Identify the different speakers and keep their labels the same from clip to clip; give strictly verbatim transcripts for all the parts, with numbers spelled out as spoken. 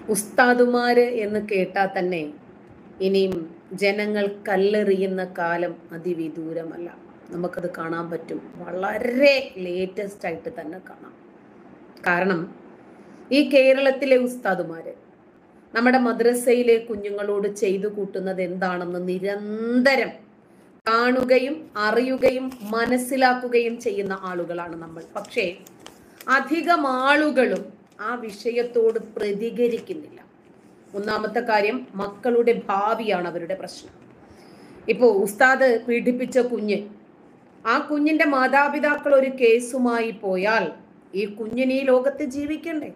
Speaker 1: ഉസ്താദുമാര് എന്ന് കേട്ടാൽ തന്നെ ഇനിയും ജനങ്ങൾ കല്ലെറിയുന്ന കാലം അതിവിദൂരമല്ല. നമുക്കത് കാണാൻ പറ്റും. വളരെ ലേറ്റസ്റ്റ് ആയിട്ട് തന്നെ കാണാം. കാരണം ഈ കേരളത്തിലെ ഉസ്താദുമാര് നമ്മുടെ മദ്രസയിലെ കുഞ്ഞുങ്ങളോട് ചെയ്തു കൂട്ടുന്നത് എന്താണെന്ന് നിരന്തരം കാണുകയും അറിയുകയും മനസ്സിലാക്കുകയും ചെയ്യുന്ന ആളുകളാണ് നമ്മൾ. പക്ഷേ അധികം ആളുകളും ആ വിഷയത്തോട് പ്രതികരിക്കുന്നില്ല. ഒന്നാമത്തെ കാര്യം, മക്കളുടെ ഭാവിയാണ് അവരുടെ പ്രശ്നം. ഇപ്പോ ഉസ്താദ് പീഡിപ്പിച്ച കുഞ്ഞ്, ആ കുഞ്ഞിന്റെ മാതാപിതാക്കൾ ഒരു കേസുമായി പോയാൽ ഈ കുഞ്ഞിന് ഈ ലോകത്ത് ജീവിക്കണ്ടേ?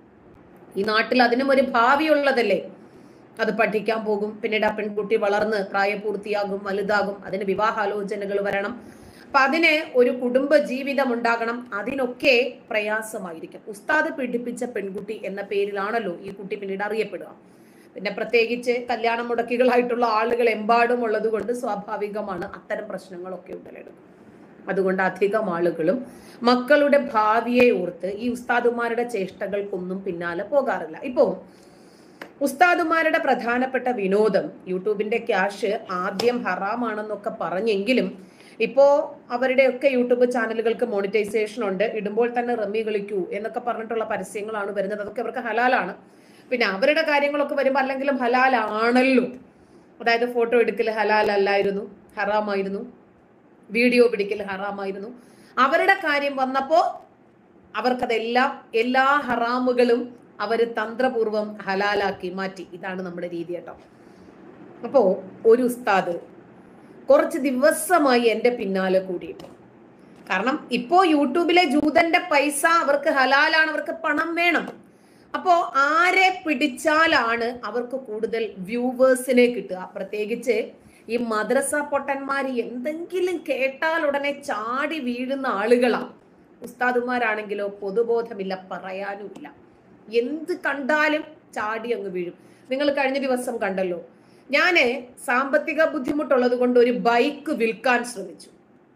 Speaker 1: ഈ നാട്ടിൽ അതിനും ഒരു ഭാവിയുള്ളതല്ലേ? അത് പഠിക്കാൻ പോകും, പിന്നീട് ആ പെൺകുട്ടി വളർന്ന് പ്രായപൂർത്തിയാകും, വലുതാകും, അതിന് വിവാഹാലോചനകൾ വരണം, അപ്പൊ അതിന് ഒരു കുടുംബ ജീവിതം ഉണ്ടാകണം. അതിനൊക്കെ പ്രയാസമായിരിക്കും. ഉസ്താദ് പീഡിപ്പിച്ച പെൺകുട്ടി എന്ന പേരിലാണല്ലോ ഈ കുട്ടി പിന്നീട് അറിയപ്പെടുക. പിന്നെ പ്രത്യേകിച്ച് കല്യാണം മുടക്കികളായിട്ടുള്ള ആളുകൾ എമ്പാടും ഉള്ളത് കൊണ്ട് സ്വാഭാവികമാണ് അത്തരം പ്രശ്നങ്ങളൊക്കെ ഉടലെടുക്കും. അതുകൊണ്ട് അധികം ആളുകളും മക്കളുടെ ഭാവിയെ ഓർത്ത് ഈ ഉസ്താദുമാരുടെ ചേഷ്ടകൾക്കൊന്നും പിന്നാലെ പോകാറില്ല. ഇപ്പോ ഉസ്താദുമാരുടെ പ്രധാനപ്പെട്ട വിനോദം, യൂട്യൂബിന്റെ ക്യാഷ് ആദ്യം ഹറാമാണെന്നൊക്കെ പറഞ്ഞെങ്കിലും ഇപ്പോ അവരുടെയൊക്കെ യൂട്യൂബ് ചാനലുകൾക്ക് മോണിറ്റൈസേഷൻ ഉണ്ട്. ഇടുമ്പോൾ തന്നെ റമ്മി കളിക്കൂ എന്നൊക്കെ പറഞ്ഞിട്ടുള്ള പരസ്യങ്ങളാണ് വരുന്നത്. അതൊക്കെ അവർക്ക് ഹലാലാണ്. പിന്നെ അവരുടെ കാര്യങ്ങളൊക്കെ വരുമ്പോൾ അല്ലെങ്കിലും ഹലാലാണല്ലോ. അതായത് ഫോട്ടോ എടുക്കൽ ഹലാലല്ലായിരുന്നു, ഹറാമായിരുന്നു. വീഡിയോ പിടിക്കൽ ഹറാമായിരുന്നു. അവരുടെ കാര്യം വന്നപ്പോ അവർക്കതെല്ലാം എല്ലാ ഹറാമുകളും അവര് തന്ത്രപൂർവം ഹലാലാക്കി മാറ്റി. ഇതാണ് നമ്മുടെ രീതി കേട്ടോ. അപ്പോ ഒരു ഉസ്താദ് കുറച്ച് ദിവസമായി എൻ്റെ പിന്നാലെ കൂടിയിട്ട്, കാരണം ഇപ്പോ യൂട്യൂബിലെ ജൂതന്റെ പൈസ അവർക്ക് ഹലാലാണ്, അവർക്ക് പണം വേണം. അപ്പോ ആരെ പിടിച്ചാലാണ് അവർക്ക് കൂടുതൽ വ്യൂവേഴ്സിനെ കിട്ടുക? പ്രത്യേകിച്ച് ഈ മദ്രസ പൊട്ടന്മാർ എന്തെങ്കിലും കേട്ടാൽ ഉടനെ ചാടി വീഴുന്ന ആളുകളാണ്. ഉസ്താദുമാരാണെങ്കിലോ പൊതുബോധമില്ല, പറയാനുമില്ല. എന്ത് കണ്ടാലും ചാടി അങ്ങ് വീഴും. നിങ്ങൾ കഴിഞ്ഞ ദിവസം കണ്ടല്ലോ, ഞാന് സാമ്പത്തിക ബുദ്ധിമുട്ടുള്ളത് കൊണ്ട് ഒരു ബൈക്ക് വിൽക്കാൻ ശ്രമിച്ചു.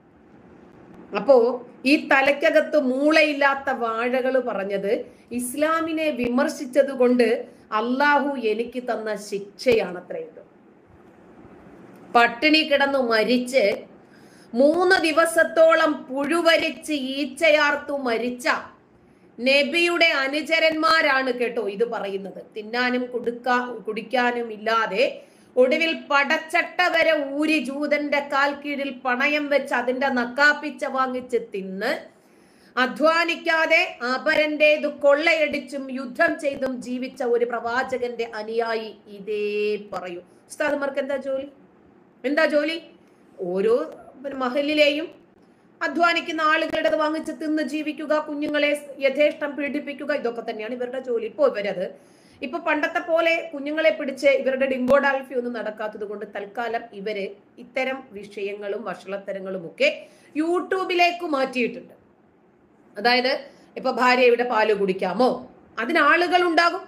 Speaker 1: അപ്പോ ഈ തലയ്ക്കകത്ത് മൂളയില്ലാത്ത വാഴകൾ പറഞ്ഞത് ഇസ്ലാമിനെ വിമർശിച്ചത് കൊണ്ട് അള്ളാഹു എനിക്ക് തന്ന ശിക്ഷയാണത്രയത്. പട്ടിണി കിടന്നു മരിച്ച് മൂന്ന് ദിവസത്തോളം പുഴുവരിച്ച് ഈച്ചയാർത്തു മരിച്ച നബിയുടെ അനുചരന്മാരാണ് കേട്ടോ ഇത് പറയുന്നത്. തിന്നാനും കുടുക്കാ കുടിക്കാനും ഇല്ലാതെ ഒടുവിൽ പടച്ചട്ട വരെ ഊരി ജൂതന്റെ കാൽ കീഴിൽ പണയം വെച്ച് അതിന്റെ നക്കാപ്പിച്ച വാങ്ങിച്ച് തിന്ന് അധ്വാനിക്കാതെ അപരന്റേത് കൊള്ളയടിച്ചും യുദ്ധം ചെയ്തും ജീവിച്ച ഒരു പ്രവാചകന്റെ അനുയായി ഇതേ പറയൂ. ഉസ്താദുമാർക്ക് എന്താ ജോലി? എന്താ ജോലി? ഓരോ മഹലിലെയും അധ്വാനിക്കുന്ന ആളുകളുടെ വാങ്ങിച്ച് തിന്ന് ജീവിക്കുക, കുഞ്ഞുങ്ങളെ യഥേഷ്ടം പീഡിപ്പിക്കുക, ഇതൊക്കെ തന്നെയാണ് ഇവരുടെ ജോലി. ഇപ്പൊ ഇവരത് ഇപ്പൊ പണ്ടത്തെ പോലെ കുഞ്ഞുങ്ങളെ പിടിച്ച് ഇവരുടെ ഡിംബോഡാൽഫി ഒന്നും നടക്കാത്തത് കൊണ്ട് തൽക്കാലം ഇവര് ഇത്തരം വിഷയങ്ങളും വഷളത്തരങ്ങളും ഒക്കെ യൂട്യൂബിലേക്ക് മാറ്റിയിട്ടുണ്ട്. അതായത് ഇപ്പൊ ഭാര്യയുടെ പാല് കുടിക്കാമോ, അതിന് ആളുകൾ ഉണ്ടാകും.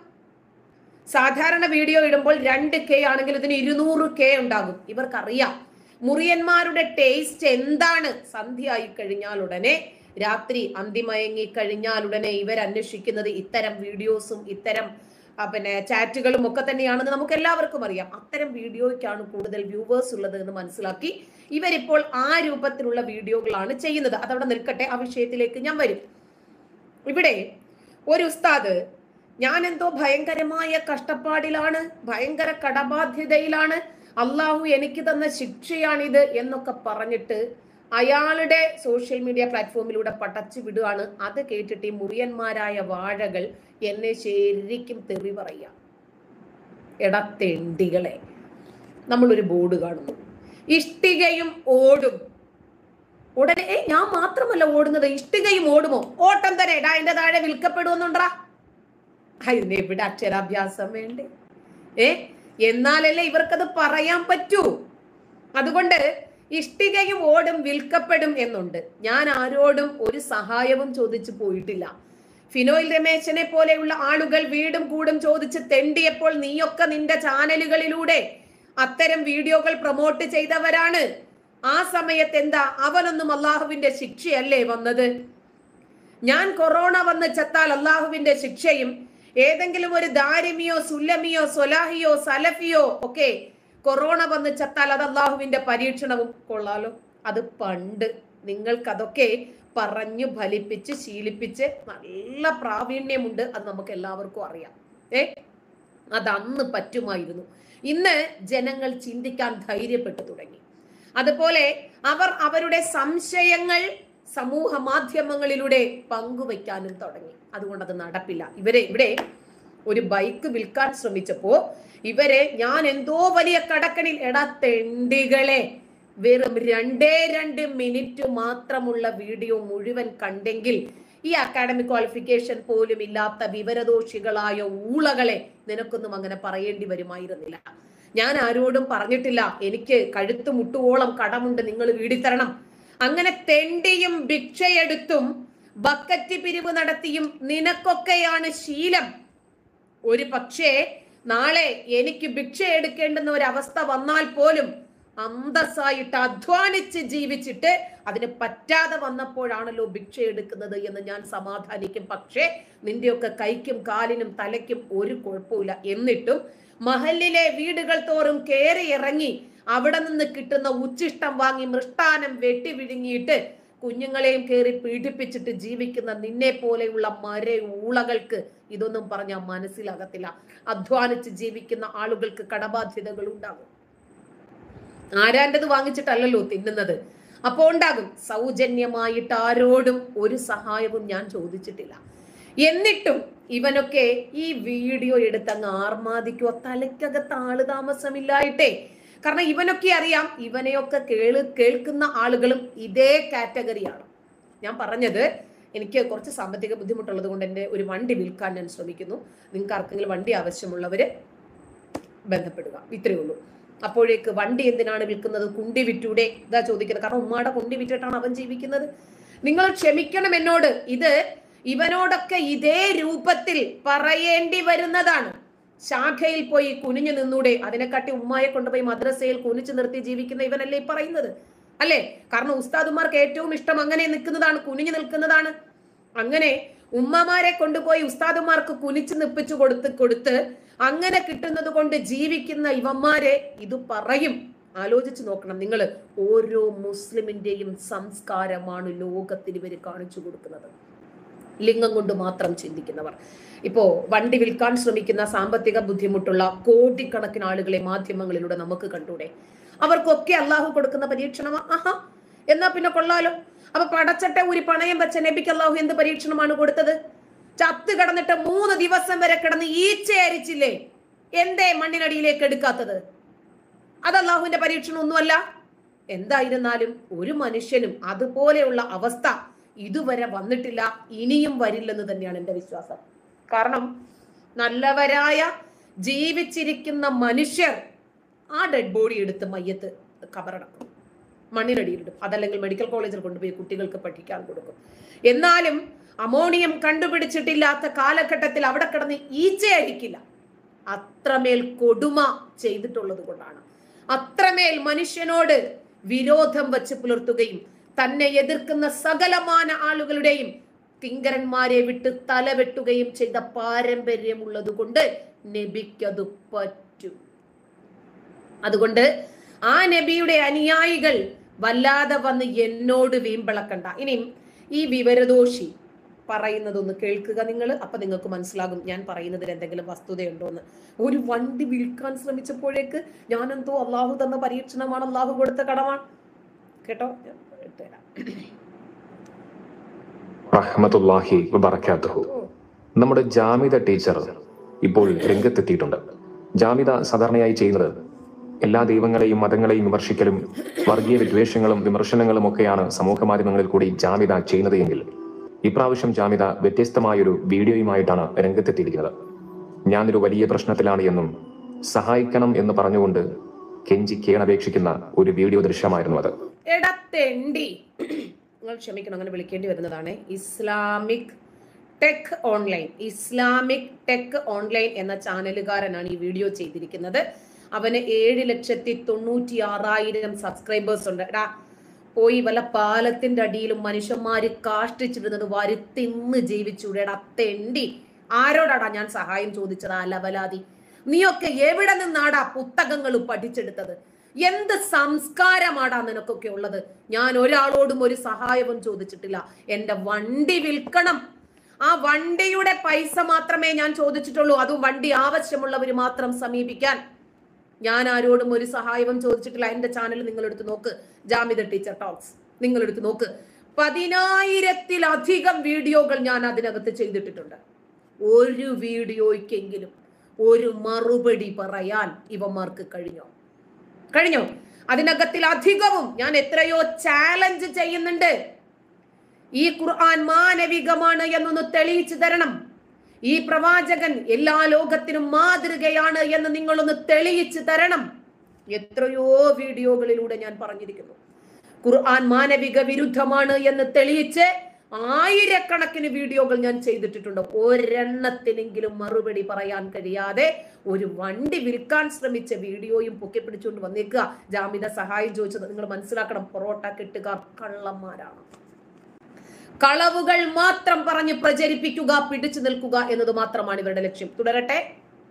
Speaker 1: സാധാരണ വീഡിയോ ഇടുമ്പോൾ രണ്ട് കെ ആണെങ്കിൽ ഇതിന് ഇരുന്നൂറ് കെ ഉണ്ടാകും. ഇവർക്കറിയാം മുറിയന്മാരുടെ ടേസ്റ്റ് എന്താണ്. സന്ധ്യ ആയി കഴിഞ്ഞാൽ ഉടനെ, രാത്രി അന്തിമയങ്ങി കഴിഞ്ഞാൽ ഉടനെ ഇവർ അന്വേഷിക്കുന്നത് ഇത്തരം വീഡിയോസും ഇത്തരം പിന്നെ ചാറ്റുകളും ഒക്കെ തന്നെയാണെന്ന് നമുക്ക് എല്ലാവർക്കും അറിയാം. അത്തരം വീഡിയോയ്ക്കാണ് കൂടുതൽ വ്യൂവേഴ്സ് ഉള്ളത് എന്ന് മനസ്സിലാക്കി ഇവരിപ്പോൾ ആ രൂപത്തിലുള്ള വീഡിയോകളാണ് ചെയ്യുന്നത്. അതവിടെ നിൽക്കട്ടെ, ആ വിഷയത്തിലേക്ക് ഞാൻ വരും. ഇവിടെ ഒരു ഉസ്താദ്, ഞാൻ എന്തോ ഭയങ്കരമായ കഷ്ടപ്പാടിലാണ്, ഭയങ്കര കടബാധ്യതയിലാണ്, അള്ളാഹു എനിക്ക് തന്ന ശിക്ഷയാണിത് എന്നൊക്കെ പറഞ്ഞിട്ട് അയാളുടെ സോഷ്യൽ മീഡിയ പ്ലാറ്റ്ഫോമിലൂടെ പടച്ചു വിടുകയാണ്. അത് കേട്ടിട്ട് ഈ മുറിയന്മാരായ വാഴകൾ എന്നെ ശരിക്കും തെറി പറയാം. എടത്തെണ്ടികളെ, നമ്മളൊരു ബോർഡ് കാണുന്നു, ഇഷ്ടികയും ഓടും. ഉടനെ ഞാൻ മാത്രമല്ല ഓടുന്നത്, ഇഷ്ടികയും ഓടുമോ? ഓട്ടം തന്നെ ഇടാ, അതിന്റെ താഴെ വിൽക്കപ്പെടുമെന്നുണ്ടാ. അതിന് ഇവിടെ അക്ഷരാഭ്യാസം വേണ്ടേ? ഏ എന്നാലല്ലേ ഇവർക്കത് പറയാൻ പറ്റൂ. അതുകൊണ്ട് ഇഷ്ടികയും ഓടും വിൽക്കപ്പെടും എന്നുണ്ട്. ഞാൻ ആരോടും ഒരു സഹായവും ചോദിച്ചു പോയിട്ടില്ല. ഫിനോയിൽ രമേശനെ പോലെയുള്ള ആളുകൾ വീടും കൂടും ചോദിച്ച് തെണ്ടിയപ്പോൾ നീയൊക്കെ നിന്റെ ചാനലുകളിലൂടെ അത്തരം വീഡിയോകൾ പ്രൊമോട്ട് ചെയ്തവരാണ്. ആ സമയത്ത് എന്താ അവനൊന്നും അള്ളാഹുവിന്റെ ശിക്ഷയല്ലേ വന്നത്? ഞാൻ കൊറോണ വന്ന് ചത്താൽ അള്ളാഹുവിന്റെ ശിക്ഷയും ഏതെങ്കിലും ഒരു ദാരിമിയോ സുല്ലമിയോ സൊലാഹിയോ സലഫിയോ ഒക്കെ കൊറോണ വന്ന് ചത്താൽ അത് അള്ളാഹുവിന്റെ പരീക്ഷണവും കൊള്ളാലോ. അത് പണ്ട് നിങ്ങൾക്കതൊക്കെ പറഞ്ഞു ഫലിപ്പിച്ച് ശീലിപ്പിച്ച് നല്ല പ്രാവീണ്യമുണ്ട്, അത് നമുക്ക് എല്ലാവർക്കും അറിയാം. ഏ അതന്ന് പറ്റുമായിരുന്നു. ഇന്ന് ജനങ്ങൾ ചിന്തിക്കാൻ ധൈര്യപ്പെട്ടു തുടങ്ങി. അതുപോലെ അവർ അവരുടെ സംശയങ്ങൾ സമൂഹ മാധ്യമങ്ങളിലൂടെ പങ്കുവയ്ക്കാനും തുടങ്ങി. അതുകൊണ്ട് അത് നടപ്പില്ല. ഇവരെ ഇവിടെ ഒരു ബൈക്ക് വിൽക്കാൻ ശ്രമിച്ചപ്പോ ഇവരെ ഞാൻ എന്തോ വലിയ കടക്കണിൽ, എടാ തെണ്ടികളെ, വെറും രണ്ടേ രണ്ട് മിനിറ്റ് മാത്രമുള്ള വീഡിയോ മുഴുവൻ കണ്ടെങ്കിൽ ഈ അക്കാഡമിക് ക്വാളിഫിക്കേഷൻ പോലും ഇല്ലാത്ത വിവരദോഷികളായ ഊളകളെ നിനക്കൊന്നും അങ്ങനെ പറയേണ്ടി വരുമായിരുന്നില്ല. ഞാൻ ആരോടും പറഞ്ഞിട്ടില്ല എനിക്ക് കഴുത്തു മുട്ടുവോളം കടമുണ്ട്, നിങ്ങൾ വീടിത്തരണം. അങ്ങനെ തെണ്ടിയും ഭിക്ഷയെടുത്തും ബക്കറ്റ് പിരിവ് നടത്തിയും നിനക്കൊക്കെയാണ് ശീലം. ഒരു പക്ഷേ നാളെ എനിക്ക് ഭിക്ഷ എടുക്കേണ്ടുന്ന ഒരവസ്ഥ വന്നാൽ പോലും അന്തസ്സായിട്ട് അധ്വാനിച്ച് ജീവിച്ചിട്ട് അതിന് പറ്റാതെ വന്നപ്പോഴാണല്ലോ ഭിക്ഷ എടുക്കുന്നത് എന്ന് ഞാൻ സമാധാനിക്കും. പക്ഷേ നിന്റെയൊക്കെ കൈക്കും കാലിനും തലയ്ക്കും ഒരു കുഴപ്പമില്ല. എന്നിട്ടും മഹലിലെ വീടുകൾ തോറും കയറി ഇറങ്ങി അവിടെ നിന്ന് കിട്ടുന്ന ഉച്ചിഷ്ടം വാങ്ങി മൃഷ്ടാനം വെട്ടി വിഴുങ്ങിയിട്ട് കുഞ്ഞുങ്ങളെയും കയറി പീഡിപ്പിച്ചിട്ട് ജീവിക്കുന്ന നിന്നെ പോലെയുള്ള മര ഊളകൾക്ക് ഇതൊന്നും പറഞ്ഞാൽ മനസ്സിലാകത്തില്ല. അധ്വാനിച്ച് ജീവിക്കുന്ന ആളുകൾക്ക് കടബാധ്യതകൾ ഉണ്ടാകും. ആരാൻ്റെത് വാങ്ങിച്ചിട്ടല്ലല്ലോ തിന്നുന്നത്. അപ്പോ ഉണ്ടാകും. സൗജന്യമായിട്ട് ആരോടും ഒരു സഹായവും ഞാൻ ചോദിച്ചിട്ടില്ല. എന്നിട്ടും ഇവനൊക്കെ ഈ വീഡിയോ എടുത്തങ്ങ് ആർമാദിക്കോ, തലയ്ക്കകത്ത് ആള് താമസമില്ലായിട്ടേ. കാരണം ഇവനൊക്കെ അറിയാം, ഇവനെയൊക്കെ കേള് കേൾക്കുന്ന ആളുകളും ഇതേ കാറ്റഗറിയാണ്. ഞാൻ പറഞ്ഞത് എനിക്ക് കുറച്ച് സാമ്പത്തിക ബുദ്ധിമുട്ടുള്ളത് കൊണ്ട് എൻ്റെ ഒരു വണ്ടി വിൽക്കാൻ ഞാൻ ശ്രമിക്കുന്നു. നിങ്ങൾക്ക് ആർക്കെങ്കിലും വണ്ടി ആവശ്യമുള്ളവര് ബന്ധപ്പെടുക, ഇത്രയേ ഉള്ളൂ. അപ്പോഴേക്ക് വണ്ടി എന്തിനാണ് വിൽക്കുന്നത്, കുണ്ടി വിറ്റൂടെ, ഇതാ ചോദിക്കുന്നത്. കാരണം ഉമ്മാടെ കുണ്ടി വിറ്റിട്ടാണ് അവൻ ജീവിക്കുന്നത്. നിങ്ങൾ ക്ഷമിക്കണം എന്നോട്, ഇത് ഇവനോടൊക്കെ ഇതേ രൂപത്തിൽ പറയേണ്ടി വരുന്നതാണ്. ശാഖയിൽ പോയി കുനിഞ്ഞു നിന്നൂടെ, അതിനെക്കാട്ടി ഉമ്മായെ കൊണ്ടുപോയി മദ്രസയിൽ കുനിച്ചു നിർത്തി ജീവിക്കുന്ന ഇവനല്ലേ പറയുന്നത്, അല്ലേ? കാരണം ഉസ്താദുമാർക്ക് ഏറ്റവും ഇഷ്ടം അങ്ങനെ നിൽക്കുന്നതാണ്, കുനിഞ്ഞു നിൽക്കുന്നതാണ്. അങ്ങനെ ഉമ്മമാരെ കൊണ്ടുപോയി ഉസ്താദുമാർക്ക് കുനിച്ചു നിപ്പിച്ചു കൊടുത്ത് കൊടുത്ത് അങ്ങനെ കിട്ടുന്നത് കൊണ്ട് ജീവിക്കുന്ന ഇവന്മാരെ ഇത് പറയും. ആലോചിച്ച് നോക്കണം നിങ്ങൾ. ഓരോ മുസ്ലിമിന്റെയും സംസ്കാരമാണ് ലോകത്തിന് ഇവർ കാണിച്ചു കൊടുക്കുന്നത്. ലിംഗം കൊണ്ട് മാത്രം ചിന്തിക്കുന്നവർ. ഇപ്പോ വണ്ടി വിൽക്കാൻ ശ്രമിക്കുന്ന സാമ്പത്തിക ബുദ്ധിമുട്ടുള്ള കോടിക്കണക്കിന് ആളുകളെ മാധ്യമങ്ങളിലൂടെ നമുക്ക് കണ്ടൂടെ? അവർക്കൊക്കെ അള്ളാഹു കൊടുക്കുന്ന പരീക്ഷണമാ. ആഹാ, എന്നാ പിന്നെ കൊള്ളാലോ. അപ്പൊ പടച്ചട്ട ഒരു പണയം വെച്ച നബിക്ക് അള്ളാഹു എന്ത് പരീക്ഷണമാണ് കൊടുത്തത്? ചത്ത് കിടന്നിട്ട് മൂന്ന് ദിവസം വരെ കിടന്ന് ഈച്ചയരിച്ചില്ലേ? എന്തേ മണ്ണിനടിയിലേക്ക് എടുക്കാത്തത്? അത് അള്ളാഹുവിന്റെ പരീക്ഷണം ഒന്നുമല്ല. എന്തായിരുന്നാലും ഒരു മനുഷ്യനും അതുപോലെയുള്ള അവസ്ഥ ഇതുവരെ വന്നിട്ടില്ല, ഇനിയും വരില്ലെന്ന് തന്നെയാണ് എൻ്റെ വിശ്വാസം. കാരണം നല്ലവരായ ജീവിച്ചിരിക്കുന്ന മനുഷ്യർ ആ ഡെഡ് ബോഡി എടുത്ത് മയ്യത്ത് കബറടക്കും, മണ്ണിനടിയിലിടും. അതല്ലെങ്കിൽ മെഡിക്കൽ കോളേജിൽ കൊണ്ടുപോയി കുട്ടികൾക്ക് പഠിക്കാൻ കൊടുക്കും. എന്നാലും അമോണിയം കണ്ടുപിടിച്ചിട്ടില്ലാത്ത കാലഘട്ടത്തിൽ അവിടെ കിടന്ന് ഈച്ചയരിക്കില്ല. അത്രമേൽ കൊടുമ ചെയ്തിട്ടുള്ളത് കൊണ്ടാണ്. അത്രമേൽ മനുഷ്യനോട് വിരോധം വച്ച് പുലർത്തുകയും തന്നെ എതിർക്കുന്ന സകലമാന ആളുകളുടെയും കിങ്കരന്മാരെ വിട്ട് തലവെട്ടുകയും ചെയ്ത പാരമ്പര്യമുള്ളത് കൊണ്ട് നബിക്കത് പറ്റും. അതുകൊണ്ട് ആ നബിയുടെ അനുയായികൾ വല്ലാതെ വന്ന് എന്നോട് വീമ്പിളക്കണ്ട. ഇനിയും ഈ വിവരദോഷി പറയുന്നതൊന്ന് കേൾക്കുക നിങ്ങൾ. അപ്പൊ നിങ്ങൾക്ക് മനസ്സിലാകും ഞാൻ പറയുന്നതിൽ എന്തെങ്കിലും വസ്തുതയുണ്ടോ എന്ന്. ഒരു വണ്ടി വിൽക്കാൻ ശ്രമിച്ചപ്പോഴേക്ക് ഞാനെന്തോ അള്ളാഹു തന്ന പരീക്ഷണമാണ്, അള്ളാഹു കൊടുത്ത കടമാണ്. കേട്ടോ,
Speaker 2: റഹ്മത്തുള്ളാഹി വബറകാതുഹു. നമ്മുടെ ജാമിദ ടീച്ചർ ഇപ്പോൾ രംഗത്തെത്തിയിട്ടുണ്ട്. ജാമിദ സാധാരണയായി ചെയ്യുന്നത് എല്ലാ ദൈവങ്ങളെയും മതങ്ങളെയും വിമർശിക്കലും വർഗീയ വിദ്വേഷങ്ങളും വിമർശനങ്ങളും ഒക്കെയാണ് സമൂഹ മാധ്യമങ്ങളിൽ കൂടി ജാമിദ ചെയ്യുന്നത് എങ്കിൽ ഇപ്രാവശ്യം ജാമിദ വ്യത്യസ്തമായൊരു വീഡിയോയുമായിട്ടാണ് രംഗത്തെത്തിയിരിക്കുന്നത്. ഞാനൊരു വലിയ പ്രശ്നത്തിലാണ് എന്നും സഹായിക്കണം എന്ന് പറഞ്ഞുകൊണ്ട് കെഞ്ചി കേണപേക്ഷിക്കുന്ന ഒരു വീഡിയോ ദൃശ്യമായിരുന്നു അത്.
Speaker 1: നിങ്ങൾ ക്ഷമിക്കണം, അങ്ങനെ വിളിക്കേണ്ടി വരുന്നതാണ്. Islamic tech online Islamic tech online എന്ന ചാനലുകാരനാണ് ഈ വീഡിയോ ചെയ്തിരിക്കുന്നത്. അവന് ഏഴ് ലക്ഷത്തി തൊണ്ണൂറ്റി ആറായിരം സബ്സ്ക്രൈബേഴ്സ് ഉണ്ട്. എടാ, പോയി വല്ല പാലത്തിന്റെ അടിയിലും മനുഷ്യന്മാര് കാഷ്ടിച്ചിടുന്നത് വാരി തിന്ന് ജീവിച്ചൂടെടാ തെണ്ടി. ആരോടാടാ ഞാൻ സഹായം ചോദിച്ചത്? ആ ലവലാതി, നീയൊക്കെ എവിടെ നിന്നാടാ പുസ്തകങ്ങൾ പഠിച്ചെടുത്തത്? എന്ത് സംസ്കാരമാടാ നിനക്കൊക്കെ ഉള്ളത്? ഞാൻ ഒരാളോടും ഒരു സഹായവും ചോദിച്ചിട്ടില്ല. എന്റെ വണ്ടി വിൽക്കണം, ആ വണ്ടിയുടെ പൈസ മാത്രമേ ഞാൻ ചോദിച്ചിട്ടുള്ളൂ, അതും വണ്ടി ആവശ്യമുള്ളവർ മാത്രം സമീപിക്കാൻ. ഞാൻ ആരോടും ഒരു സഹായവും ചോദിച്ചിട്ടില്ല. എന്റെ ചാനൽ നിങ്ങളെടുത്ത് നോക്ക്, ജാമിദ ടീച്ചർ ടോക്സ്, നിങ്ങളെടുത്ത് നോക്ക്. പതിനായിരത്തിലധികം വീഡിയോകൾ ഞാൻ അതിനകത്ത് ചെയ്തിട്ടിട്ടുണ്ട്. ഒരു വീഡിയോയ്ക്കെങ്കിലും ഒരു മറുപടി പറയാൻ ഇവന്മാർക്ക് കഴിഞ്ഞോ? കഴിഞ്ഞോ? അതിനകത്തിൽ അധികവും ഞാൻ എത്രയോ ചാലഞ്ച് ചെയ്യുന്നുണ്ട്. ഈ ഖുർആൻ മാനവികമാണ് എന്നൊന്ന് തെളിയിച്ചു തരണം. ഈ പ്രവാചകൻ എല്ലാ ലോകത്തിനും മാതൃകയാണ് എന്ന് നിങ്ങളൊന്ന് തെളിയിച്ചു തരണം. എത്രയോ വീഡിയോകളിലൂടെ ഞാൻ പറഞ്ഞിരിക്കുന്നു. ഖുർആൻ മാനവിക വിരുദ്ധമാണ് എന്ന് തെളിയിച്ച് ആയിരക്കണക്കിന് വീഡിയോകൾ ഞാൻ ചെയ്തിട്ടുണ്ട്. ഒരെണ്ണത്തിനെങ്കിലും മറുപടി പറയാൻ കഴിയാതെ ഒരു വണ്ടി വിൽക്കാൻ ശ്രമിച്ച വീഡിയോയും പൊക്കി പിടിച്ചുകൊണ്ട് വന്നേക്കുക. ജാമിദ സഹായം ചോദിച്ചത് നിങ്ങൾ മനസ്സിലാക്കണം, പൊറോട്ട കെട്ടുകാർ കള്ളന്മാരാണ്. കളവുകൾ മാത്രം പറഞ്ഞ് പ്രചരിപ്പിക്കുക, പിടിച്ചു നിൽക്കുക എന്നത് മാത്രമാണ് ഇവരുടെ ലക്ഷ്യം. തുടരട്ടെ.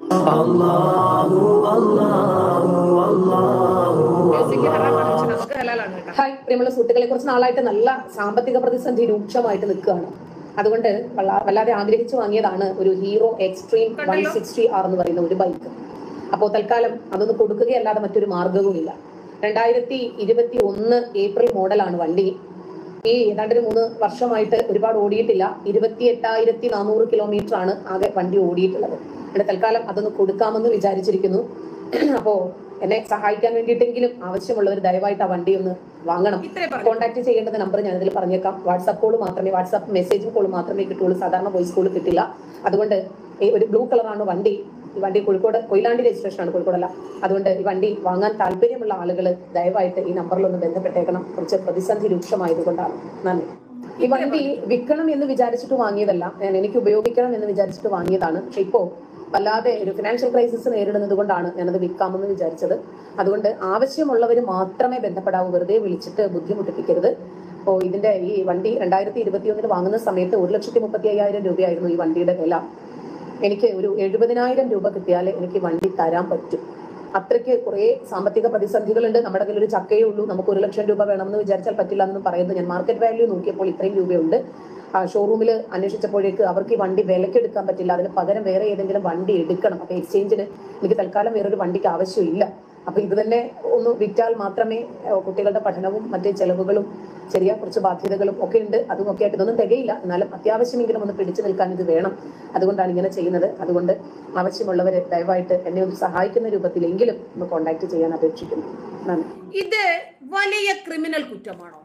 Speaker 1: ഹായ് പ്രിയമുള്ള സുഹൃത്തുക്കളെ, കുറച്ച് നാളായിട്ട് നല്ല സാമ്പത്തിക പ്രതിസന്ധി രൂക്ഷമായിട്ട് നിൽക്കുകയാണ്. അതുകൊണ്ട് വല്ലാതെ ആഗ്രഹിച്ചു വാങ്ങിയതാണ് ഒരു Hero extreme one sixty R എന്ന് പറയുന്ന ഒരു ബൈക്ക്. അപ്പോൾ തൽക്കാലം അതൊന്ന് കൊടുക്കുകയല്ലാതെ മറ്റൊരു മാർഗവുമില്ല. രണ്ടായിരത്തി ഇരുപത്തി ഒന്ന് ഏപ്രിൽ മോഡലാണ് വണ്ടി. ഈ ഏതാണ്ട് ഒരു മൂന്ന് വർഷമായിട്ട് ഒരുപാട് ഓടിയിട്ടില്ല. ഇരുപത്തി എട്ടായിരത്തി നാനൂറ് കിലോമീറ്റർ ആണ് ആകെ വണ്ടി ഓടിയിട്ടുള്ളത്. ഇവിടെ തൽക്കാലം അതൊന്ന് കൊടുക്കാമെന്ന് വിചാരിച്ചിരിക്കുന്നു. അപ്പോ എന്നെ സഹായിക്കാൻ വേണ്ടിയിട്ടെങ്കിലും ആവശ്യമുള്ളവർ ദയവായിട്ട് ആ വണ്ടി ഒന്ന് വാങ്ങണം. കോൺടാക്ട് ചെയ്യേണ്ട നമ്പർ ഞാനിതിൽ പറഞ്ഞേക്കാം. വാട്സ്ആപ്പ് കോൾ മാത്രമേ, വാട്സ്ആപ്പ് മെസ്സേജ് കോൾ മാത്രമേ കിട്ടുള്ളൂ, സാധാരണ വോയിസ് കോൾ കിട്ടില്ല. അതുകൊണ്ട് ഒരു ബ്ലൂ കളറാണ് വണ്ടി. ഈ വണ്ടി കോഴിക്കോട് കൊയിലാണ്ടി രജിസ്ട്രേഷൻ ആണ്, കോഴിക്കോടല്ല. അതുകൊണ്ട് ഈ വണ്ടി വാങ്ങാൻ താല്പര്യമുള്ള ആളുകൾ ദയവായിട്ട് ഈ നമ്പറിലൊന്ന് ബന്ധപ്പെട്ടേക്കണം. കുറച്ച് പ്രതിസന്ധി രൂക്ഷമായതുകൊണ്ടാണ്. നന്ദി. ഈ വണ്ടി വിൽക്കണം എന്ന് വിചാരിച്ചിട്ട് വാങ്ങിയതല്ല, ഞാൻ എനിക്ക് ഉപയോഗിക്കണം എന്ന് വിചാരിച്ചിട്ട് വാങ്ങിയതാണ്. പക്ഷെ ഇപ്പോ വല്ലാതെ ഒരു ഫിനാൻഷ്യൽ ക്രൈസിസ് നേരിടുന്നത് കൊണ്ടാണ് ഞാനത് വിൽക്കാമെന്ന് വിചാരിച്ചത്. അതുകൊണ്ട് ആവശ്യമുള്ളവർ മാത്രമേ ബന്ധപ്പെടാവൂ, വെറുതെ വിളിച്ചിട്ട് ബുദ്ധിമുട്ടിപ്പിക്കരുത്. അപ്പോൾ ഇതിന്റെ ഈ വണ്ടി രണ്ടായിരത്തി ഇരുപത്തി ഒന്നിന് വാങ്ങുന്ന സമയത്ത് ഒരു ലക്ഷത്തി മുപ്പത്തി അയ്യായിരം രൂപയായിരുന്നു ഈ വണ്ടിയുടെ വില. എനിക്ക് ഒരു എഴുപതിനായിരം രൂപ കിട്ടിയാലേ എനിക്ക് വണ്ടി തരാൻ പറ്റും. അത്രയ്ക്ക് കുറെ സാമ്പത്തിക പ്രതിസന്ധികളുണ്ട്. നമ്മുടെ കയ്യിൽ ഒരു ചക്കയേ ഉള്ളൂ, നമുക്ക് ഒരു ലക്ഷം രൂപ വേണമെന്ന് വിചാരിച്ചാൽ പറ്റില്ല എന്ന് പറയുന്നത്. ഞാൻ മാർക്കറ്റ് വാല്യൂ നോക്കിയപ്പോൾ ഇത്രയും രൂപയുണ്ട്. ഷോറൂമിൽ അന്വേഷിച്ചപ്പോഴേക്ക് അവർക്ക് ഈ വണ്ടി വിലയ്ക്ക് എടുക്കാൻ പറ്റില്ല, അതിന് പകരം വേറെ ഏതെങ്കിലും വണ്ടി എടുക്കണം. അപ്പൊ എക്സ്ചേഞ്ചിന് എനിക്ക് തൽക്കാലം വേറൊരു വണ്ടിക്ക് ആവശ്യമില്ല. അപ്പൊ ഇത് തന്നെ ഒന്ന് വിറ്റാൽ മാത്രമേ കുട്ടികളുടെ പഠനവും മറ്റേ ചെലവുകളും ചെറിയ കുറച്ച് ബാധ്യതകളും ഒക്കെ ഉണ്ട്, അതും ഒക്കെ ആയിട്ട് ഇതൊന്നും തികയില്ല. എന്നാലും അത്യാവശ്യമെങ്കിലും ഒന്ന് പിടിച്ചു നിൽക്കാൻ ഇത് വേണം. അതുകൊണ്ടാണ് ഇങ്ങനെ ചെയ്യുന്നത്. അതുകൊണ്ട് ആവശ്യമുള്ളവര് ദയവായിട്ട് എന്നെ ഒന്ന് സഹായിക്കുന്ന രൂപത്തിലെങ്കിലും ഒന്ന് കോൺടാക്ട് ചെയ്യാൻ അപേക്ഷിക്കുന്നു. നന്ദി. ഇത് വലിയ ക്രിമിനൽ കുറ്റമാണോ?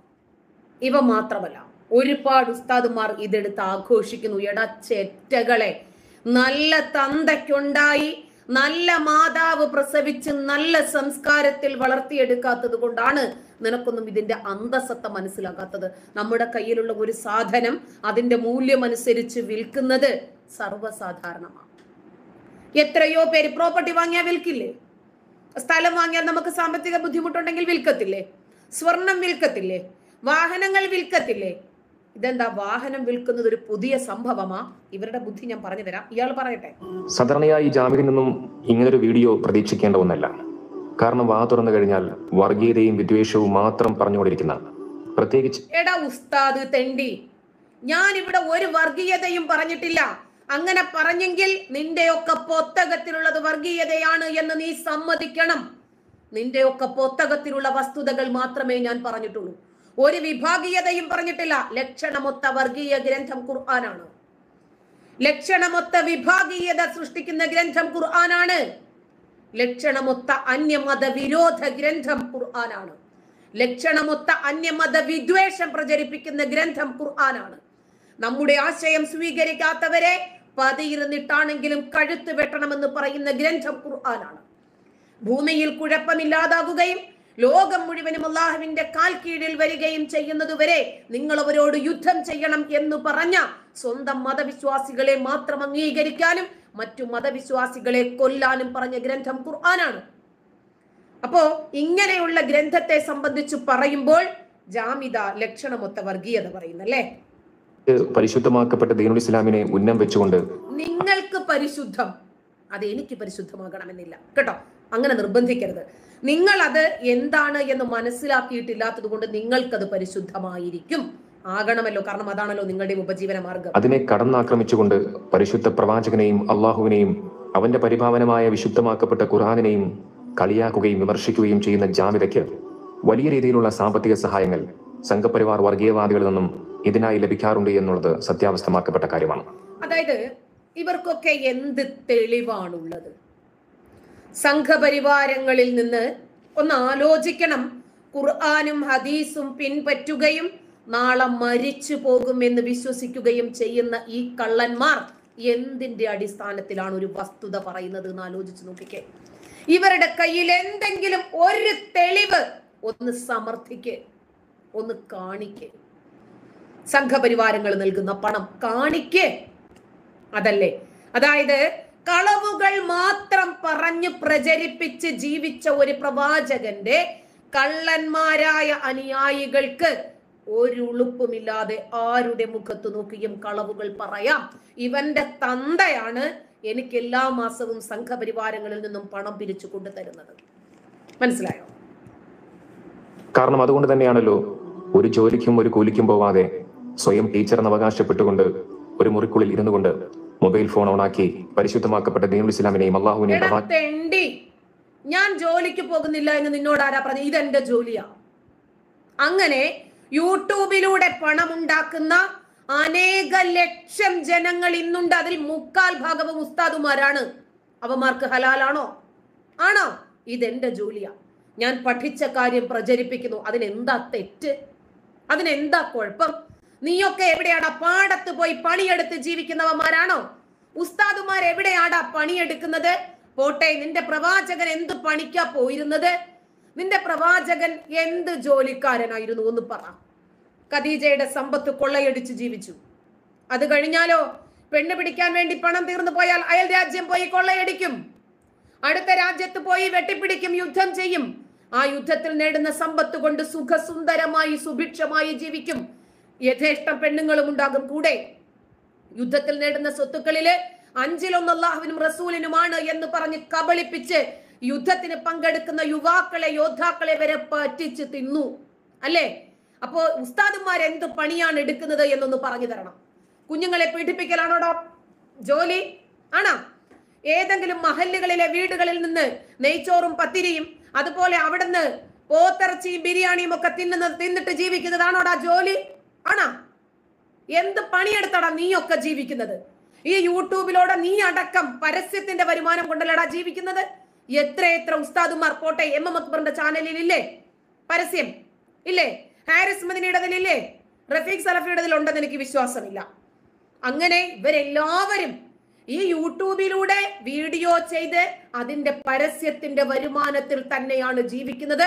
Speaker 1: ഇവ മാത്രമല്ല, ഒരുപാട് ഉസ്താദുമാർ ഇതെടുത്ത് ആഘോഷിക്കുന്നു. എടാ ചെറ്റകളെ, നല്ല തന്തയ്ക്കുണ്ടായി നല്ല മാതാവ് പ്രസവിച്ച് നല്ല സംസ്കാരത്തിൽ വളർത്തിയെടുക്കാത്തത് കൊണ്ടാണ് നിനക്കൊന്നും ഇതിന്റെ അന്തസത്ത മനസ്സിലാക്കാത്തത്. നമ്മുടെ കയ്യിലുള്ള ഒരു സാധനം അതിന്റെ മൂല്യം അനുസരിച്ച് വിൽക്കുന്നത് സർവ്വസാധാരണമാണ്. എത്രയോ പേര് പ്രോപ്പർട്ടി വാങ്ങിയാൽ വിൽക്കില്ലേ? സ്ഥലം വാങ്ങിയാൽ നമുക്ക് സാമ്പത്തിക ബുദ്ധിമുട്ടുണ്ടെങ്കിൽ വിൽക്കത്തില്ലേ? സ്വർണം വിൽക്കത്തില്ലേ? വാഹനങ്ങൾ വിൽക്കത്തില്ലേ? ഇതെന്താ വാഹനം വിൽക്കുന്നത് ഒരു പുതിയ സംഭവമാ? ഇവരുടെ ബുദ്ധി ഞാൻ പറഞ്ഞു തരാം, ഇയാൾ പറയട്ടെ.
Speaker 2: സാധാരണയായി ജാമിദിൽ നിന്നും ഇങ്ങനൊരു വീഡിയോ പ്രതീക്ഷിക്കേണ്ട ഒന്നല്ല. കാരണം വാ തുറന്നു കഴിഞ്ഞാൽ വർഗീയതയും വിദ്വേഷവും മാത്രം പറഞ്ഞുകൊണ്ടിരിക്കുന്ന, പ്രത്യേകിച്ച്
Speaker 1: എടാ ഉസ്താദ് തെണ്ടി, ഞാൻ ഇവിടെ ഒരു വർഗീയതയും പറഞ്ഞിട്ടില്ല. അങ്ങനെ പറഞ്ഞെങ്കിൽ നിന്റെയൊക്കെ പുസ്തകത്തിലുള്ളത് വർഗീയതയാണ് എന്ന് നീ സമ്മതിക്കണം. നിന്റെയൊക്കെ പുസ്തകത്തിലുള്ള വസ്തുതകൾ മാത്രമേ ഞാൻ പറഞ്ഞിട്ടുള്ളൂ. ഒരു വിഭാഗീയതയും പറഞ്ഞിട്ടില്ല. ലക്ഷണമൊത്ത വർഗീയ ഗ്രന്ഥം ഖുർആനാണ്. ലക്ഷണമൊത്ത വിഭാഗീയത സൃഷ്ടിക്കുന്ന ഗ്രന്ഥം ഖുർആനാണ്. ലക്ഷണമൊത്ത അന്യമത വിരോധ ഗ്രന്ഥം ഖുർആനാണ്. ലക്ഷണമൊത്ത അന്യമത വിദ്വേഷം പ്രചരിപ്പിക്കുന്ന ഗ്രന്ഥം ഖുർആനാണ്. നമ്മുടെ ആശയം സ്വീകരിക്കാത്തവരെ പതിയിരുന്നിട്ടാണെങ്കിലും കഴുത്ത് വെട്ടണമെന്ന് പറയുന്ന ഗ്രന്ഥം ഖുർആനാണ്. ഭൂമിയിൽ കുഴപ്പമില്ലാതാകുകയും ലോകം മുഴുവനും അല്ലാഹുവിന്റെ കാൽ കീഴിൽ വരികയും ചെയ്യുന്നതുവരെ നിങ്ങൾ അവരോട് യുദ്ധം ചെയ്യണം എന്ന് പറഞ്ഞ സ്വന്തം മതവിശ്വാസികളെ മാത്രം അംഗീകരിക്കാനും മറ്റു മതവിശ്വാസികളെ കൊല്ലാനും പറഞ്ഞ ഗ്രന്ഥം ഖുർആനാണ്. അപ്പോ ഇങ്ങനെയുള്ള ഗ്രന്ഥത്തെ സംബന്ധിച്ച് പറയുമ്പോൾ ജാമിദ ലക്ഷണമൊത്ത വർഗീയത പറയുന്നല്ലേ?
Speaker 2: പരിശുദ്ധമാക്കപ്പെട്ട ദീനുൽ ഇസ്ലാമിനെ ഉന്നം വെച്ചുകൊണ്ട്
Speaker 1: നിങ്ങൾക്ക് പരിശുദ്ധം, അത് എനിക്ക് പരിശുദ്ധമാകണമെന്നില്ല കേട്ടോ. അങ്ങനെ നിർബന്ധിക്കരുത്. നിങ്ങൾ അത് എന്താണ് എന്ന് മനസ്സിലാക്കിയിട്ടില്ലാത്തത് കൊണ്ട് നിങ്ങൾക്കത് പരിശുദ്ധമായിരിക്കും, ആകണമല്ലോ. കാരണം അതാണല്ലോ നിങ്ങളുടെ ഉപജീവന മാർഗം.
Speaker 2: അതിനെ കടന്നാക്രമിച്ചുകൊണ്ട് പരിശുദ്ധ പ്രവാചകനെയും അള്ളാഹുവിനെയും അവന്റെ പരിഭാവനമായ വിശുദ്ധമാക്കപ്പെട്ട ഖുർആനിനെയും കളിയാക്കുകയും വിമർശിക്കുകയും ചെയ്യുന്ന ജാമിദയ്ക്ക് വലിയ രീതിയിലുള്ള സാമ്പത്തിക സഹായങ്ങൾ സംഘപരിവാർ വർഗീയവാദികളിൽ നിന്നും ഇതിനായി ലഭിക്കാറുണ്ട് എന്നുള്ളത് സത്യാവസ്ഥമാക്കപ്പെട്ട കാര്യമാണ്.
Speaker 1: അതായത് ഇവർക്കൊക്കെ എന്ത് തെളിവാണുള്ളത്? സംഘപരിവാരങ്ങളിൽ നിന്ന് ഒന്ന് ആലോചിക്കണം. ഖുർആനും ഹദീസും പിൻപറ്റുകയും നാളെ മരിച്ചു പോകുമെന്ന് വിശ്വസിക്കുകയും ചെയ്യുന്ന ഈ കള്ളന്മാർ എന്തിന്റെ അടിസ്ഥാനത്തിലാണ് ഒരു വസ്തുത പറയുന്നത് എന്ന് ആലോചിച്ച് നോക്കിക്കേ. ഇവരുടെ കയ്യിൽ എന്തെങ്കിലും ഒരു തെളിവ് ഒന്ന് സമർത്ഥിക്ക്, ഒന്ന് കാണിക്ക്. സംഘപരിവാരങ്ങൾ നൽകുന്ന പണം കാണിക്ക്. അതല്ലേ? അതായത് കളവുകൾ മാത്രം പറഞ്ഞു പ്രചരിപ്പിച്ച് ജീവിച്ച ഒരു പ്രവാചകന്റെ കള്ളന്മാരായ അനുയായികൾക്ക് ഒരു ഉളുപ്പുമില്ലാതെ ആരുടെ മുഖത്ത് നോക്കിയും കളവുകൾ പറയാം. ഇവന്റെ തന്തയാണ് എനിക്ക് എല്ലാ മാസവും സംഘപരിവാരങ്ങളിൽ നിന്നും പണം പിരിച്ചു കൊണ്ടു തരുന്നത്. മനസ്സിലായോ?
Speaker 2: കാരണം അതുകൊണ്ട് തന്നെയാണല്ലോ ഒരു ജോലിക്കും ഒരു കൂലിക്കും പോവാതെ സ്വയം ടീച്ചർ എന്ന് അവകാശപ്പെട്ടുകൊണ്ട് ഒരു മുറിക്കുള്ളിൽ ഇരുന്നു കൊണ്ട് മൊബൈൽ ഫോൺ ഓണാക്കി പരിശുദ്ധമാക്കപ്പെട്ട ദീനുൽ ഇസ്ലാമിനെയും അള്ളാഹുവിനെയും
Speaker 1: ഞാൻ ജോലിക്ക് പോകുന്നില്ല എന്ന് നിന്നോട് ആരാ പറഞ്ഞു? ഇതെന്റെ ജോലിയാ. അങ്ങനെ യൂട്യൂബിലൂടെ പണമുണ്ടാക്കുന്ന അനേക ലക്ഷം ജനങ്ങൾ ഇന്നുണ്ട്. അതിൽ മുക്കാൽ ഭാഗവും ഉസ്താദുമാരാണ്. അവന്മാർക്ക് ഹലാലാണോ? ആണോ? ഇതെന്റെ ജോലിയാ. ഞാൻ പഠിച്ച കാര്യം പ്രചരിപ്പിക്കുന്നു. അതിനെന്താ തെറ്റ്? അതിനെന്താ കുഴപ്പം? നീയൊക്കെ എവിടെയാടാ പാടത്ത് പോയി പണിയെടുത്ത് ജീവിക്കുന്നവന്മാരാണോ? ഉസ്താദുമാർ എവിടെയാടാ പണിയെടുക്കുന്നത്? പോട്ടെ, നിന്റെ പ്രവാചകൻ എന്ത് പണിക്കാ പോയിരുന്നത്? നിന്റെ പ്രവാചകൻ എന്ത് ജോലിക്കാരനായിരുന്നു ഒന്ന് പറ. ഖദീജയുടെ സമ്പത്ത് കൊള്ളയടിച്ച് ജീവിച്ചു. അത് കഴിഞ്ഞാലോ പെണ്ണ് പിടിക്കാൻ വേണ്ടി പണം തീർന്നു പോയാൽ അയൽ രാജ്യം പോയി കൊള്ളയടിക്കും, അടുത്ത രാജ്യത്ത് പോയി വെട്ടിപ്പിടിക്കും, യുദ്ധം ചെയ്യും. ആ യുദ്ധത്തിൽ നേടുന്ന സമ്പത്ത് കൊണ്ട് സുഖസുന്ദരമായി സുഭിക്ഷമായി ജീവിക്കും. യഥേഷ്ടം പെണ്ണുങ്ങളും ഉണ്ടാകും കൂടെ. യുദ്ധത്തിൽ നേടുന്ന സ്വത്തുക്കളില് അഞ്ചിലൊന്ന് അല്ലാഹുവിനും റസൂലിനുമാണ് എന്ന് പറഞ്ഞ് കബളിപ്പിച്ച് യുദ്ധത്തിന് പങ്കെടുക്കുന്ന യുവാക്കളെ യോദ്ധാക്കളെ വരെ പറ്റിച്ച് തിന്നു. അല്ലേ? അപ്പോ ഉസ്താദുമാർ എന്ത് പണിയാണ് എടുക്കുന്നത് എന്നൊന്ന് പറഞ്ഞു തരണം. കുഞ്ഞുങ്ങളെ പീഡിപ്പിക്കലാണോടോ ജോലി? ആണോ? ഏതെങ്കിലും മഹല്ലുകളിലെ വീടുകളിൽ നിന്ന് നെയ്ച്ചോറും പത്തിരിയും അതുപോലെ അവിടുന്ന് പോത്തിറച്ചിയും ബിരിയാണിയും ഒക്കെ തിന്നുന്നത് തിന്നിട്ട് ജീവിക്കുന്നതാണോടാ ജോലി? ആണോ? എന്ത് പണിയെടുത്തടാ നീയൊക്കെ ജീവിക്കുന്നത്? ഈ യൂട്യൂബിലൂടെ നീ അടക്കം പരസ്യത്തിന്റെ വരുമാനം കൊണ്ടല്ലടാ ജീവിക്കുന്നത്. എത്ര എത്ര ഉസ്താദുമാർ പോട്ടെ, എം എം അക്ബറിന്റെ ചാനലിൽ ഇല്ലേ പരസ്യം? ഇല്ലേ? ഹാരിസ് മദനിയുടേതിലില്ലേ? റഫീഖ് സലഫിയുടേതിൽ ഉണ്ടെന്ന് എനിക്ക് വിശ്വാസമില്ല. അങ്ങനെ ഇവരെല്ലാവരും ഈ യൂട്യൂബിലൂടെ വീഡിയോ ചെയ്ത് അതിന്റെ പരസ്യത്തിന്റെ വരുമാനത്തിൽ തന്നെയാണ് ജീവിക്കുന്നത്.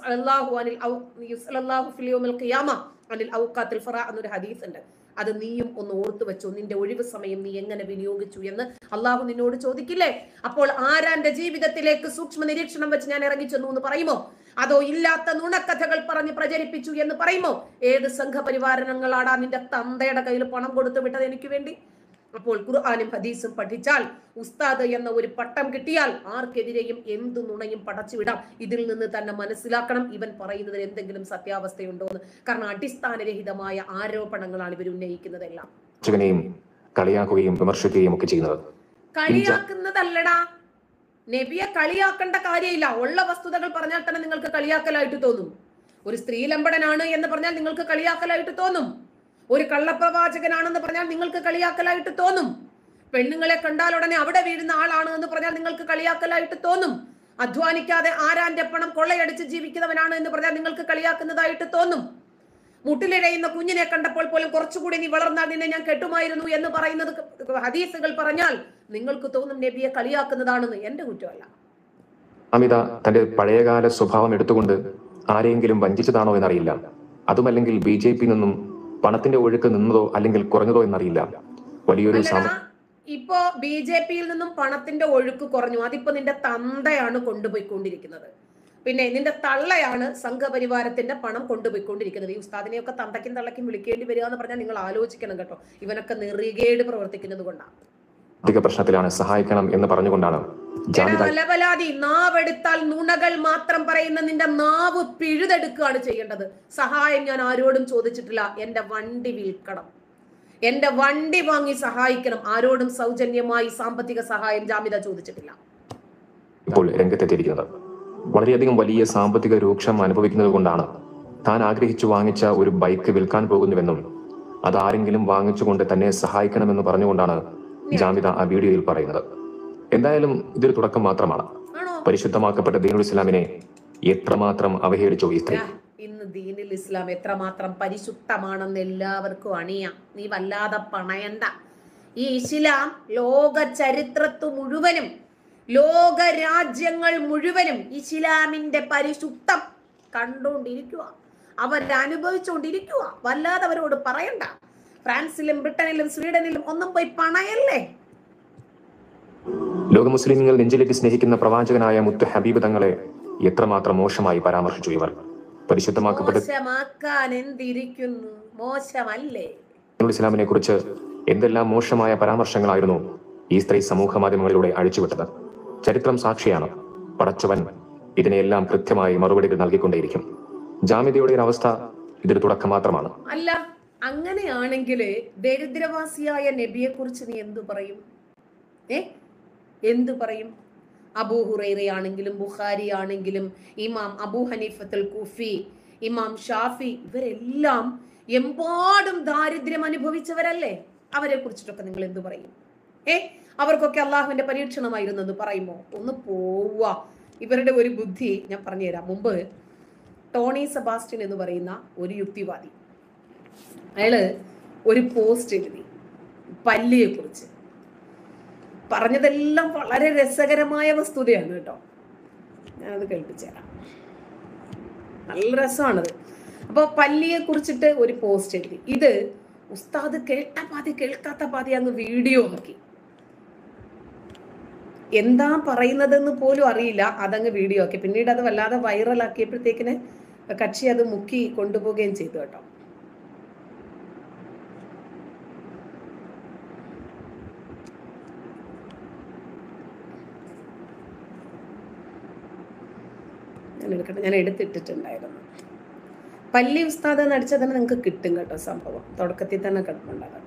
Speaker 1: എന്നൊരു ഹദീസ് ഉണ്ട്. അത് നീയും ഒന്ന് ഓർത്തു വെച്ചു. നിന്റെ ഒഴിവ് സമയം നീ എങ്ങനെ വിനിയോഗിച്ചു എന്ന് അള്ളാഹു നിന്നോട് ചോദിക്കില്ലേ? അപ്പോൾ ആരാന്റെ ജീവിതത്തിലേക്ക് സൂക്ഷ്മ നിരീക്ഷണം വെച്ച് ഞാൻ ഇറങ്ങിച്ചെന്നു എന്ന് പറയുമോ? അതോ ഇല്ലാത്ത നുണക്കഥകൾ പറഞ്ഞ് പ്രചരിപ്പിച്ചു എന്ന് പറയുമോ? ഏത് സംഘപരിവാരങ്ങളാടാ നിന്റെ തന്തയുടെ കയ്യിൽ പണം കൊടുത്തു വിട്ടത് എനിക്ക് വേണ്ടി? അപ്പോൾ ഖുർആനും ഹദീസും പഠിച്ചാൽ ഉസ്താദ് എന്ന ഒരു പട്ടം കിട്ടിയാൽ ആർക്കെതിരെയും എന്തു നുണയും പടച്ചുവിടാം. ഇതിൽ നിന്ന് തന്നെ മനസ്സിലാക്കണം ഇവൻ പറയുന്നതിൽ എന്തെങ്കിലും സത്യാവസ്ഥയുണ്ടോ എന്ന്. കാരണം അടിസ്ഥാനരഹിതമായ ആരോപണങ്ങളാണ് ഇവർ ഉന്നയിക്കുന്നതെല്ലാം.
Speaker 2: കളിയാക്കുകയും വിമർശിക്കുകയും ഒക്കെ ചെയ്യുന്നത്.
Speaker 1: കളിയാക്കുന്നതല്ലടാ, നബിയെ കളിയാക്കേണ്ട കാര്യമില്ല. ഉള്ള വസ്തുതകൾ പറഞ്ഞാൽ തന്നെ നിങ്ങൾക്ക് കളിയാക്കലായിട്ട് തോന്നും. ഒരു സ്ത്രീലമ്പടനാണ് എന്ന് പറഞ്ഞാൽ നിങ്ങൾക്ക് കളിയാക്കലായിട്ട് തോന്നും. ഒരു കള്ളപ്രവാചകനാണെന്ന് പറഞ്ഞാൽ നിങ്ങൾക്ക് കളിയാക്കലായിട്ട് തോന്നും. പെണ്ണുങ്ങളെ കണ്ടാൽ ഉടനെ അവിടെ വീഴുന്ന ആളാണ് എന്ന് പറഞ്ഞാൽ നിങ്ങൾക്ക് കളിയാക്കലായിട്ട് തോന്നും. അധ്വാനിക്കാതെ ആരാന്റെ പണം കൊള്ളയടിച്ച് ജീവിക്കുന്നവനാണ് എന്ന് പറഞ്ഞാൽ നിങ്ങൾക്ക് കളിയാക്കുന്നതായിട്ട് തോന്നും. മുട്ടിലിഴയുന്ന കുഞ്ഞിനെ കണ്ടപ്പോൾ പോലും കുറച്ചുകൂടി നീ വളർന്നാൽ നിന്നെ ഞാൻ കെട്ടുമായിരുന്നു എന്ന് പറയുന്നത് ഹദീസുകൾ പറഞ്ഞാൽ നിങ്ങൾക്ക് തോന്നും നബിയെ കളിയാക്കുന്നതാണെന്ന്. എന്റെ കുറ്റമല്ല.
Speaker 2: അമിത തന്റെ പഴയകാല സ്വഭാവം എടുത്തുകൊണ്ട് ആരെയെങ്കിലും വഞ്ചിച്ചതാണോ എന്നറിയില്ല. അതുമല്ലെങ്കിൽ ബി ജെ പി നിന്നും പണത്തിന്റെ ഒഴുക്ക് നിന്നതോ അല്ലെങ്കിൽ കുറഞ്ഞതോ എന്നറിയില്ല. വലിയൊരു
Speaker 1: ഇപ്പോ ബി ജെ പിയിൽ നിന്നും പണത്തിന്റെ ഒഴുക്ക് കുറഞ്ഞു. അതിപ്പോ നിന്റെ തന്തയാണ് കൊണ്ടുപോയിക്കൊണ്ടിരിക്കുന്നത്. പിന്നെ നിന്റെ തള്ളയാണ് സംഘപരിവാരത്തിന്റെ പണം കൊണ്ടുപോയിക്കൊണ്ടിരിക്കുന്നത്. ഈ ഉസ്താദിനെയൊക്കെ തന്തയ്ക്കും തള്ളയ്ക്കും വിളിക്കേണ്ടി വരിക എന്ന് പറഞ്ഞാൽ നിങ്ങൾ ആലോചിക്കണം കേട്ടോ. ഇവനൊക്കെ നെറികേട് പ്രവർത്തിക്കുന്നത് കൊണ്ടാണ്.
Speaker 2: അധിക പ്രശ്നത്തിലാണ്, സഹായിക്കണം എന്ന് പറഞ്ഞുകൊണ്ടാണ്
Speaker 1: അലബലാതി. നാവെടുത്താൽ നുണകൾ മാത്രം പറയുന്ന നിന്റെ നാവ് പിഴുതെടുക്കുകയാണ് ചെയ്യേണ്ടത്. സഹായം ഞാൻ ആരോടും ചോദിച്ചിട്ടില്ല. എന്റെ വണ്ടി വിൽക്കണം, എന്റെ വണ്ടി വാങ്ങി സഹായിക്കണം. ആരോടും സൗജന്യമായി സാമ്പത്തിക സഹായം ജാമിദ ചോദിച്ചിട്ടില്ല.
Speaker 2: ഇപ്പോൾ രംഗത്തെത്തിയിരിക്കുന്നത് വളരെയധികം വലിയ സാമ്പത്തിക രൂക്ഷം അനുഭവിക്കുന്നത് കൊണ്ടാണ് താൻ ആഗ്രഹിച്ചു വാങ്ങിച്ച ഒരു ബൈക്ക് വിൽക്കാൻ പോകുന്നുവെന്നും അത് ആരെങ്കിലും വാങ്ങിച്ചുകൊണ്ട് തന്നെ സഹായിക്കണമെന്ന് പറഞ്ഞുകൊണ്ടാണ് ജാമിദ ആ വീഡിയോയിൽ പറയുന്നത്. എന്തായാലും ഇതൊരു തുടക്കം മാത്രമാണ്. പരിശുദ്ധമാക്കപ്പെട്ട ദീനുൽ ഇസ്ലാമിനെ എത്രമാത്രം അവഹേളിച്ചു ഈ സ്ത്രീ.
Speaker 1: ഇന്ന് ദീനുൽ ഇസ്ലാം എത്രമാത്രം പരിശുദ്ധമാണെന്ന് എല്ലാവർക്കും അറിയാം. നീ വല്ലാതെ പണയണ്ട. ഈ ഇസ്ലാം ലോക ചരിത്രത്തു മുഴുവനും ലോക രാജ്യങ്ങൾ മുഴുവനും ഇസ്ലാമിന്റെ പരിശുദ്ധം കണ്ടുകൊണ്ടിരിക്കുക, അവരനുഭവിച്ചുകൊണ്ടിരിക്കുക. വല്ലാതെ അവരോട് പറയണ്ട. ഫ്രാൻസിലും ബ്രിട്ടനിലും സ്വീഡനിലും ഒന്നും പോയി പണയല്ലേ.
Speaker 2: ലോക മുസ്ലിങ്ങൾ നെഞ്ചിലേക്ക് സ്നേഹിക്കുന്ന പ്രവാചകനായ മുത്ത് ഹബീബ് തങ്ങളെ എത്രമാത്രം മോശമായി പരാമർശിച്ചു ഇവർ. പരിശുദ്ധമാക്കപ്പെട്ട
Speaker 1: മോശമാക്കാൻ എന്തിരിക്കുന്നു, മോശമല്ലേ.
Speaker 2: ഇസ്ലാമിനെ കുറിച്ച് എന്തെല്ലാം മോശമായ പരാമർശങ്ങളായിരുന്നു ഈ സ്ത്രീ സമൂഹ മാധ്യമങ്ങളിലൂടെ അഴിച്ചുവിട്ടത്. ചരിത്രം സാക്ഷിയാണ്. പടച്ചവൻ ഇതിനെല്ലാം കൃത്യമായി മറുപടികൾ നൽകിക്കൊണ്ടേയിരിക്കും. ജാമിദയുടെ ഒരു അവസ്ഥ ഇതൊരു തുടക്കം മാത്രമാണ്.
Speaker 1: അല്ല, അങ്ങനെയാണെങ്കിൽ ദരിദ്രവാസിയായ നബിയെ കുറിച്ച് നീ എന്തു പറയും? ഏ എന്തു പറയും? അബൂ ഹുറൈറയാണെങ്കിലും ബുഖാരി ആണെങ്കിലും ഇമാം അബൂ ഹനീഫത്തുൽ കൂഫി, ഇമാം ഷാഫി, ഇവരെല്ലാം എമ്പാടും ദാരിദ്ര്യം അനുഭവിച്ചവരല്ലേ? അവരെ കുറിച്ചിട്ടൊക്കെ നിങ്ങൾ എന്തു പറയും? ഏ അവർക്കൊക്കെ അള്ളാഹുവിന്റെ പരീക്ഷണമായിരുന്നു എന്ന് പറയുമോ? ഒന്ന് പോവുക. ഇവരുടെ ഒരു ബുദ്ധി ഞാൻ പറഞ്ഞുതരാം. മുമ്പ് ടോണി സെബാസ്റ്റ്യൻ എന്ന് പറയുന്ന ഒരു യുക്തിവാദി, അയാള് ഒരു പോസ്റ്റ് എഴുതി പല്ലിയെ കുറിച്ച്. പറഞ്ഞതെല്ലാം വളരെ രസകരമായ വസ്തുതയാണ് കേട്ടോ. ഞാനത് കേൾപ്പിച്ചുതരാം, നല്ല രസമാണത്. അപ്പൊ പല്ലിയെ കുറിച്ചിട്ട് ഒരു പോസ്റ്റ് എഴുതി. ഇത് ഉസ്താദ് കേട്ട പാതി കേൾക്കാത്ത പാതി അങ്ങ് വീഡിയോ ആക്കി. എന്താ പറയുന്നതെന്ന് പോലും അറിയില്ല, അതങ്ങ് വീഡിയോ ആക്കി. പിന്നീട് അത് വല്ലാതെ വൈറലാക്കിയപ്പോഴത്തേക്കിന് കക്ഷി അത് മുക്കി കൊണ്ടുപോവുകയും ചെയ്തു കേട്ടോ. ഞാൻ എടുക്കട്ടെ, ഞാൻ എടുത്തിട്ടിട്ടുണ്ടായിരുന്നു. പല്ലി ഉസ്താദ് എന്ന് അടിച്ചാൽ തന്നെ നിങ്ങൾക്ക് കിട്ടും കേട്ടോ. സംഭവം തുടക്കത്തിൽ തന്നെ കിടപ്പുണ്ടാകും.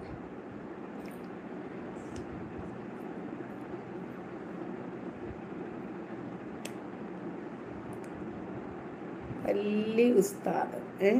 Speaker 1: പല്ലി ഉസ്താദ് ഏ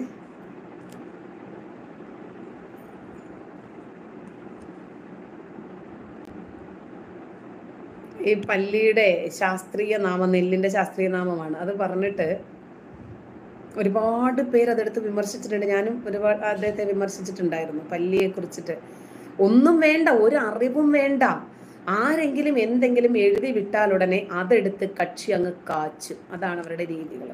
Speaker 1: ഈ പല്ലിയുടെ ശാസ്ത്രീയ നാമം, നെല്ലിന്റെ ശാസ്ത്രീയ നാമമാണ്. അത് പറഞ്ഞിട്ട് ഒരുപാട് പേര് അതെടുത്ത് വിമർശിച്ചിട്ടുണ്ട്. ഞാനും ഒരുപാട് അദ്ദേഹത്തെ വിമർശിച്ചിട്ടുണ്ടായിരുന്നു പല്ലിയെ കുറിച്ചിട്ട്. ഒന്നും വേണ്ട, ഒരു അറിവും വേണ്ട. ആരെങ്കിലും എന്തെങ്കിലും എഴുതി വിട്ടാൽ ഉടനെ അതെടുത്ത് കക്ഷി അങ്ങ് കാച്ചും. അതാണ് അവരുടെ രീതികൾ.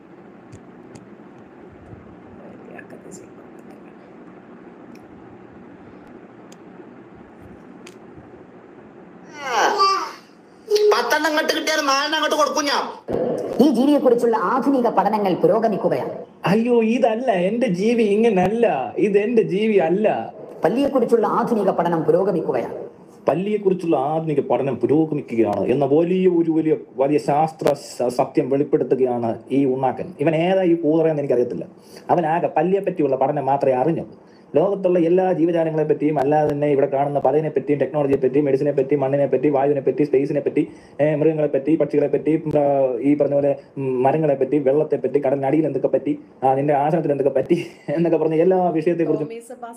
Speaker 3: ഈ ജീവിയെ കുറിച്ചുള്ള ആധുനിക പഠനങ്ങൾ പുരോഗമിക്കുകയാണ്.
Speaker 4: അയ്യോ, ഇതല്ല എന്റെ ജീവി, ഇങ്ങനല്ല, ഇത് എന്റെ ജീവി അല്ല.
Speaker 3: പല്ലിയെ കുറിച്ചുള്ള ആധുനിക പഠനം പുരോഗമിക്കുകയാണ്.
Speaker 4: പല്ലിയെ കുറിച്ചുള്ള ആധുനിക പഠനം പുരോഗമിക്കുകയാണ് എന്ന വലിയ ഒരു വലിയ വലിയ ശാസ്ത്ര സത്യം വെളിപ്പെടുത്തുകയാണ് ഈ ഉണ്ണാക്കൻ. ഇവൻ ഏതാ ഈ കൂതറയെന്ന് എനിക്കറിയത്തില്ല. അവൻ ആകെ പല്ലിയെ പറ്റിയുള്ള പഠനം മാത്രമേ അറിഞ്ഞു. ലോകത്തുള്ള എല്ലാ ജീവജാലങ്ങളെ പറ്റിയും അല്ലാതെ തന്നെ ഇവിടെ കാണുന്ന പലതിനെ പറ്റിയും ടെക്നോളജിയെ പറ്റി, മെഡിസിനെ പറ്റി, മണ്ണിനെ പറ്റി, വായുവിനെ പറ്റി, സ്പേസിനെ പറ്റി, മൃഗങ്ങളെ പറ്റി, പക്ഷികളെ പറ്റി, ഈ പറഞ്ഞ പോലെ മരങ്ങളെ പറ്റി, വെള്ളത്തെ പറ്റി, കടലിനടിയിൽ എന്തൊക്കെ പറ്റി, നിന്റെ ആശ്രമത്തിൽ എന്തൊക്കെ പറ്റി എന്നൊക്കെ പറഞ്ഞ എല്ലാ വിഷയത്തെ കുറിച്ചും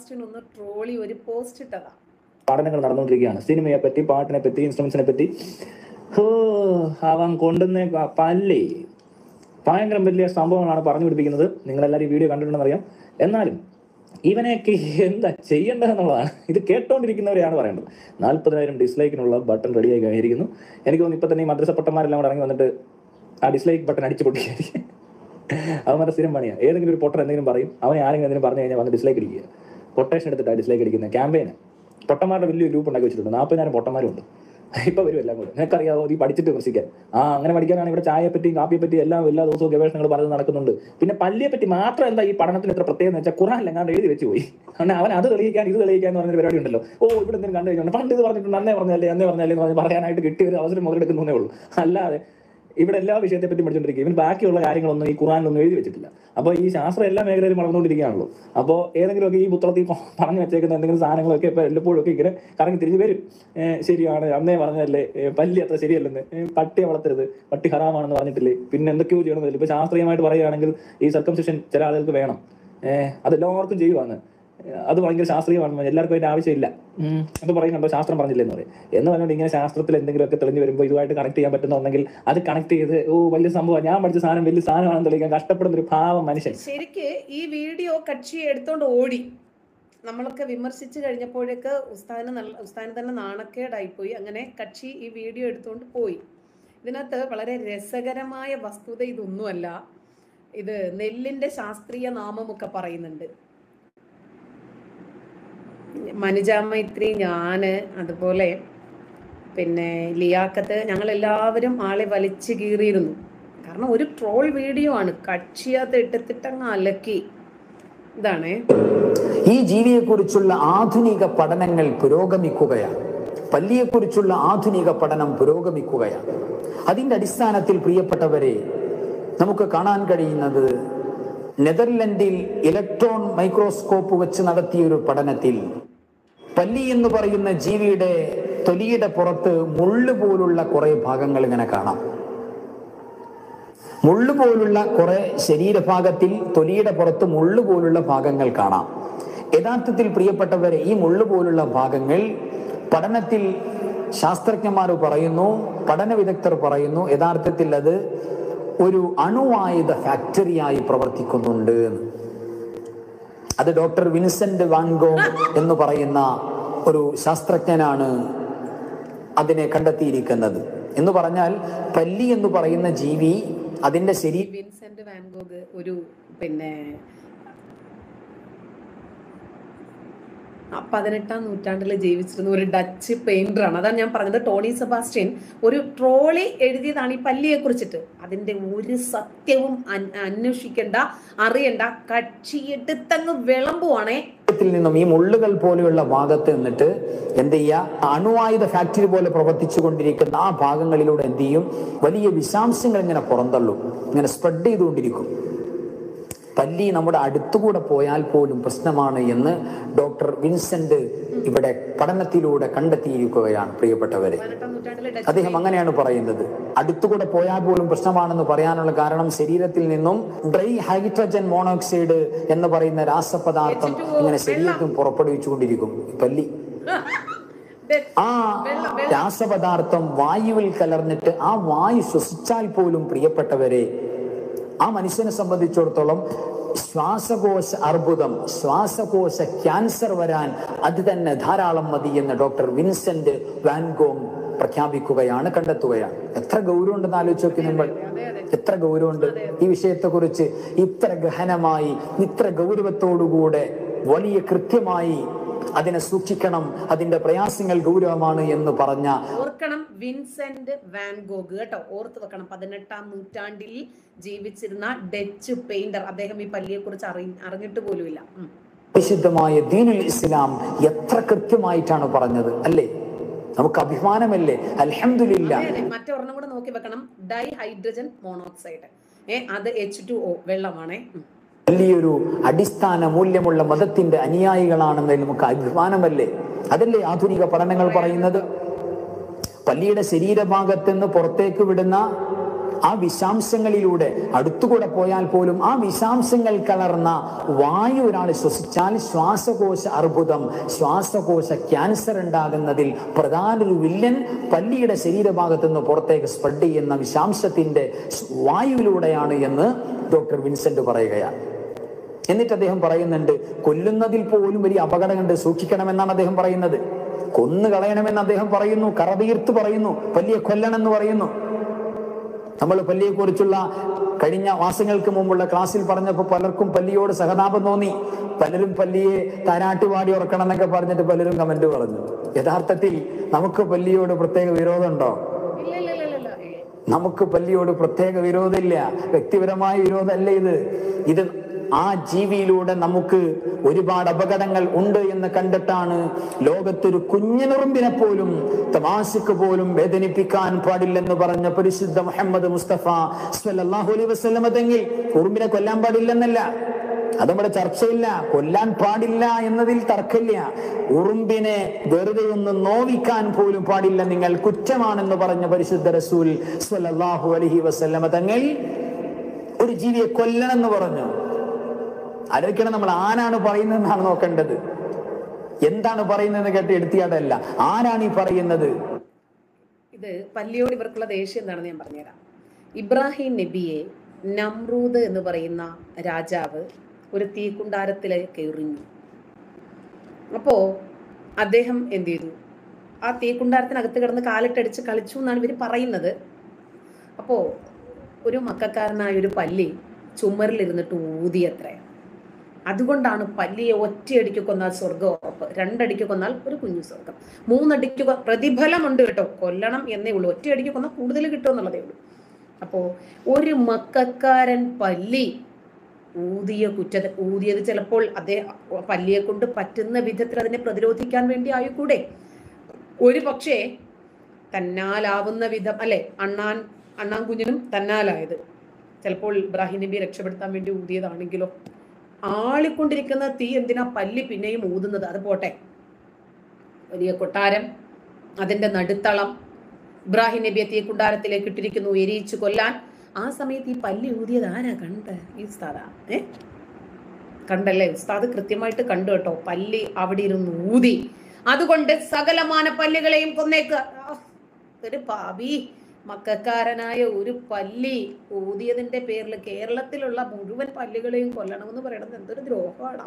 Speaker 4: പഠനങ്ങൾ നടന്നുകൊണ്ടിരിക്കുകയാണ്. സിനിമയെ പറ്റി, പാട്ടിനെ പറ്റി, ഇൻസ്ട്രുമെന്റ്സിനെ പറ്റി. ഹോ, അവൻ കൊണ്ടുവന്ന പല്ലി ഭയങ്കര വലിയ സംഭവങ്ങളാണ് പറഞ്ഞു പിടിപ്പിക്കുന്നത്. നിങ്ങളെല്ലാവരും ഈ വീഡിയോ കണ്ടിട്ടുണ്ടെന്ന് അറിയാം. എന്നാലും ഇവനെയൊക്കെ എന്താ ചെയ്യേണ്ടതെന്നുള്ളതാണ് ഇത് കേട്ടോണ്ടിരിക്കുന്നവരെയാണ് പറയേണ്ടത്. നാൽപ്പതിനായിരം ഡിസ്ലൈക്കിനുള്ള ബട്ടൺ റെഡിയായി കഴിഞ്ഞിരിക്കുന്നു. എനിക്ക് തോന്നുന്നു ഇപ്പൊ തന്നെ ഈ മദ്രസ പൊട്ടന്മാരെല്ലാം കൂടെ ഇറങ്ങി വന്നിട്ട് ആ ഡിസ്ലൈക്ക് ബട്ടൺ അടിച്ചു പൊട്ടിക്കായിരിക്കും. അവന്മാരുടെ സ്ഥിരം പണിയാണ്. ഏതെങ്കിലും ഒരു പൊട്ടൻ എന്തെങ്കിലും പറയും, അവനെ ആരെങ്കിലും എന്തെങ്കിലും പറഞ്ഞു കഴിഞ്ഞാൽ വന്ന് ഡിസ്ലൈക്ക് അടിക്കുക. കൊട്ടേഷൻ എടുത്തിട്ട് ഡിസ്ലൈക്ക് അടിക്കുന്ന ക്യാമ്പയിന് പൊട്ടന്മാരുടെ വലിയ ഗ്രൂപ്പ് ഉണ്ടാക്കി വെച്ചിട്ടുണ്ട്. നാൽപ്പതിനായിരം പൊട്ടന്മാരും ഉണ്ട്. ഇപ്പൊ വരും എല്ലാം കൂടെ. നിനക്കറിയാവോ നീ പഠിച്ചിട്ട് വിമർശിക്കാൻ? ആ അങ്ങനെ പഠിക്കാനാണ് ഇവിടെ ചായയെ പറ്റിയും കാപ്പിയെ പറ്റി എല്ലാം എല്ലാ ദിവസവും ഗവേഷണങ്ങൾ പറഞ്ഞ് നടക്കുന്നുണ്ട്. പിന്നെ പല്ലിയെ പറ്റി മാത്രം എന്താ ഈ പഠനത്തിന് എത്ര പ്രത്യേകം എന്ന് വെച്ചാൽ ഖുർആനിൽ എങ്ങാണ്ട് എഴുതി വെച്ച് പോയി. കാരണം അവൻ അത് തെളിയിക്കാൻ ഇത് തെളിയിക്കാൻ എന്ന് പറഞ്ഞ പരിപാടി ഉണ്ടല്ലോ. ഓ ഇവിടെ എന്തെങ്കിലും കണ്ടു കഴിഞ്ഞാൽ പണ്ട് ഇത് പറഞ്ഞിട്ടുണ്ട്, അന്നേ പറഞ്ഞല്ലേ അന്നേ പറഞ്ഞല്ലേ എന്ന് പറഞ്ഞ് പറയാനായിട്ട് കിട്ടിയ ഒരു അവസരം മുതലെടുക്കുന്നേ ഉള്ളൂ. അല്ലാതെ ഇവിടെ എല്ലാ വിഷയത്തെ പറ്റി പഠിച്ചുകൊണ്ടിരിക്കും. ഇവൻ ബാക്കിയുള്ള കാര്യങ്ങളൊന്നും ഈ ഖുർആനിലൊന്നും എഴുതി വെച്ചിട്ടില്ല. അപ്പോൾ ഈ ശാസ്ത്രം എല്ലാ മേഖലയിലും വളർന്നുകൊണ്ടിരിക്കുകയാണല്ലോ. അപ്പോൾ ഏതെങ്കിലുമൊക്കെ ഈ പുത്രത്തിൽ പറഞ്ഞു വെച്ചേക്കുന്ന എന്തെങ്കിലും സാധനങ്ങളൊക്കെ ഇപ്പോൾ എല്ലപ്പോഴും ഒക്കെ ഇങ്ങനെ കറങ്ങി തിരിഞ്ഞ് വരും. ശരിയാണ്, അന്നേ പറഞ്ഞല്ലേ പല്ലി അത്ര ശരിയല്ലെന്ന്, പട്ടിയെ വളർത്തരുത്, പട്ടി ഹറാമാണെന്ന് പറഞ്ഞിട്ടില്ലേ, പിന്നെ എന്തൊക്കെയോ ചെയ്യണമെന്നില്ല. ഇപ്പോൾ ശാസ്ത്രീയമായിട്ട് പറയുകയാണെങ്കിൽ ഈ സർക്കംസിഷൻ ചില ആളുകൾക്ക് വേണം, അതെല്ലാവർക്കും ചെയ്യുവാണ്, അത് ഭയങ്കര ശാസ്ത്രീയമാണ്, എല്ലാവർക്കും അതിന്റെ ആവശ്യമില്ല എന്ന് പറയുന്നുണ്ടോ, ശാസ്ത്രം പറഞ്ഞില്ല എന്ന് പറയും. എന്ന് പറഞ്ഞുകൊണ്ട് ഇങ്ങനെ ശാസ്ത്രത്തിൽ എന്തെങ്കിലുമൊക്കെ തെളിഞ്ഞു വരുമ്പോൾ ഇതുമായിട്ട് കണക്ട് ചെയ്യാൻ പറ്റുന്നുണ്ടെങ്കിൽ അത് കണക്ട് ചെയ്ത് ഓ വലിയ സംഭവം, ഞാൻ പഠിച്ച സാധനം വലിയ സാധനമാണെന്ന് തെളിയിക്കാൻ കഷ്ടപ്പെടുന്ന ഒരു പാവം മനുഷ്യൻ.
Speaker 1: ശരിക്ക് ഈ വീഡിയോ കക്ഷി എടുത്തോണ്ട് ഓടി നമ്മളൊക്കെ വിമർശിച്ച് കഴിഞ്ഞപ്പോഴേക്ക് ഉസ്താദിന് നല്ല ഉസ്താദിന് തന്നെ നാണക്കേടായിപ്പോയി. അങ്ങനെ കക്ഷി ഈ വീഡിയോ എടുത്തുകൊണ്ട് പോയി. ഇതിനകത്ത് വളരെ രസകരമായ വസ്തുത ഇതൊന്നുമല്ല. ഇത് നെല്ലിന്റെ ശാസ്ത്രീയ നാമമൊക്കെ പറയുന്നുണ്ട്. മനുജ മൈത്രി, ഞാന്, അതുപോലെ പിന്നെ ലിയാക്കത്ത്, ഞങ്ങളെല്ലാവരും ആളെ വലിച്ചു കീറിയിരുന്നു. കാരണം ഒരു ട്രോൾ വീഡിയോ ആണ്. കക്ഷിയത് എടുത്തിട്ടങ്ങ് അലക്കി. ഇതാണ്
Speaker 3: ഈ ജീവിയെക്കുറിച്ചുള്ള ആധുനിക പഠനങ്ങൾ പുരോഗമിക്കുകയാണ്. പല്ലിയെക്കുറിച്ചുള്ള ആധുനിക പഠനം പുരോഗമിക്കുകയാണ്. അതിന്റെ അടിസ്ഥാനത്തിൽ പ്രിയപ്പെട്ടവരെ നമുക്ക് കാണാൻ കഴിയുന്നത് നെതർലൻഡിൽ ഇലക്ട്രോൺ മൈക്രോസ്കോപ്പ് വെച്ച് നടത്തിയ ഒരു പഠനത്തിൽ പല്ലി എന്ന് പറയുന്ന ജീവിയുടെ തൊലിയുടെ പുറത്ത് മുള്ളു പോലുള്ള കുറെ ഭാഗങ്ങൾ ഇങ്ങനെ കാണാം. മുള്ളു പോലുള്ള കുറെ ശരീരഭാഗത്തിൽ തൊലിയുടെ പുറത്ത് മുള്ളു പോലുള്ള ഭാഗങ്ങൾ കാണാം. യഥാർത്ഥത്തിൽ പ്രിയപ്പെട്ടവരെ ഈ മുള്ളു പോലുള്ള ഭാഗങ്ങൾ പഠനത്തിൽ ശാസ്ത്രജ്ഞന്മാർ പറയുന്നു, പഠന വിദഗ്ധർ പറയുന്നു, യഥാർത്ഥത്തിൽ അത് ഒരു അണുവായുധ ഫാക്ടറിയായി പ്രവർത്തിക്കുന്നുണ്ട്. അത് ഡോക്ടർ വിൻസെന്റ് വാൻ ഗോഗ് എന്ന് പറയുന്ന ഒരു ശാസ്ത്രജ്ഞനാണ് അതിനെ കണ്ടെത്തിയിരിക്കുന്നത്. എന്ന് പറഞ്ഞാൽ പല്ലി എന്ന് പറയുന്ന ജീവി അതിന്റെ ശരീര
Speaker 1: വിൻസെന്റ് വാൻ ഗോഗ് ഒരു പിന്നെ പതിനെട്ടാം നൂറ്റാണ്ടിൽ ജീവിച്ചിരുന്ന ഒരു ഡച്ച് പെയിന്ററാണ്. അതാണ് ഞാൻ പറഞ്ഞത്. ടോണി സെബാസ്റ്റ്യൻ ഒരു ട്രോളി എഴുതിയതാണ് ഈ പല്ലിയെ കുറിച്ചിട്ട്. അതിന്റെ ഒരു സത്യവും അന്വേഷിക്കണ്ട, അറിയണ്ട, കക്ഷിയെടുത്തങ്ങ് വിളമ്പുവാണേ.
Speaker 3: നിന്നും ഈ മുള്ളുകൾ പോലെയുള്ള ഭാഗത്ത് നിന്നിട്ട് എന്ത് ചെയ്യുക, അണുവായുധ ഫാക്ടറി പോലെ പ്രവർത്തിച്ചു കൊണ്ടിരിക്കുന്ന ആ ഭാഗങ്ങളിലൂടെ എന്ത് ചെയ്യും, വലിയ വിഷാംശങ്ങൾ ഇങ്ങനെ പുറന്തള്ളും, ഇങ്ങനെ സ്പ്രെഡ് ചെയ്തുകൊണ്ടിരിക്കും. പല്ലി നമ്മുടെ അടുത്തുകൂടെ പോയാൽ പോലും പ്രശ്നമാണ് എന്ന് ഡോക്ടർ വിൻസെന്റ് ഇവിടെ പഠനത്തിലൂടെ കണ്ടെത്തിയിരിക്കുകയാണ്. പ്രിയപ്പെട്ടവരെ, അദ്ദേഹം അങ്ങനെയാണ് പറയുന്നത്. അടുത്തുകൂടെ പോയാൽ പോലും പ്രശ്നമാണെന്ന് പറയാനുള്ള കാരണം ശരീരത്തിൽ നിന്നും ഡ്രൈ ഹൈഡ്രജൻ മോണോക്സൈഡ് എന്ന് പറയുന്ന രാസപദാർത്ഥം ഇങ്ങനെ ശരീരത്തിൽ പുറപ്പെടുവിച്ചുകൊണ്ടിരിക്കും പല്ലി. ആ രാസപദാർത്ഥം വായുവിൽ കലർന്നിട്ട് ആ വായു ശ്വസിച്ചാൽ പോലും പ്രിയപ്പെട്ടവരെ ആ മനുഷ്യനെ സംബന്ധിച്ചിടത്തോളം ശ്വാസകോശ അർബുദം, ശ്വാസകോശ ക്യാൻസർ വരാൻ അത് തന്നെ ധാരാളം മതി എന്ന് ഡോക്ടർ വിൻസെന്റ് വാൻ ഗോഗ് പ്രഖ്യാപിക്കുകയാണ്, കണ്ടെത്തുകയാണ്. എത്ര ഗൗരവമുണ്ടെന്ന് ആലോചിച്ച് നോക്കി നമ്മൾ. എത്ര ഗൗരവമുണ്ട് ഈ വിഷയത്തെ കുറിച്ച്. ഇത്ര ഗഹനമായി, ഇത്ര ഗൗരവത്തോടുകൂടെ, വലിയ കൃത്യമായി അതിനെ സൂക്ഷിക്കണം, അതിന്റെ പ്രയാസങ്ങൾ ഗൗരവമാണ് എന്ന് പറഞ്ഞ
Speaker 1: ഓർക്കണം. വിൻസെന്റ് വാൻ ഗോഗ് കേട്ടോ, ഓർത്ത് വെക്കണം. പതിനെട്ടാം നൂറ്റാണ്ടിൽ ജീവിച്ചിരുന്ന ഡച്ച് പെയിന്റർ. അദ്ദേഹം ഈ പല്ലിയെ കുറിച്ച് അറി അറിഞ്ഞിട്ട് പോലുമില്ല.
Speaker 3: വിശുദ്ധമായ ദീനുൽ ഇസ്ലാം എത്ര കൃത്യമായിട്ടാണ് പറഞ്ഞത് അല്ലേ? നമുക്ക് അഭിമാനമല്ലേ? അൽഹംദുലില്ലാ.
Speaker 1: മറ്റേ ഒരെണ്ണം കൂടെ നോക്കി വെക്കണം. ഡൈ ഹൈഡ്രജൻ മോണോക്സൈഡ്, ഏ അത് എച്ച് ടു ഒ വെള്ളമാണേ.
Speaker 3: വലിയൊരു അടിസ്ഥാന മൂല്യമുള്ള മതത്തിന്റെ അനുയായികളാണെന്നതിൽ നമുക്ക് അഭിമാനമല്ലേ? അതല്ലേ ആധുനിക പഠനങ്ങൾ പറയുന്നത്? പല്ലിയുടെ ശരീരഭാഗത്ത് നിന്ന് പുറത്തേക്ക് വിടുന്ന ആ വിഷാംശങ്ങളിലൂടെ അടുത്തുകൂടെ പോയാൽ പോലും ആ വിഷാംശങ്ങൾ കലർന്ന വായു ഒരാൾ ശ്വസിച്ചാൽ ശ്വാസകോശ അർബുദം, ശ്വാസകോശ ക്യാൻസർ ഉണ്ടാകുന്നതിൽ പ്രധാന ഒരു വില്ലൻ പല്ലിയുടെ ശരീരഭാഗത്ത് നിന്ന് പുറത്തേക്ക് സ്പ്രെഡ് ചെയ്യുന്ന വിഷാംശത്തിന്റെ വായുവിലൂടെയാണ് എന്ന് ഡോക്ടർ വിൻസെന്റ് പറയുകയാണ്. എന്നിട്ട് അദ്ദേഹം പറയുന്നുണ്ട്, കൊല്ലുന്നതിൽ പോലും വലിയ അപകടമുണ്ട്, സൂക്ഷിക്കണമെന്നാണ് അദ്ദേഹം പറയുന്നത്. കൊന്നു കളയണമെന്ന് അദ്ദേഹം പറയുന്നു, കറതീർത്ത് പറയുന്നു, വലിയ കൊല്ലണമെന്ന് പറയുന്നു. നമ്മൾ പല്ലിയെക്കുറിച്ചുള്ള കഴിഞ്ഞ മാസങ്ങൾക്ക് മുമ്പുള്ള ക്ലാസ്സിൽ പറഞ്ഞപ്പോൾ പലർക്കും പല്ലിയോട് സഹതാപം തോന്നി. പലരും പല്ലിയെ താരാട്ടുപാടി ഉറക്കണം എന്നൊക്കെ പറഞ്ഞിട്ട് പലരും കമന്റ് പറഞ്ഞു. യഥാർത്ഥത്തിൽ നമുക്ക് പല്ലിയോട് പ്രത്യേക വിരോധമുണ്ടോ? നമുക്ക് പല്ലിയോട് പ്രത്യേക വിരോധമില്ല. വ്യക്തിപരമായ വിരോധമല്ല ഇത്. ഇത് ആ ജീവിയിലൂടെ നമുക്ക് ഒരുപാട് അപകടങ്ങൾ ഉണ്ട് എന്ന് കണ്ടിട്ടാണ് ലോകത്തൊരു കുഞ്ഞിനുറുമ്പിനെ പോലും തമാശക്ക് പോലും വേദനിപ്പിക്കാൻ പാടില്ലെന്ന് പറഞ്ഞ പരിശുദ്ധ മുഹമ്മദ് മുസ്തഫ സ്വല്ലല്ലാഹു അലൈഹി വസല്ലം തങ്ങൾ ഉറുമ്പിനെ കൊല്ലാൻ പാടില്ലെന്നല്ല, അത് നമ്മുടെ ചർച്ചയില്ല. കൊല്ലാൻ പാടില്ല എന്നതിൽ തർക്കമില്ല. ഉറുമ്പിനെ വെറുതെ ഒന്ന് നോവിക്കാൻ പോലും പാടില്ല, നിങ്ങൾ കുറ്റമാണെന്ന് പറഞ്ഞ പരിശുദ്ധ റസൂൽ സ്വല്ലല്ലാഹു അലൈഹി വസല്ലം തങ്ങൾ ഒരു ജീവിയെ കൊല്ലണം എന്ന് പറഞ്ഞു. ആലോചിക്കണം, നമ്മൾ ആരാണ് പറയുന്നതെന്നാണ് നോക്കേണ്ടത്. എന്താണ് പറയുന്നതെന്ന് കേട്ട് എടുത്തിയാടല്ല, ആരാണ് ഈ പറയുന്നത്?
Speaker 1: ഇത് പല്ലിയോട് ഇവർക്കുള്ള ദേഷ്യം എന്താണെന്ന് ഞാൻ പറഞ്ഞുതരാം. ഇബ്രാഹിം നബിയെ നമ്രൂദ് എന്ന് പറയുന്ന രാജാവ് ഒരു തീക്കുണ്ടാരത്തിലേക്ക് എറിഞ്ഞു. അപ്പോ അദ്ദേഹം എന്ത് ചെയ്തു? ആ തീക്കുണ്ടാരത്തിനകത്ത് കിടന്ന് കാലിട്ടടിച്ച് കളിച്ചു എന്നാണ് ഇവർ പറയുന്നത്. അപ്പോ ഒരു മക്കാരനായ ഒരു പല്ലി ചുമരിലിരുന്നിട്ട് ഊതിയത്രേ. അതുകൊണ്ടാണ് പല്ലിയെ ഒറ്റയടിക്ക് കൊന്നാൽ സ്വർഗം ഉറപ്പ്, രണ്ടടിക്ക് കൊന്നാൽ ഒരു കുഞ്ഞു സ്വർഗം, മൂന്നടിക്ക് പ്രതിഫലമുണ്ട് കേട്ടോ. കൊല്ലണം എന്നേ ഉള്ളൂ, ഒറ്റയടിക്ക് കൊന്നാൽ കൂടുതൽ കിട്ടും എന്നുള്ളതേ ഉള്ളൂ. അപ്പോ ഒരു മക്കാരൻ പല്ലി ഊതിയ കുറ്റ ഊതിയത് ചിലപ്പോൾ അദ്ദേഹം പല്ലിയെ കൊണ്ട് പറ്റുന്ന വിധത്തിൽ അതിനെ പ്രതിരോധിക്കാൻ വേണ്ടി ആയിക്കൂടെ? ഒരു പക്ഷേ തന്നാലാവുന്ന വിധം അല്ലെ, അണ്ണാൻ അണ്ണാൻ കുഞ്ഞിനും തന്നാലായത് ചിലപ്പോൾ ഇബ്രാഹിം നബിയെ രക്ഷപ്പെടുത്താൻ വേണ്ടി ഊതിയതാണെങ്കിലോ? ആളിക്കൊണ്ടിരിക്കുന്ന തീ എന്തിനാ പല്ലി പിന്നെയും ഊതുന്നത്? അത് പോട്ടെ, വലിയ കൊട്ടാരം, അതിന്റെ നടുത്തളം, ഇബ്രാഹിം നബിയെ തീ കുണ്ടാരത്തിലേക്ക് ഇട്ടിരിക്കുന്നു എരിയിച്ചു കൊല്ലാൻ. ആ സമയത്ത് ഈ പല്ലി ഊതിയത് ആരാ കണ്ട? ഈ ഉസ്താദാ ഏ കണ്ടല്ലേ? ഉസ്താദ് കൃത്യമായിട്ട് കണ്ടു കേട്ടോ. പല്ലി അവിടെ ഇരുന്ന് ഊതി. അതുകൊണ്ട് സകലമാന പല്ലികളെയും കൊന്നേക്കുക. ഒരു പാപി മക്കാരനായ ഒരു പല്ലി ഊതിയതിന്റെ പേരിൽ കേരളത്തിലുള്ള മുഴുവൻ പല്ലികളെയും കൊല്ലണമെന്ന് പറയുന്നത് എന്തൊരു ദ്രോഹമാണ്.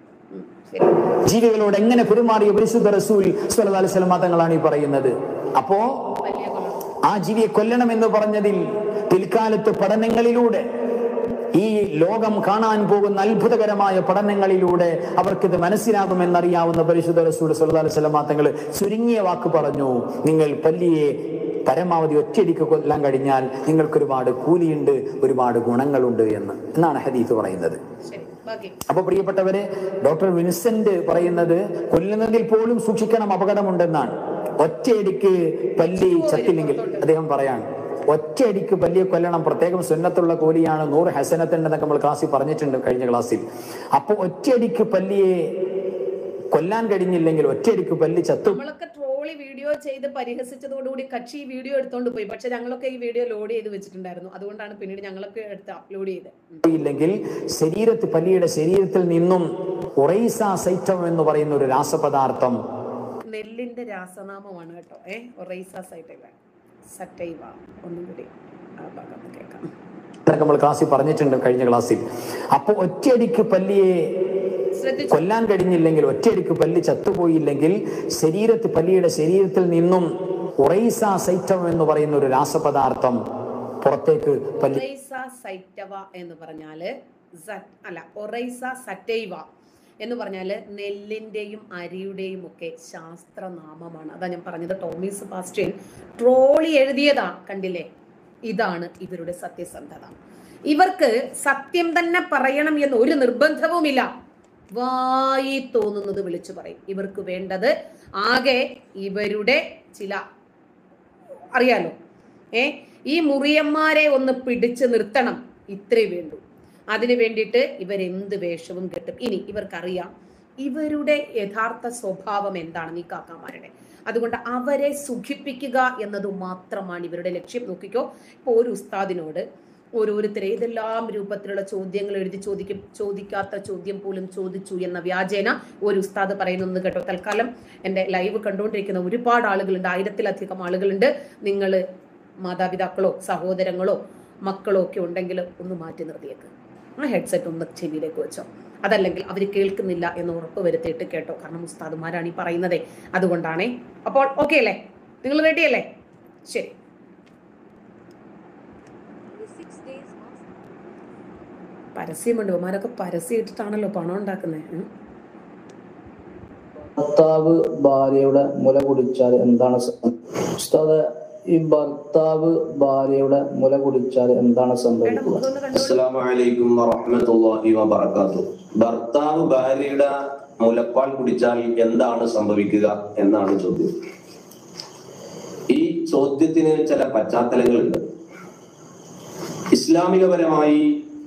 Speaker 1: ഏഹ്
Speaker 3: ജീവികളോട് എങ്ങനെ പെരുമാറിയ പരിശുദ്ധ റസൂൽ സ്വല്ലല്ലാഹു അലൈഹി വസല്ലം തങ്ങളാണ് ഈ പറയുന്നത്. അപ്പോ ആ ജീവിയെ കൊല്ലണം എന്ന് പറഞ്ഞതിൽ പിൽക്കാലത്ത് പഠനങ്ങളിലൂടെ, ഈ ലോകം കാണാൻ പോകുന്ന അത്ഭുതകരമായ പഠനങ്ങളിലൂടെ അവർക്കിത് മനസ്സിലാകുമെന്നറിയാവുന്ന പരിശുദ്ധ റസൂൽ സ്വല്ലല്ലാഹു അലൈഹി വസല്ലം തങ്ങൾ ചുരുങ്ങിയ വാക്ക് പറഞ്ഞു: നിങ്ങൾ പല്ലിയെ പരമാവധി ഒറ്റയടിക്ക് കൊല്ലാൻ കഴിഞ്ഞാൽ നിങ്ങൾക്ക് ഒരുപാട് കൂലിയുണ്ട്, ഒരുപാട് ഗുണങ്ങളുണ്ട് എന്ന് എന്നാണ് ഹദീസ് പറയുന്നത്. അപ്പൊ പ്രിയപ്പെട്ടവരെ, ഡോക്ടർ വിൻസെന്റ് പറയുന്നത് കൊല്ലുന്നതിൽ പോലും സൂക്ഷിക്കണം, അപകടമുണ്ടെന്നാണ്. ഒറ്റയടിക്ക് പല്ലി ചത്തില്ലെങ്കിൽ അദ്ദേഹം പറയാണ് ഒറ്റയടിക്ക് പല്ലിയെ കൊല്ലണം, പ്രത്യേകം സുന്നത്തുള്ള കൂലിയാണ്, നൂറ് ഹസനത്തുണ്ടെന്നൊക്കെ നമ്മൾ ക്ലാസ്സിൽ പറഞ്ഞിട്ടുണ്ട് കഴിഞ്ഞ ക്ലാസ്സിൽ. അപ്പൊ ഒറ്റയടിക്ക് പല്ലിയെ കൊല്ലാൻ കഴിഞ്ഞില്ലെങ്കിൽ, ഒറ്റയടിക്ക് പല്ലി ചത്തു.
Speaker 1: ട്രോളി വീഡിയോ ചെയ്ത് പരിഹസിച്ചതോടുകൂടി കക്ഷി വീഡിയോ എടുത്തോണ്ട് പോയി. പക്ഷെ ഞങ്ങളൊക്കെ ഈ വീഡിയോ ലോഡ് ചെയ്ത് വെച്ചിട്ടുണ്ടായിരുന്നു, അതുകൊണ്ടാണ് പിന്നീട് ഞങ്ങളൊക്കെ എടുത്ത് അപ്ലോഡ് ചെയ്തത്.
Speaker 3: ഇല്ലെങ്കിൽ ശരീരത്തിൽ പല്ലിയുടെ ശരീരത്തിൽ നിന്നും ഒറൈസാസൈറ്റം എന്ന് പറയുന്ന ഒരു രാസപദാർത്ഥം,
Speaker 1: നെല്ലിന്റെ രാസനാമമാണ് കേട്ടോ. ഏഹ് ഒറൈസാസൈറ്റൈവ സറ്റൈവ ഒന്നും കൂടി ആ ഭാഗം കേൾക്കാം.
Speaker 3: നമ്മൾ ക്ലാസ്സിൽ പറഞ്ഞിട്ടുണ്ട് കഴിഞ്ഞ ക്ലാസ്സിൽ. അപ്പൊ ഒറ്റയടിക്ക് പല്ലിയെ കൊല്ലാൻ കഴിഞ്ഞില്ലെങ്കിൽ, ഒറ്റയടിക്ക് പല്ലി ചത്തുപോയില്ലെങ്കിൽ ശരീരത്തിൽ പല്ലിയുടെ ശരീരത്തിൽ നിന്നും ഒറൈസാസൈറ്റം എന്ന് പറയുന്ന ഒരു രാസപദാർത്ഥം പുറത്തേക്ക് പല്ലി
Speaker 1: ഒറൈസാസൈറ്റവ എന്ന് പറഞ്ഞാല് അല്ല ഒറൈസാസറ്റൈവ എന്ന് പറഞ്ഞാല് നെല്ലിന്റെയും അരിയുടെയും ഒക്കെ ശാസ്ത്രനാമമാണ്. അതാ ഞാൻ പറഞ്ഞത്. ടോമീസ് പാസ്റ്റേൻ ട്രോളി എഴുതിയതാ, കണ്ടില്ലേ? ഇതാണ് ഇവരുടെ സത്യസന്ധത. ഇവർക്ക് സത്യം തന്നെ പറയണം എന്ന് ഒരു നിർബന്ധവുമില്ല. വായി തോന്നുന്നത് വിളിച്ചു പറയും. ഇവർക്ക് വേണ്ടത് ആകെ ഇവരുടെ ചില അറിയാലോ ഏ ഈ മുറിയന്മാരെ ഒന്ന് പിടിച്ചു നിർത്തണം, ഇത്രേ വേണ്ടൂ. അതിനു വേണ്ടിയിട്ട് ഇവരെന്ത് വേഷവും കെട്ടും. ഇനി ഇവർക്കറിയാം ഇവരുടെ യഥാർത്ഥ സ്വഭാവം എന്താണെന്ന് ഈ കാക്കാമാരുടെ. അതുകൊണ്ട് അവരെ സുഖിപ്പിക്കുക എന്നത് മാത്രമാണ് ഇവരുടെ ലക്ഷ്യം. നോക്കിക്കോ, ഇപ്പൊ ഒരു ഉസ്താദിനോട് ഓരോരുത്തരെ ഏതെല്ലാം രൂപത്തിലുള്ള ചോദ്യങ്ങൾ എഴുതി ചോദിക്കും, ചോദിക്കാത്ത ചോദ്യം പോലും ചോദിച്ചു എന്ന വ്യാജേന ഒരു ഉസ്താദ് പറയുന്നത് കേട്ടോ. തൽക്കാലം എൻ്റെ ലൈവ് കണ്ടുകൊണ്ടിരിക്കുന്ന ഒരുപാട് ആളുകളുണ്ട്, ആയിരത്തിലധികം ആളുകളുണ്ട്. നിങ്ങൾ മാതാപിതാക്കളോ സഹോദരങ്ങളോ മക്കളോ ഒക്കെ ഉണ്ടെങ്കിൽ ഒന്ന് മാറ്റി നിർത്തിയേക്ക്. ആ ഹെഡ്സെറ്റ് ഒന്ന് ചെവിയിലേക്ക് വെച്ചോ. അതല്ലെങ്കിൽ അവർ കേൾക്കുന്നില്ല എന്ന് ഉറപ്പ് വരുത്തിയിട്ട് കേട്ടോ. കാരണം ഉസ്താദുമാരാണ് ഈ പറയുന്നതേ, അതുകൊണ്ടാണേ. അപ്പോൾ ഓക്കെ അല്ലേ? നിങ്ങൾ റെഡി അല്ലേ? ശരി. പരസ്യമുണ്ട്, ഇവന്മാരൊക്കെ പരസ്യം ഇട്ടിട്ടാണല്ലോ പണം ഉണ്ടാക്കുന്നത്.
Speaker 5: ഭർത്താവ് ഭാര്യയുടെ മുല കുടിച്ചാൽ എന്താണ് ഉസ്താദ്? ഈ ഭർത്താവ് ഭാര്യയുടെ മുല കുടിച്ചാൽ എന്താണ് സംഭവിക്കുക?
Speaker 6: അസ്സലാമു അലൈക്കും വറഹ്മത്തുള്ളാഹി വബറകാതുഹു. ഭർത്താവ് ഭാര്യയുടെ മുലപ്പാൽ കുടിച്ചാൽ എന്താണ് സംഭവിക്കുക എന്നാണ് ചോദ്യം. ഈ ചോദ്യത്തിന് ചില പശ്ചാത്തലങ്ങളുണ്ട്. ഇസ്ലാമികപരമായി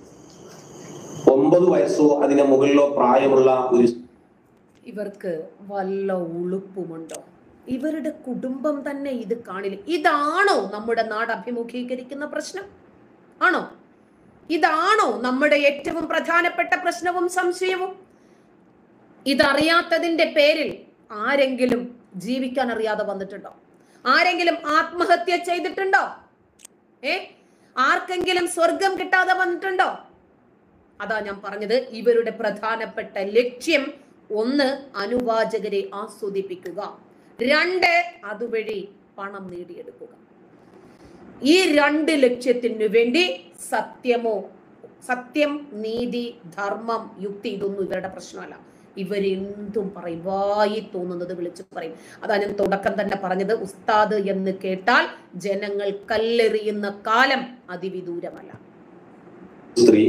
Speaker 6: ഒമ്പത് വയസ്സോ അതിന് മുകളിലോ പ്രായമുള്ള ഒരു
Speaker 1: ഇവർക്ക് വല്ല ഉളുപ്പുമുണ്ടോ? ഇവരുടെ കുടുംബം തന്നെ ഇത് കാണില്ല. ഇതാണോ നമ്മുടെ നാട് അഭിമുഖീകരിക്കുന്ന പ്രശ്നം? ആണോ? ഇതാണോ നമ്മുടെ ഏറ്റവും പ്രധാനപ്പെട്ട പ്രശ്നവും സംശയവും? ഇതറിയാത്തതിന്റെ പേരിൽ ആരെങ്കിലും ജീവിക്കാൻ അറിയാതെ വന്നിട്ടുണ്ടോ? ആരെങ്കിലും ആത്മഹത്യ ചെയ്തിട്ടുണ്ടോ? ഏ ആർക്കെങ്കിലും സ്വർഗം കിട്ടാതെ വന്നിട്ടുണ്ടോ? അതാ ഞാൻ പറഞ്ഞത്, ഇവരുടെ പ്രധാനപ്പെട്ട ലക്ഷ്യം ഒന്ന്, അനുവാചകരെ ആസ്വദിപ്പിക്കുക, രണ്ട്, അതുവഴി പണം നേടിയെടുക്കുക. ഈ രണ്ട് ലക്ഷ്യത്തിനു വേണ്ടി സത്യമോ സത്യം, നീതി, ധർമ്മം, യുക്തി ഇതൊന്നും ഇവരുടെ പ്രശ്നമല്ല. ഇവരെന്തും പറയും, വായി തോന്നുന്നത് വിളിച്ചു പറയും. അതാ ഞാൻ തുടക്കം തന്നെ പറഞ്ഞത്, ഉസ്താദ് എന്ന് കേട്ടാൽ ജനങ്ങൾ കല്ലെറിയുന്ന കാലം അതിവിദൂരമല്ല.
Speaker 6: സ്ത്രീ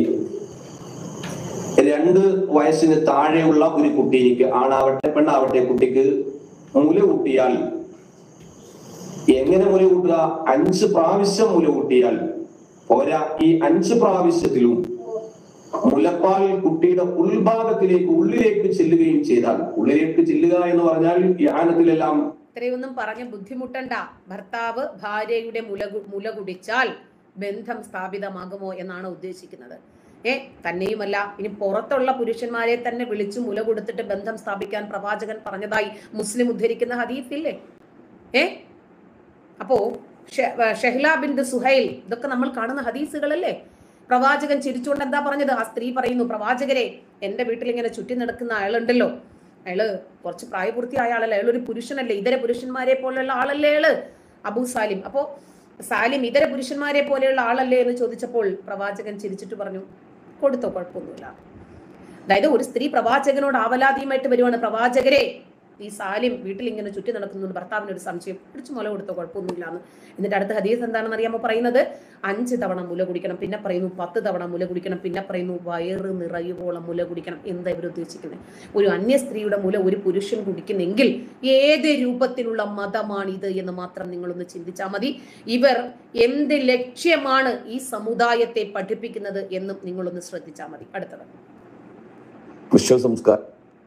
Speaker 6: രണ്ട് വയസ്സിന് താഴെയുള്ള ഒരു കുട്ടിക്ക്, ആണാവട്ടെ പെണ്ണാവട്ടെ, കുട്ടിക്ക് മുല കൂട്ടിയാൽ എങ്ങനെ മുല കൂട്ടുക? അഞ്ച് പ്രാവശ്യം മുല കൂട്ടിയാൽ പോരാ, ഈ അഞ്ച് പ്രാവശ്യത്തിലും മുലപ്പാൽ കുട്ടിയുടെ ഉൾഭാഗത്തിലേക്ക് ഉള്ളിലേക്ക് ചെല്ലുകയും ചെയ്താൽ, ഉള്ളിലേക്ക് ചെല്ലുക എന്ന് പറഞ്ഞാൽ യാനത്തിലെല്ലാം
Speaker 1: ഇത്രയൊന്നും പറഞ്ഞ് ബുദ്ധിമുട്ടണ്ട. ഭർത്താവ് ഭാര്യയുടെ മുല മുല കുടിച്ചാൽ ബന്ധം സ്ഥാപിതമാകുമോ എന്നാണ് ഉദ്ദേശിക്കുന്നത്. ഏ തന്നെയുമല്ല, ഇനി പുറത്തുള്ള പുരുഷന്മാരെ തന്നെ വിളിച്ചു മുല കൊടുത്തിട്ട് ബന്ധം സ്ഥാപിക്കാൻ പ്രവാചകൻ പറഞ്ഞതായി മുസ്ലിം ഉദ്ധരിക്കുന്ന ഹദീസില്ലേ? ഏ അപ്പോ ഷെഹ്ല ബിൻത് സുഹൈൽ, ഇതൊക്കെ നമ്മൾ കാണുന്ന ഹദീസുകളല്ലേ? പ്രവാചകൻ ചിരിച്ചുകൊണ്ട് എന്താ പറഞ്ഞത്? ആ സ്ത്രീ പറയുന്നു, പ്രവാചകരെ, എന്റെ വീട്ടിൽ ഇങ്ങനെ ചുറ്റി നടക്കുന്ന അയാളുണ്ടല്ലോ, അയാള് കുറച്ച് പ്രായപൂർത്തിയായ ആളല്ലേ, അയാളൊരു പുരുഷനല്ലേ, ഇതര പുരുഷന്മാരെ പോലെയുള്ള ആളല്ലേ അയാള്, അബൂ സാലിം. അപ്പോ സാലിം ഇതര പുരുഷന്മാരെ പോലെയുള്ള ആളല്ലേ എന്ന് ചോദിച്ചപ്പോൾ പ്രവാചകൻ ചിരിച്ചിട്ട് പറഞ്ഞു, കൊടുത്തോ, കുഴപ്പമൊന്നുമില്ല. അതായത് ഒരു സ്ത്രീ പ്രവാചകനോട് ആവലാതിയുമായിട്ട് വരുവാണ്, പ്രവാചകരെ, ഈ സാലിം വീട്ടിൽ ഇങ്ങനെ ചുറ്റി നടക്കുന്നു, ഭർത്താവിന് ഒരു സംശയം, പിടിച്ചു മുല കൊടുത്തോ, കുഴപ്പമൊന്നുമില്ല എന്ന്. എന്നിട്ട് അടുത്ത ഹദീസ് എന്താണെന്ന് അറിയാമോ പറയുന്നത്? അഞ്ച് തവണ മുല കുടിക്കണം, പിന്നെ പറയുന്നു പത്ത് തവണ മുല കുടിക്കണം, പിന്നെ പറയുന്നു വയറ് നിറയുവോളം മുല കുടിക്കണം. എന്താ ഇവർ ഉദ്ദേശിക്കുന്നത്? ഒരു അന്യ സ്ത്രീയുടെ മുല ഒരു പുരുഷൻ കുടിക്കുന്നെങ്കിൽ ഏത് രൂപത്തിലുള്ള മതമാണിത് എന്ന് മാത്രം നിങ്ങളൊന്ന് ചിന്തിച്ചാൽ മതി. ഇവർ എന്ത് ലക്ഷ്യമാണ് ഈ സമുദായത്തെ പഠിപ്പിക്കുന്നത് എന്നും നിങ്ങളൊന്ന് ശ്രദ്ധിച്ചാൽ മതി. അടുത്തത്
Speaker 7: വിശ്വ സംസ്കാരം,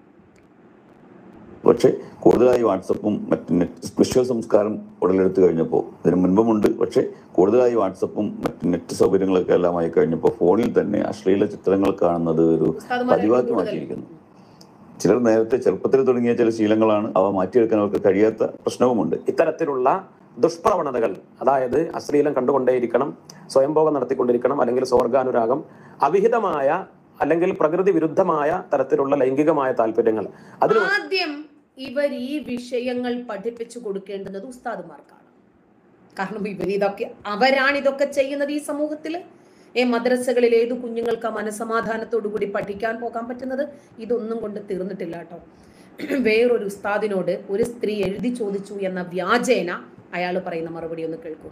Speaker 7: പക്ഷേ കൂടുതലായി വാട്സപ്പും മറ്റ് നെറ്റ് വിഷ്വൽ സംസ്കാരം ഉടലെടുത്ത് കഴിഞ്ഞപ്പോൾ, ഇതിന് മുൻപുമുണ്ട്, പക്ഷേ കൂടുതലായി വാട്സപ്പും മറ്റ് നെറ്റ് സൗകര്യങ്ങളൊക്കെ എല്ലാമായി കഴിഞ്ഞപ്പോൾ ഫോണിൽ തന്നെ അശ്ലീല ചിത്രങ്ങൾ കാണുന്നത് ഒരു പതിവാക്കി മാറ്റിയിരിക്കുന്നു. ചിലർ നേരത്തെ ചെറുപ്പത്തിൽ തുടങ്ങിയ ചില ശീലങ്ങളാണ്, അവ മാറ്റിയെടുക്കാൻ അവർക്ക് കഴിയാത്ത പ്രശ്നവുമുണ്ട്.
Speaker 8: ഇത്തരത്തിലുള്ള ദുഷ്പ്രവണതകൾ, അതായത് അശ്ലീലം കണ്ടുകൊണ്ടേയിരിക്കണം, സ്വയംഭോഗം നടത്തിക്കൊണ്ടിരിക്കണം, അല്ലെങ്കിൽ സ്വർഗാനുരാഗം, അവിഹിതമായ അല്ലെങ്കിൽ പ്രകൃതി വിരുദ്ധമായ തരത്തിലുള്ള ലൈംഗികമായ താല്പര്യങ്ങൾ, അതിൽ
Speaker 1: ആദ്യം ഇവർ ഈ വിഷയങ്ങൾ പഠിപ്പിച്ചു കൊടുക്കേണ്ടുന്നത് ഉസ്താദുമാർക്കാണ്. കാരണം ഇവർ ഇതൊക്കെ അവരാണ് ഇതൊക്കെ ചെയ്യുന്നത് ഈ സമൂഹത്തില്. ഏ മദ്രസകളിൽ ഏതു കുഞ്ഞുങ്ങൾക്ക് മനസമാധാനത്തോടു കൂടി പഠിക്കാൻ പോകാൻ പറ്റുന്നത്? ഇതൊന്നും കൊണ്ട് തീർന്നിട്ടില്ല കേട്ടോ. വേറൊരു ഉസ്താദിനോട് ഒരു സ്ത്രീ എഴുതി ചോദിച്ചു എന്ന വ്യാജേന അയാൾ പറയുന്ന മറുപടി ഒന്ന് കേൾക്കൂ.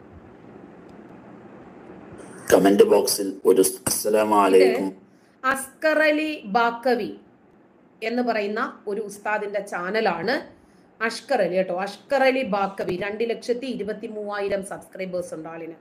Speaker 9: കമന്റ് ബോക്സിൽ ഒരു അസ്സലാമു അലൈക്കും
Speaker 1: അസ്കർ അലി ബാക്കവി എന്ന് പറയുന്ന ഒരു ഉസ്താദിന്റെ ചാനലാണ് അഷ്കർ അലി കേട്ടോ. അഷ്കർ അലി ബാക്കവി, രണ്ട് ലക്ഷത്തി ഇരുപത്തി മൂവായിരം സബ്സ്ക്രൈബേഴ്സ് ഉണ്ട് ആളിന്.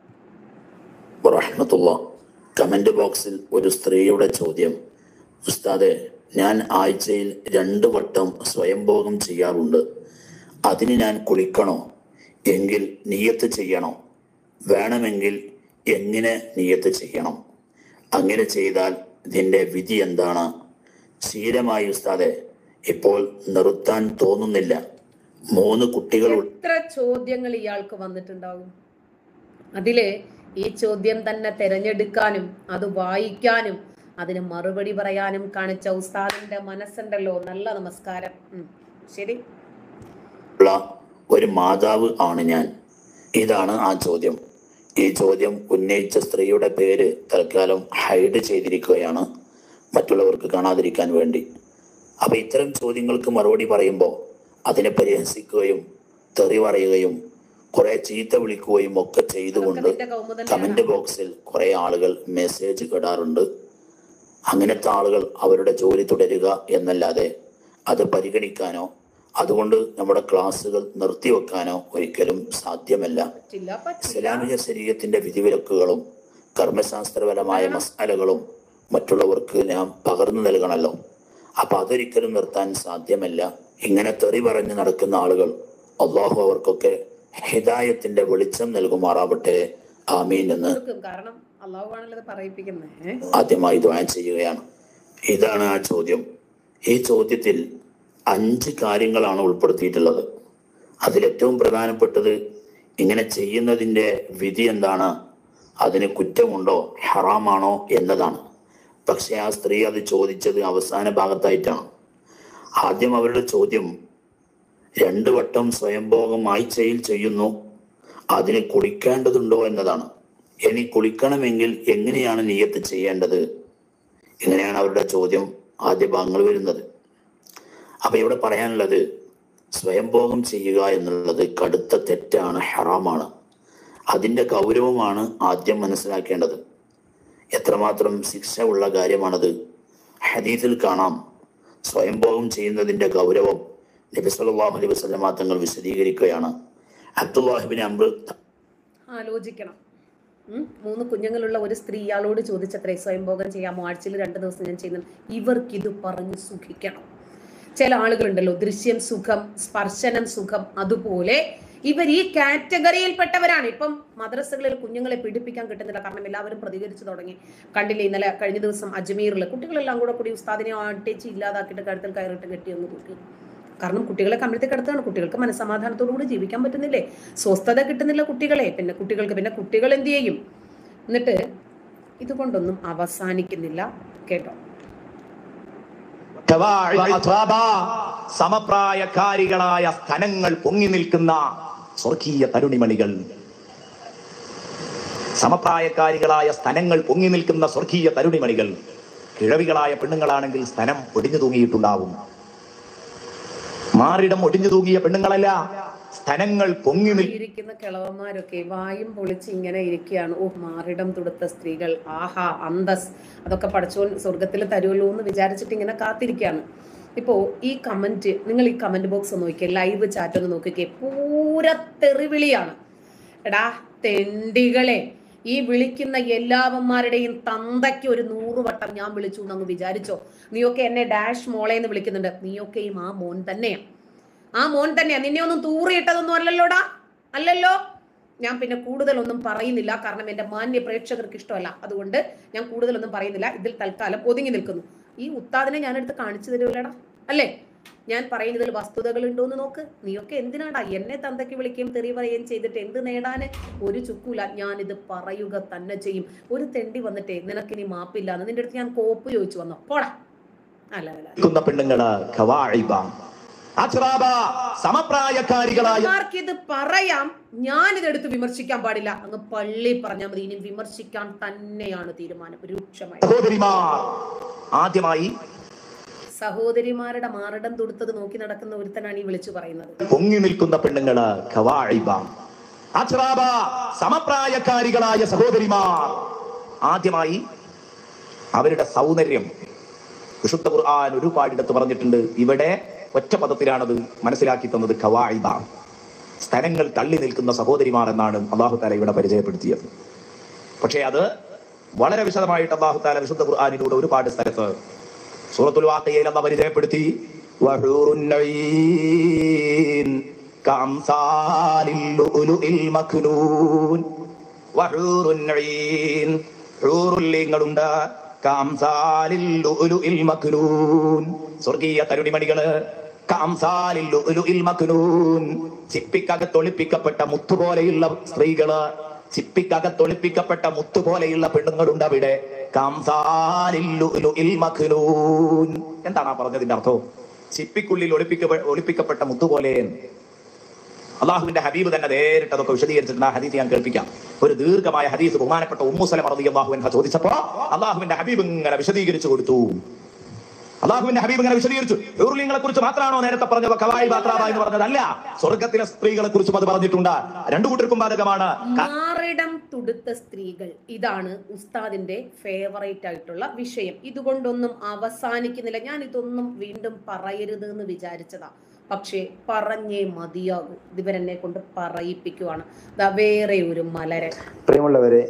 Speaker 9: കമന്റ് ബോക്സിൽ ഒരു സ്ത്രീയുടെ ചോദ്യം, ഉസ്താദെ, ഞാൻ ആഴ്ചയിൽ രണ്ടു വട്ടം സ്വയംഭോഗം ചെയ്യാറുണ്ട്, അതിന് ഞാൻ കുളിക്കണോ? എങ്കിൽ നിയ്യത്ത് ചെയ്യണോ? വേണമെങ്കിൽ എങ്ങനെ നിയ്യത്ത് ചെയ്യണം? അങ്ങനെ ചെയ്താൽ ഇതിന്റെ വിധി എന്താണ്? ശീലമായി ഉസ്താദെ, ഇപ്പോൾ നിർത്താൻ തോന്നുന്നില്ല. മൂന്ന് കുട്ടികൾ.
Speaker 1: എത്ര ചോദ്യങ്ങൾ ഇയാൾക്ക് വന്നിട്ടുണ്ടാകും. അതില് ഈ ചോദ്യം തന്നെ തിരഞ്ഞെടുക്കാനും അത് വായിക്കാനും അതിന് മറുപടി പറയാനും കാണിച്ച ഉസ്താദിന്റെ മനസ്സുണ്ടല്ലോ. നല്ല നമസ്കാരം. ശരി.
Speaker 9: ഒരു മാതാവ് ആണ് ഞാൻ. ഇതാണ് ആ ചോദ്യം. ഈ ചോദ്യം ഉന്നയിച്ച സ്ത്രീയുടെ പേര് തൽക്കാലം ഹൈഡ് ചെയ്തിരിക്കുകയാണ്, മറ്റുള്ളവർക്ക് കാണാതിരിക്കാൻ വേണ്ടി. അപ്പൊ ഇത്തരം ചോദ്യങ്ങൾക്ക് മറുപടി പറയുമ്പോൾ അതിനെ പരിഹസിക്കുകയും തെറി പറയുകയും കുറെ ചീത്ത വിളിക്കുകയും ഒക്കെ ചെയ്തുകൊണ്ട് കമന്റ് ബോക്സിൽ കുറെ ആളുകൾ മെസ്സേജ് ഇടാറുണ്ട്. അങ്ങനത്തെ ആളുകൾ അവരുടെ ജോലി തുടരുക എന്നല്ലാതെ അത് പരിഗണിക്കാനോ അതുകൊണ്ട് നമ്മുടെ ക്ലാസ്സുകൾ നിർത്തിവെക്കാനോ ഒരിക്കലും സാധ്യമല്ല. ഇസ്ലാമിക ശരീഅത്തിന്റെ വിധിവിലക്കുകളും കർമ്മശാസ്ത്രപരമായ മസാലകളും മറ്റുള്ളവർക്ക് നാം പകർന്നു നൽകണമല്ലോ. അപ്പൊ അതൊരിക്കലും നിർത്താൻ സാധ്യമല്ല. ഇങ്ങനെ തെറി പറഞ്ഞ് നടക്കുന്ന ആളുകൾ അള്ളാഹു അവർക്കൊക്കെ ഹിദായത്തിന്റെ വെളിച്ചം നൽകുമാറാവട്ടെ, ആമീൻ എന്ന് ആദ്യമായി ദുആ ചെയ്യുകയാണ്. ഇതാണ് ആ ചോദ്യം. ഈ ചോദ്യത്തിൽ അഞ്ച് കാര്യങ്ങളാണ് ഉൾപ്പെടുത്തിയിട്ടുള്ളത്. അതിലേറ്റവും പ്രധാനപ്പെട്ടത് ഇങ്ങനെ ചെയ്യുന്നതിൻ്റെ വിധി എന്താണ്, അതിന് കുറ്റമുണ്ടോ ഹറാമാണോ എന്നതാണ്. പക്ഷെ ആ സ്ത്രീ അത് ചോദിച്ചത് അവസാന ഭാഗത്തായിട്ടാണ്. ആദ്യം അവരുടെ ചോദ്യം രണ്ടു വട്ടം സ്വയംഭോഗം ആഴ്ചയിൽ ചെയ്യുന്നു, അതിന് കുളിക്കേണ്ടതുണ്ടോ എന്നതാണ്. ഇനി കുളിക്കണമെങ്കിൽ എങ്ങനെയാണ് നിയ്യത്ത് ചെയ്യേണ്ടത്? ഇങ്ങനെയാണ് അവരുടെ ചോദ്യം ആദ്യ ഭാഗങ്ങൾ വരുന്നത്. അപ്പൊ ഇവിടെ പറയാനുള്ളത്, സ്വയംഭോഗം ചെയ്യുക എന്നുള്ളത് കടുത്ത തെറ്റാണ്, ഹറാമാണ്. അതിൻ്റെ ഗൗരവമാണ് ആദ്യം മനസ്സിലാക്കേണ്ടത്. എത്രമാത്രം ശിക്ഷ ഉള്ള കാര്യമാണത്. ഹദീസിൽ കാണാം സ്വയംഭോഗം ചെയ്യുന്നതിൻ്റെ ഗൗരവം. നബി സല്ലല്ലാഹു അലൈഹി വസല്ലം തങ്ങൾ വിശദീകരിക്കുകയാണ്. അബ്ദുല്ലാഹി ഇബ്നു അംർ,
Speaker 1: ആലോചിക്കണം, മൂന്ന് കുഞ്ഞുങ്ങളുള്ള ഒരു സ്ത്രീ ഇയാളോട് ചോദിച്ചത്രേ സ്വയംഭോഗം ചെയ്യാമോ, ആഴ്ചയിൽ രണ്ട് ദിവസം ഞാൻ ചെയ്യുന്നു. ഇവർക്കിത് പറഞ്ഞ് സുഖിക്കണം. ചില ആളുകളുണ്ടല്ലോ ദൃശ്യം സുഖം, സ്പർശനം സുഖം, അതുപോലെ ഇവർ ഈ കാറ്റഗറിയിൽപ്പെട്ടവരാണ്. ഇപ്പം മദ്രസകളിൽ കുഞ്ഞുങ്ങളെ പീഡിപ്പിക്കാൻ കിട്ടുന്നില്ല, കാരണം എല്ലാവരും പ്രതികരിച്ചു തുടങ്ങി. കണ്ടില്ലേ ഇന്നലെ കഴിഞ്ഞ ദിവസം അജ്മീറിൽ കുട്ടികളെല്ലാം കൂടെ കൂടി ഉസ്താദിനെ ആട്ടേച്ച് ഇല്ലാതാക്കിയിട്ട് കഴുത്തിൽ കയറിട്ട് കെട്ടിയൊന്ന് കൂട്ടി. കാരണം കുട്ടികളെ കമിഴ്ത്തി കിടത്താണ്. കുട്ടികൾക്ക് മനസ്സമാധാനത്തോടുകൂടി ജീവിക്കാൻ പറ്റുന്നില്ലേ, സ്വസ്ഥത കിട്ടുന്നില്ല കുട്ടികളെ. പിന്നെ കുട്ടികൾക്ക് പിന്നെ കുട്ടികൾ എന്ത് ചെയ്യും? എന്നിട്ട് ഇതുകൊണ്ടൊന്നും അവസാനിക്കുന്നില്ല കേട്ടോ.
Speaker 10: സമപ്രായക്കാരികളായ സ്ഥലങ്ങൾ പൊങ്ങി നിൽക്കുന്ന സ്വർഗീയ തരുണിമണികൾ, സമപ്രായക്കാരികളായ സ്ഥലങ്ങൾ പൊങ്ങി നിൽക്കുന്ന സ്വർഗീയ തരുണിമണികൾ. കിഴവികളായ പെണ്ണുങ്ങളാണെങ്കിൽ സ്ഥലം ഒടിഞ്ഞു തൂങ്ങിയിട്ടുണ്ടാവും. മാറിടം ഒടിഞ്ഞു തൂങ്ങിയ പെണ്ണുങ്ങളല്ല, സ്ഥലങ്ങൾ പൊങ്ങി നിൽക്കുന്ന
Speaker 1: കിളവന്മാരൊക്കെ വായും പൊളിച്ച് ഇങ്ങനെ ഇരിക്കുകയാണ്. ഓ, മാറിടം തുടുത്ത സ്ത്രീകൾ, ആഹാ അന്തസ്, അതൊക്കെ പഠിച്ചോൻ സ്വർഗത്തിൽ തരുമല്ലോ എന്ന് വിചാരിച്ചിട്ട് ഇങ്ങനെ കാത്തിരിക്കുകയാണ്. ഇപ്പോ ഈ കമന്റ്, നിങ്ങൾ ഈ കമന്റ് ബോക്സ് ഒന്ന് നോക്കിയേ, ലൈവ് ചാറ്റ് ഒന്ന് നോക്കിക്കേ, പൂര തെറിവിളിയാണ്. എടാ തെണ്ടികളെ, ഈ വിളിക്കുന്ന എല്ലാവന്മാരുടെയും തന്തയ്ക്ക് ഒരു നൂറ് വട്ടം ഞാൻ വിളിച്ചു എന്നങ്ങ് വിചാരിച്ചോ. നീയൊക്കെ എന്നെ ഡാഷ് മോളെ എന്ന് വിളിക്കുന്നുണ്ട്, നീയൊക്കെയും ആ മോൻ തന്നെയാ, ആ മോൻ തന്നെയാ. നിന്നെ ഒന്നും തൂറിയിട്ടതൊന്നും അല്ലല്ലോടാ, അല്ലല്ലോ. ഞാൻ പിന്നെ കൂടുതലൊന്നും പറയുന്നില്ല, കാരണം എൻ്റെ മാന്യ പ്രേക്ഷകർക്ക് ഇഷ്ടമല്ല. അതുകൊണ്ട് ഞാൻ കൂടുതലൊന്നും പറയുന്നില്ല, ഇതിൽ തൽക്കാലം ഒതുങ്ങി നിൽക്കുന്നു. ഈ ഉസ്താദിനെ ഞാനെടുത്ത് കാണിച്ചു തരുമല്ലടാ, അല്ലേ? ഞാൻ പറയുന്നതിൽ വസ്തുതകൾ ഉണ്ടോ എന്ന് നോക്ക്. നീയൊക്കെ എന്തിനാടാ എന്നെ തന്തയ്ക്ക് വിളിക്കുകയും തെറി പറയുകയും ചെയ്തിട്ട് എന്ത് നേടാന്? ഒരു ചുക്കൂല, ഞാനിത് പറയുക തന്നെ ചെയ്യും. ഒരു തെണ്ടി വന്നിട്ടേ നിനക്കിനി മാപ്പില്ല എന്ന് നിന്റെ അടുത്ത് ഞാൻ കോപ്പ് ചോദിച്ചു വന്നോ, പോടാ. അല്ല അല്ല ഇത് പറയാം, ഞാനിതെടുത്ത് വിമർശിക്കാൻ പാടില്ല. അങ്ങ് പള്ളി പറഞ്ഞാൽ മതി. ഇനി വിമർശിക്കാൻ തന്നെയാണ് തീരുമാനം, രൂക്ഷമായി.
Speaker 10: ആദ്യമായി
Speaker 1: സഹോദരിമാരുടെ മാറിടം തൊടുത്തത് നോക്കി നടക്കുന്ന ഒരുത്തനാണ് ഈ വിളിച്ചു പറയുന്നത്.
Speaker 10: പൊങ്ങി നിൽക്കുന്ന പെണ്ണുങ്ങള് സമപ്രായക്കാരികളായ സഹോദരിമാർ. ആദ്യമായി അവരുടെ സൗന്ദര്യം വിശുദ്ധ ഖുർആൻ ഒരുപാടിടത്ത് പറഞ്ഞിട്ടുണ്ട്. ഇവിടെ ഒറ്റ പദത്തിലാണത് മനസ്സിലാക്കി തന്നത്, ഖവാഇബ, സ്ഥലങ്ങൾ തള്ളി നിൽക്കുന്ന സഹോദരിമാർ എന്നാണ് അല്ലാഹു തആല ഇവിടെ പരിചയപ്പെടുത്തിയത്. പക്ഷേ അത് വളരെ വിശദമായിട്ട് അല്ലാഹു തആല വിശുദ്ധ ഖുർആനിലൂടെ ഒരുപാട് സ്ഥലത്ത് സൂറത്തുൽ വാഖിയയിൽ അല്ലാഹു പരിചയപ്പെടുത്തി, വഹൂറുൻ നഈൻ കഅംസാലിൽ ലുഉലുഇൽ മക്നൂൻ. വഹൂറുൻ നഈൻ, ഹൂറുൽ ലീങ്ങളുണ്ട്, കഅംസാലിൽ ലുഉലുഇൽ മക്നൂൻ, സ്വർഗീയ തരുണിമണികള്. കഅംസാലിൽ ലുഉലുഇൽ മക്നൂൻ, ചിപ്പിക്കകത്തൊളിപ്പിക്കപ്പെട്ട മുത്തുപോലെയുള്ള സ്ത്രീകള്, ചിപ്പിക്കകത്തൊളിപ്പിക്കപ്പെട്ട മുത്തുപോലെയുള്ള പെണ്ണുങ്ങളുണ്ട് അവിടെ. കഅംസാലിൽ ലുഉലുഇൽ മക്നൂൻ, എന്താണ് ആ പറഞ്ഞതിന്റെ അർത്ഥം? ചിപ്പിക്കുള്ളിൽ ഒളിപ്പിക്ക ഒളിപ്പിക്കപ്പെട്ട മുത്തുപോലെ. അള്ളാഹുവിന്റെ ഹബീബ് തന്നെ നേരിട്ട് അതൊക്കെ വിശദീകരിച്ചിട്ടുണ്ട്. ആ ഹദീസ് ഞാൻ കേൾപ്പിക്കാം. ഒരു ദീർഘമായ ഹദീസ് ബഹുമാനപ്പെട്ട ഉമ്മു സലമ റളിയല്ലാഹു അൻഹ ചോദിച്ചപ്പോ അള്ളാഹുവിന്റെ ഹബീബ് ഇങ്ങനെ വിശദീകരിച്ചു കൊടുത്തു. അള്ളാഹുവിന്റെ ഹബീബ് ഇങ്ങനെ വിശദീകരിച്ചു. ഹൂറുലിങ്ങളെ കുറിച്ച് മാത്രമാണോ നേരത്തെ പറഞ്ഞത് കവായി ബാത്രാബ എന്ന് പറഞ്ഞതല്ല, സ്വർഗത്തിലെ സ്ത്രീകളെ കുറിച്ചും അത് പറഞ്ഞിട്ടുണ്ട്. രണ്ടു കൂട്ടർക്കും ബാധകമാണ്.
Speaker 1: മാറിടം തുടുത്ത സ്ത്രീകൾ, ഇതാണ് ഉസ്താദിന്റെ ഫേവറേറ്റ് ആയിട്ടുള്ള വിഷയം. ഇതുകൊണ്ടൊന്നും അവസാനിക്കുന്നില്ല. ഞാൻ ഇതൊന്നും വീണ്ടും പറയരുത് എന്ന് വിചാരിച്ചതാ, പക്ഷേ പറഞ്ഞേ മതിയാകൂ. ഇവരെന്നെ കൊണ്ട് പറയിപ്പിക്കുവാണ്. വേറെ ഒരു മലരൻ.
Speaker 11: പ്രിയമുള്ളവരെ,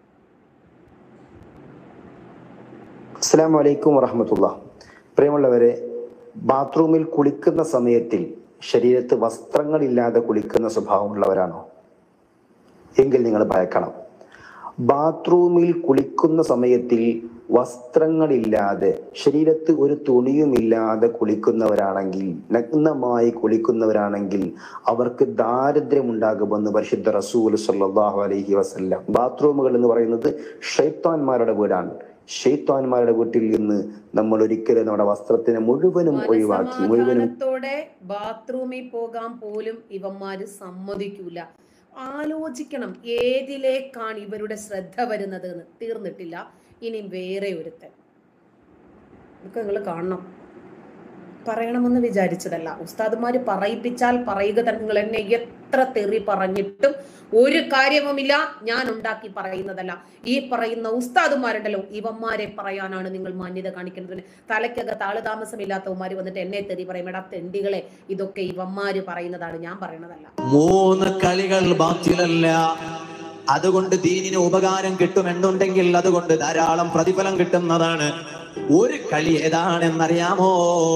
Speaker 11: അസ്സലാമു അലൈക്കും വറഹ്മത്തുള്ളാഹി. പ്രിയമുള്ളവരെ, ബാത്റൂമിൽ കുളിക്കുന്ന സമയത്തിൽ ശരീരത്ത് വസ്ത്രങ്ങളില്ലാതെ കുളിക്കുന്ന സ്വഭാവമുള്ളവരാണോ? എങ്കിൽ നിങ്ങൾ ഭയക്കണം. ബാത്റൂമിൽ കുളിക്കുന്ന സമയത്തിൽ വസ്ത്രങ്ങളില്ലാതെ ശരീരത്ത് ഒരു തുണിയുമില്ലാതെ കുളിക്കുന്നവരാണെങ്കിൽ, നഗ്നമായി കുളിക്കുന്നവരാണെങ്കിൽ അവർക്ക് ദാരിദ്ര്യമുണ്ടാകുമെന്ന് പരിശുദ്ധ റസൂൽ സ്വല്ലല്ലാഹു അലൈഹി വസല്ലം. ബാത്റൂമുകൾ എന്ന് പറയുന്നത് ശൈത്താന്മാരുടെ വീടാണ്. ശൈത്താന്മാരുടെ വീട്ടിൽ നിന്ന് നമ്മൾ ഒരിക്കലും നമ്മുടെ വസ്ത്രത്തിനെ മുഴുവനും ഒഴിവാക്കി മുഴുവനും
Speaker 1: ബാത്റൂമിൽ പോകാൻ പോലും ഇവന്മാര് സമ്മതിക്കൂല. ആലോചിക്കണം ഏതിലേക്കാണ് ഇവരുടെ ശ്രദ്ധ വരുന്നത് എന്ന്. തീർന്നിട്ടില്ല, ഇനി വേറെ ഒരുത്തൻ. ഇതൊക്കെ നിങ്ങൾ കാണണം. പറയണമെന്ന് വിചാരിച്ചതല്ല. ഉസ്താദുമാര് പറയിപ്പിച്ചാൽ പറയുക തന്നെ. നിങ്ങൾ എന്നെ എത്ര തെറി പറഞ്ഞിട്ടും ഒരു കാര്യവുമില്ല, ഞാൻ ഉണ്ടാക്കി പറയുന്നതല്ല. ഈ പറയുന്ന ഉസ്താദുമാരുണ്ടല്ലോ, ഇവന്മാരെ പറയാനാണ് നിങ്ങൾ മാന്യത കാണിക്കുന്നത്. തലയ്ക്കകത്ത് ആള് താമസമില്ലാത്തവന്മാര് വന്നിട്ട് എന്നെ തെറി പറയും. എടാ തെണ്ടികളെ, ഇതൊക്കെ ഇവന്മാര് പറയുന്നതാണ്, ഞാൻ പറയുന്നതല്ല.
Speaker 12: മൂന്ന് കളികൾ ബാത്തിലല്ല. അതുകൊണ്ട് ദീനിന് ഉപകാരം കിട്ടുമെന്നുണ്ടെങ്കിൽ അതുകൊണ്ട് ധാരാളം പ്രതിഫലം കിട്ടുന്നതാണ്. ഒരു കളി ഏതാണെന്നറിയാമോ?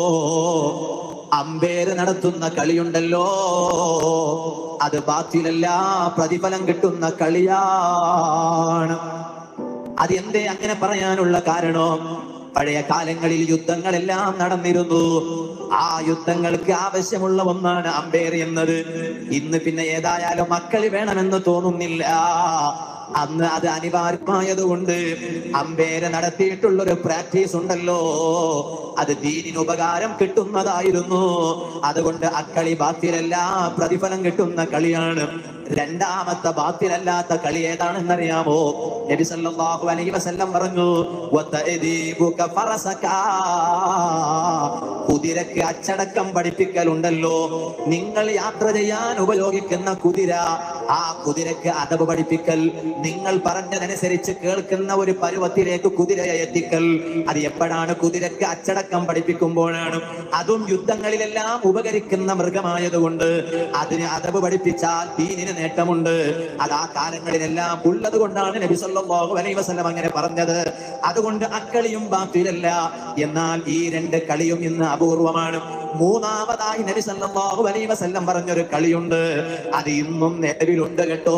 Speaker 12: അമ്പേര് നടത്തുന്ന കളിയുണ്ടല്ലോ, അത് ബാത്തിലല്ല, പ്രതിഫലം കിട്ടുന്ന കളിയാണ്. അത് എന്തേ അങ്ങനെ പറയാനുള്ള കാരണം? പഴയ കാലങ്ങളിൽ യുദ്ധങ്ങളെല്ലാം നടന്നിരുന്നു. ആ യുദ്ധങ്ങൾക്ക് ആവശ്യമുള്ള ഒന്നാണ് അമ്പയർ എന്നത്. ഇന്ന് പിന്നെ ഏതായാലും മക്കളി വേണമെന്ന് തോന്നുന്നില്ല. അന്ന് അത് അനിവാര്യമായതുകൊണ്ട് അമ്പയർ നടത്തിയിട്ടുള്ളൊരു പ്രാക്ടീസ് ഉണ്ടല്ലോ, അത് ദീനിന് ഉപകാരം കിട്ടുന്നതായിരുന്നു. അതുകൊണ്ട് അക്കളി ബാത്തിലല്ല, പ്രതിഫലം കിട്ടുന്ന കളിയാണ്. രണ്ടാമത്തെ ബാത്തിലല്ലാത്ത കളി ഏതാണെന്നറിയാമോ? നബി സല്ലല്ലാഹു അലൈഹി വസല്ലം പറഞ്ഞു, വതഅദീബുക ഫറസക, കുതിരക്ക് അച്ചടക്കം പഠിപ്പിക്കലുണ്ടല്ലോ. നിങ്ങൾ യാത്ര ചെയ്യാൻ ഉപയോഗിക്കുന്ന കുതിര, ആ കുതിരക്ക് അദബ് പഠിപ്പിക്കൽ, നിങ്ങൾ പറഞ്ഞതനുസരിച്ച് കേൾക്കുന്ന ഒരു പരുവത്തിലേക്ക് കുതിരയെ എത്തിക്കൽ. അത് എപ്പോഴാണ്? കുതിരക്ക് അച്ചടക്കം പഠിപ്പിക്കുമ്പോഴാണ്. അതും യുദ്ധങ്ങളിലെല്ലാം ഉപകരിക്കുന്ന മൃഗമായതുകൊണ്ട് അതിന് അദബ് പഠിപ്പിച്ചാൽ ദീനിന് നേട്ടമുണ്ട്. അത് ആ കാലങ്ങളിലെല്ലാം ഉള്ളത് കൊണ്ടാണ് നബി സല്ലല്ലാഹു അലൈഹി വസല്ലം അങ്ങനെ പറഞ്ഞത്. അതുകൊണ്ട് അക്കളിയും ബാത്തിലല്ല. എന്നാൽ ഈ രണ്ട് കളിയും ഇന്ന് അപൂർവമാണ്. മൂന്നാമതായി നബി സല്ലല്ലാഹു അലൈഹി വസല്ലം പറഞ്ഞൊരു കളിയുണ്ട്, അത് ഇന്നും നിലവിലുണ്ട് കേട്ടോ.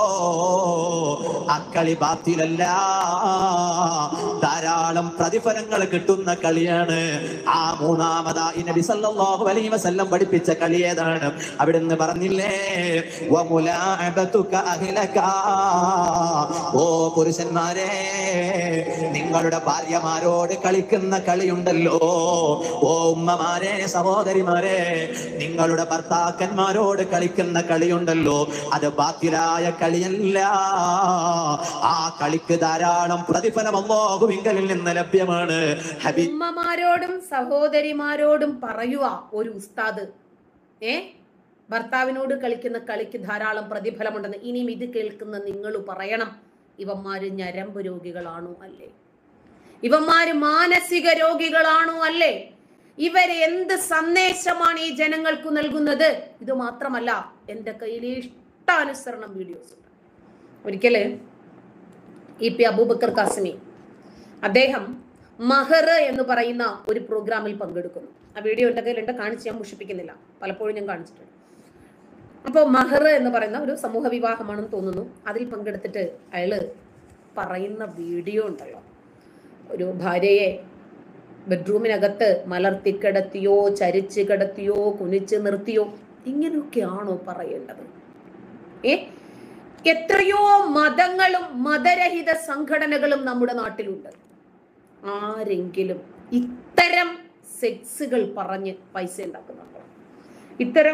Speaker 12: അക്കളി ബാത്തിലല്ല, ധാരാളം പ്രതിഫലങ്ങൾ കിട്ടുന്ന കളിയാണ്. ആ മൂന്നാമതായി നബി സല്ലല്ലാഹു അലൈഹി വസല്ലം പഠിപ്പിച്ച കളി ഏതാണ്? അവിടുന്ന് പറഞ്ഞില്ലേ, വമുലാഅബതുക അഹ്ലക, ഓ പുരുഷന്മാരെ, നിങ്ങളുടെ ഭാര്യമാരോട് കളിക്കുന്ന കളിയുണ്ടല്ലോ. ഓ ഉമ്മമാരെ, സഹോദരിമാരെ, നിങ്ങളുടെ ഭർത്താക്കന്മാരോട് കളിക്കുന്ന കളിയുണ്ടല്ലോ, അത് ബാത്തിലായ കളിയല്ല. ആ കളിക്ക് ധാരാളം പ്രതിഫലം അല്ലാഹുവിങ്കൽ നിന്ന് ലഭ്യമാണ്.
Speaker 1: ഉമ്മമാരോടും സഹോദരിമാരോടും പറയുക ഒരു ഉസ്താദ്, ഏ ഭർത്താവിനോട് കളിക്കുന്ന കളിക്ക് ധാരാളം പ്രതിഫലമുണ്ടെന്ന്. ഇനിയും ഇത് കേൾക്കുന്ന നിങ്ങൾ പറയണം, ഇവന്മാര് ഞരമ്പ് രോഗികളാണോ അല്ലേ? ഇവന്മാര് മാനസിക രോഗികളാണോ അല്ലേ? ഇവര് എന്ത് സന്ദേശമാണ് ഈ ജനങ്ങൾക്ക് നൽകുന്നത്? ഇത് മാത്രമല്ല, എൻ്റെ കയ്യിൽ ഇഷ്ടാനുസരണം വീഡിയോസ് ഉണ്ട്. ഒരിക്കല് ഇ പി അബൂബക്കർ കാസിമി അദ്ദേഹം മഹർ എന്ന് പറയുന്ന ഒരു പ്രോഗ്രാമിൽ പങ്കെടുക്കുന്നു. ആ വീഡിയോ എൻ്റെ കയ്യിലുണ്ട്, കാണിച്ച് ഞാൻ മുഷിപ്പിക്കുന്നില്ല, പലപ്പോഴും ഞാൻ കാണിച്ചിട്ടുണ്ട്. അപ്പോൾ മഹർ എന്ന് പറയുന്ന ഒരു സമൂഹ വിവാഹമാണെന്ന് തോന്നുന്നു. അതിൽ പങ്കെടുത്തിട്ട് അയാള് പറയുന്ന വീഡിയോ ഉണ്ടല്ലോ, ഒരു ഭാര്യയെ ബെഡ്റൂമിനകത്ത് മലർത്തി കിടത്തിയോ ചരിച്ച് കിടത്തിയോ കുനിച്ച് നിർത്തിയോ, ഇങ്ങനെയൊക്കെയാണോ പറയേണ്ടത്? ഏ എത്രയോ മതങ്ങളും മതരഹിത സംഘടനകളും നമ്മുടെ നാട്ടിലുണ്ട്. ആരെങ്കിലും ഇത്തരം സെക്സുകൾ പറഞ്ഞ് പൈസ ഉണ്ടാക്കുന്നുണ്ടോ? ഇത്തരം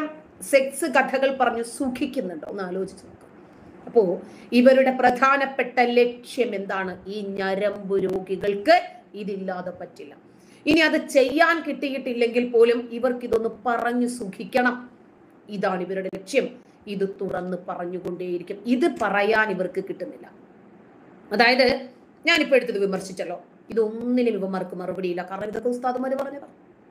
Speaker 1: സെക്സ് കഥകൾ പറഞ്ഞ് സുഖിക്കുന്നുണ്ടോ ഒന്ന് ആലോചിച്ച് നോക്കാം. അപ്പോ ഇവരുടെ പ്രധാനപ്പെട്ട ലക്ഷ്യം എന്താണ്? ഈ ഞരമ്പ് രോഗികൾക്ക് ഇതില്ലാതെ പറ്റില്ല. ഇനി അത് ചെയ്യാൻ കിട്ടിയിട്ടില്ലെങ്കിൽ പോലും ഇവർക്ക് ഇതൊന്ന് പറഞ്ഞു സുഖിക്കണം. ഇതാണ് ഇവരുടെ ലക്ഷ്യം. ഇത് തുറന്ന് പറഞ്ഞുകൊണ്ടേയിരിക്കും. ഇത് പറയാൻ ഇവർക്ക് കിട്ടുന്നില്ല. അതായത് ഞാനിപ്പോ എടുത്തത് വിമർശിച്ചല്ലോ, ഇതൊന്നിനും ഇവന്മാർക്ക് മറുപടിയില്ല. കാരണം ഇതൊക്കെ ഉസ്താദുമാര് പറഞ്ഞതാ.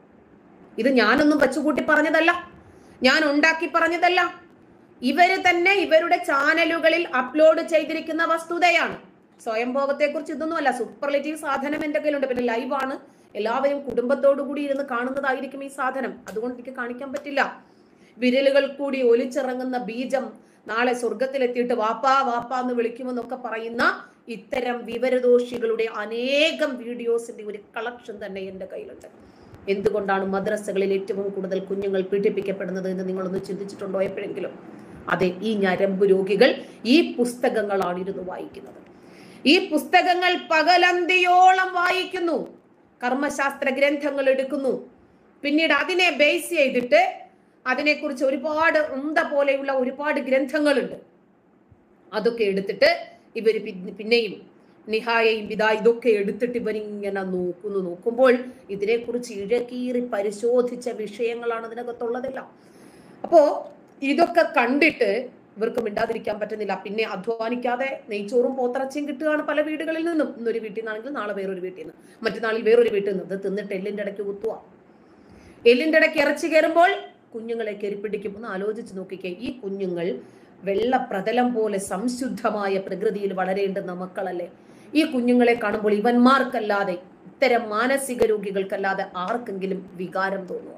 Speaker 1: ഇത് ഞാനൊന്നും വച്ചുകൂട്ടി പറഞ്ഞതല്ല, ഞാൻ ഉണ്ടാക്കി പറഞ്ഞതല്ല. ഇവര് തന്നെ ഇവരുടെ ചാനലുകളിൽ അപ്ലോഡ് ചെയ്തിരിക്കുന്ന വസ്തുതയാണ്. സ്വയംഭോഗത്തെ കുറിച്ച് ഇതൊന്നും അല്ല. സൂപ്പർലേറ്റീവ് സാധനം എന്റെ കയ്യിലുണ്ട്. പിന്നെ ലൈവാണ്, എല്ലാവരും കുടുംബത്തോടു കൂടി ഇരുന്ന് കാണുന്നതായിരിക്കും ഈ സാധനം. അതുകൊണ്ട് എനിക്ക് കാണിക്കാൻ പറ്റില്ല. വിരലുകൾ കൂടി ഒലിച്ചിറങ്ങുന്ന ബീജം നാളെ സ്വർഗത്തിലെത്തിയിട്ട് വാപ്പാ വാപ്പാ എന്ന് വിളിക്കുമെന്നൊക്കെ പറയുന്ന ഇത്തരം വിവരദോഷികളുടെ അനേകം വീഡിയോസിന്റെ ഒരു കളക്ഷൻ തന്നെ എന്റെ കയ്യിലുണ്ട്. എന്തുകൊണ്ടാണ് മദ്രസകളിൽ ഏറ്റവും കൂടുതൽ കുഞ്ഞുങ്ങൾ പീഡിപ്പിക്കപ്പെടുന്നത് എന്ന് നിങ്ങളൊന്ന് ചിന്തിച്ചിട്ടുണ്ടോ എപ്പോഴെങ്കിലും? അതെ, ഈ ഞരമ്പ് രോഗികൾ ഈ പുസ്തകങ്ങളാണ് ഇരുന്ന് വായിക്കുന്നത്. ഈ പുസ്തകങ്ങൾ പകലന്തിയോളം വായിക്കുന്നു, കർമ്മശാസ്ത്ര ഗ്രന്ഥങ്ങൾ എടുക്കുന്നു, പിന്നീട് അതിനെ ബേസ് ചെയ്തിട്ട് അതിനെക്കുറിച്ച് ഒരുപാട് ഉന്ത പോലെയുള്ള ഒരുപാട് ഗ്രന്ഥങ്ങളുണ്ട്. അതൊക്കെ എടുത്തിട്ട് ഇവർ പിന്നെയും നിഹായയും വിദാ ഇതൊക്കെ എടുത്തിട്ട് ഇവരിങ്ങനെ നോക്കുന്നു. നോക്കുമ്പോൾ ഇതിനെക്കുറിച്ച് ഇഴകീറി പരിശോധിച്ച വിഷയങ്ങളാണ് ഇതിനകത്തുള്ളതെല്ലാം. അപ്പോ ഇതൊക്കെ കണ്ടിട്ട് ഇവർക്ക് മിണ്ടാതിരിക്കാൻ പറ്റുന്നില്ല. പിന്നെ അധ്വാനിക്കാതെ നെയ്ച്ചോറും പോത്തിറച്ചിയും കിട്ടുകയാണ് പല വീടുകളിൽ നിന്നും. ഇന്നൊരു വീട്ടിൽ നിന്നാണെങ്കിൽ നാളെ വേറൊരു വീട്ടിൽ നിന്ന്, മറ്റന്നാളിൽ വേറൊരു വീട്ടിൽ നിന്ന്. ഇത് തിന്നിട്ട് എല്ലിന്റെ ഇടയ്ക്ക് കുത്തുക. എല്ലിന്റെ ഇടയ്ക്ക് ഇറച്ചി കയറുമ്പോൾ കുഞ്ഞുങ്ങളെ കയറിപ്പിടിക്കും. ഒന്ന് ആലോചിച്ച് നോക്കിക്കേ. ഈ കുഞ്ഞുങ്ങൾ വെള്ള പ്രതലം പോലെ സംശുദ്ധമായ പ്രകൃതിയിൽ വളരേണ്ടുന്ന മക്കളല്ലേ? ഈ കുഞ്ഞുങ്ങളെ കാണുമ്പോൾ ഇവന്മാർക്കല്ലാതെ, ഇത്തരം മാനസിക രോഗികൾക്കല്ലാതെ ആർക്കെങ്കിലും വികാരം തോന്നുമോ?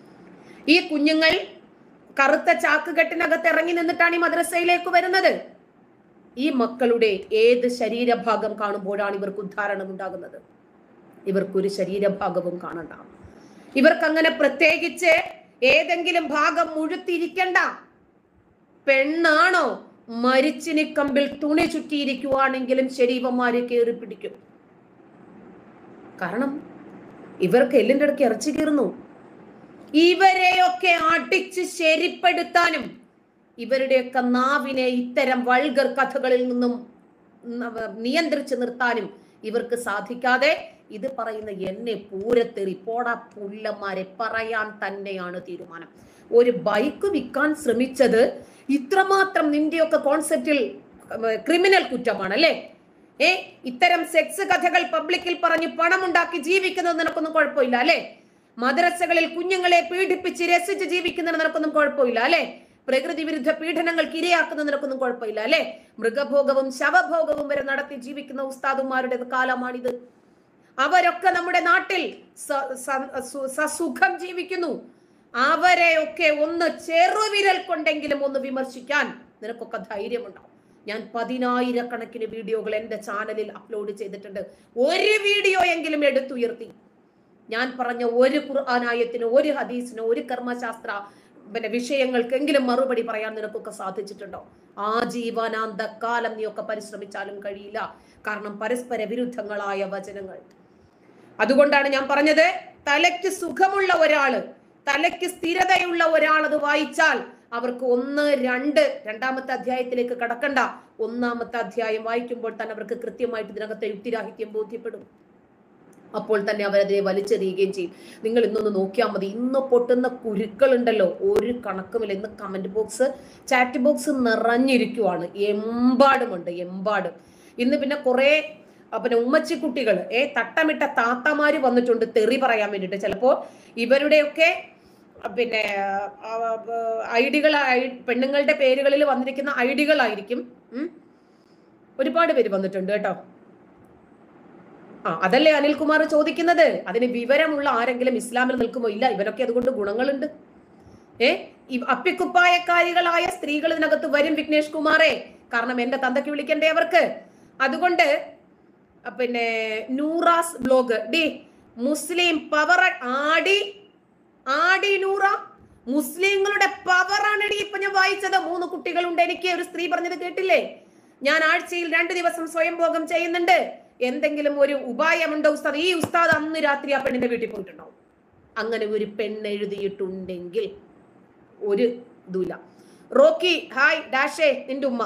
Speaker 1: ഈ കുഞ്ഞുങ്ങൾ കറുത്ത ചാക്കുകെട്ടിനകത്ത് ഇറങ്ങി നിന്നിട്ടാണ് ഈ മദ്രസയിലേക്ക് വരുന്നത്. ഈ മക്കളുടെ ഏത് ശരീരഭാഗം കാണുമ്പോഴാണ് ഇവർക്ക് ഉദ്ധാരണം ഉണ്ടാകുന്നത്? ഇവർക്കൊരു ശരീരഭാഗവും കാണണ്ട. ഇവർക്ക് അങ്ങനെ പ്രത്യേകിച്ച് ഏതെങ്കിലും ഭാഗം മുഴുത്തിരിക്കണ്ട. പെണ്ണാണോ മരിച്ചിനിക്കമ്പിൽ തുണി ചുറ്റിയിരിക്കുവാണെങ്കിലും ശരി, ഇവന്മാരെ കയറി പിടിക്കും. കാരണം ഇവർക്ക് എല്ലിന്റെ ഇടയ്ക്ക് ഇറച്ചി കയറുന്നു. ഇവരെയൊക്കെ അടിച്ച് ശരിപ്പെടുത്താനും ഇവരുടെയൊക്കെ നാവിനെ ഇത്തരം വൾഗർ കഥകളിൽ നിന്നും നിയന്ത്രിച്ചു നിർത്താനും ഇവർക്ക് സാധിക്കാതെ ഇത് പറയുന്ന എന്നെ പൂരത്തെറി പോടാ പുല്ലന്മാരെ പറയാൻ തന്നെയാണ് തീരുമാനം. ഒരു ബൈക്ക് വിൽക്കാൻ ശ്രമിച്ചത് ഇത്രമാത്രം നിന്റെയൊക്കെ കോൺസെപ്റ്റിൽ ക്രിമിനൽ കുറ്റമാണ് അല്ലേ? ഏ ഇത്തരം സെക്സ് കഥകൾ പബ്ലിക്കിൽ പറഞ്ഞ് പണമുണ്ടാക്കി ജീവിക്കുന്നത് നിനക്കൊന്നും കുഴപ്പമില്ല അല്ലെ? മദ്രസകളിൽ കുഞ്ഞുങ്ങളെ പീഡിപ്പിച്ച് രസിച്ച് ജീവിക്കുന്നത് നിനക്കൊന്നും കുഴപ്പമില്ല അല്ലെ? പ്രകൃതി വിരുദ്ധ പീഡനങ്ങൾക്ക് ഇരയാക്കുന്നത് നിനക്കൊന്നും കുഴപ്പമില്ല അല്ലെ? മൃഗഭോഗവും ശവഭോഗവും വരെ നടത്തി ജീവിക്കുന്ന ഉസ്താദുമാരുടെ കാലമാണിത്. അവരൊക്കെ നമ്മുടെ നാട്ടിൽ സസുഖം ജീവിക്കുന്നു. അവരെയൊക്കെ ഒന്ന് ചെറുവിരൽ കൊണ്ടെങ്കിലും ഒന്ന് വിമർശിക്കാൻ നിനക്കൊക്കെ ധൈര്യമുണ്ടാവും. ഞാൻ പതിനായിരക്കണക്കിന് വീഡിയോകൾ എന്റെ ചാനലിൽ അപ്ലോഡ് ചെയ്തിട്ടുണ്ട്. ഒരു വീഡിയോ എങ്കിലും എടുത്തുയർത്തി ഞാൻ പറഞ്ഞ ഒരു ഖുർആനായത്തിനോ ഒരു ഹദീസിനോ ഒരു കർമ്മശാസ്ത്ര പിന്നെ വിഷയങ്ങൾക്കെങ്കിലും മറുപടി പറയാൻ നിനക്കൊക്കെ സാധിച്ചിട്ടുണ്ടോ? ആജീവനാന്തകാലം നീയൊക്കെ പരിശ്രമിച്ചാലും കഴിയില്ല. കാരണം പരസ്പര വിരുദ്ധങ്ങളായ വചനങ്ങൾ. അതുകൊണ്ടാണ് ഞാൻ പറഞ്ഞത്, തലയ്ക്ക് സുഖമുള്ള ഒരാള്, തലയ്ക്ക് സ്ഥിരതയുള്ള ഒരാൾ അത് വായിച്ചാൽ അവർക്ക് ഒന്ന് രണ്ട് രണ്ടാമത്തെ അധ്യായത്തിലേക്ക് കടക്കണ്ട. ഒന്നാമത്തെ അധ്യായം വായിക്കുമ്പോൾ തന്നെ അവർക്ക് കൃത്യമായിട്ട് ഇതിനകത്തെ യുക്തിരാഹിത്യം ബോധ്യപ്പെടും. അപ്പോൾ തന്നെ അവരതിനെ വലിച്ചെറിയുകയും ചെയ്യും. നിങ്ങൾ ഇന്നൊന്ന് നോക്കിയാൽ മതി. ഇന്ന് പൊട്ടുന്ന കുരുക്കൾ ഉണ്ടല്ലോ, ഒരു കണക്കുമില്ല. ഇന്ന് കമന്റ് ബോക്സ്, ചാറ്റ് ബോക്സ് നിറഞ്ഞിരിക്കുവാണ്. എമ്പാടുമുണ്ട്, എമ്പാടും. ഇന്ന് പിന്നെ കുറെ പിന്നെ ഉമ്മച്ചിക്കുട്ടികൾ ഏ തട്ടമിട്ട താത്തമാര് വന്നിട്ടുണ്ട് തെറി പറയാൻ വേണ്ടിയിട്ട്. ചിലപ്പോ ഇവരുടെയൊക്കെ പിന്നെ ഐഡികൾ, പെണ്ണുങ്ങളുടെ പേരുകളിൽ വന്നിരിക്കുന്ന ഐഡികളായിരിക്കും. ഉം ഒരുപാട് പേര് വന്നിട്ടുണ്ട് കേട്ടോ. ആ അതല്ലേ അനിൽകുമാർ ചോദിക്കുന്നത്. അതിന് വിവരമുള്ള ആരെങ്കിലും ഇസ്ലാമിൽ നിൽക്കുമോ? ഇല്ല. ഇവരൊക്കെ അതുകൊണ്ട് ഗുണങ്ങളുണ്ട്. ഏ അപ്പിക്കുപ്പായക്കാരികളായ സ്ത്രീകൾ ഇതിനകത്ത് വരും വിഘ്നേഷ് കുമാറെ. കാരണം എന്റെ തന്തയ്ക്ക് വിളിക്കണ്ടേ അവർക്ക്. അതുകൊണ്ട് പിന്നെ നൂറാസ് ബ്ലോഗ് ഡി മുസ്ലിം പവർ ആടി ആടി നൂറ മുസ്ലിങ്ങളുടെ പവറാണ്. ഇപ്പൊ ഞാൻ വായിച്ചത് മൂന്ന് കുട്ടികളുണ്ട് എനിക്ക്. ഒരു സ്ത്രീ പറഞ്ഞത് കേട്ടില്ലേ? ഞാൻ ആഴ്ചയിൽ രണ്ടു ദിവസം സ്വയംഭോഗം ചെയ്യുന്നുണ്ട്. എന്തെങ്കിലും ഒരു ഉപായമുണ്ടോ ഉസ്താദ്? ഈ ഉസ്താദ് അന്ന് രാത്രി ആ പെണ്ണിന്റെ വീട്ടിൽ പോയിട്ടുണ്ടാവും. അങ്ങനെ ഒരു പെണ്ണ് എഴുതിയിട്ടുണ്ടെങ്കിൽ ഒരു ഇതുമില്ല. റോക്കി ഹായ് ഡാഷേ നിന്റെ ഉമ്മ.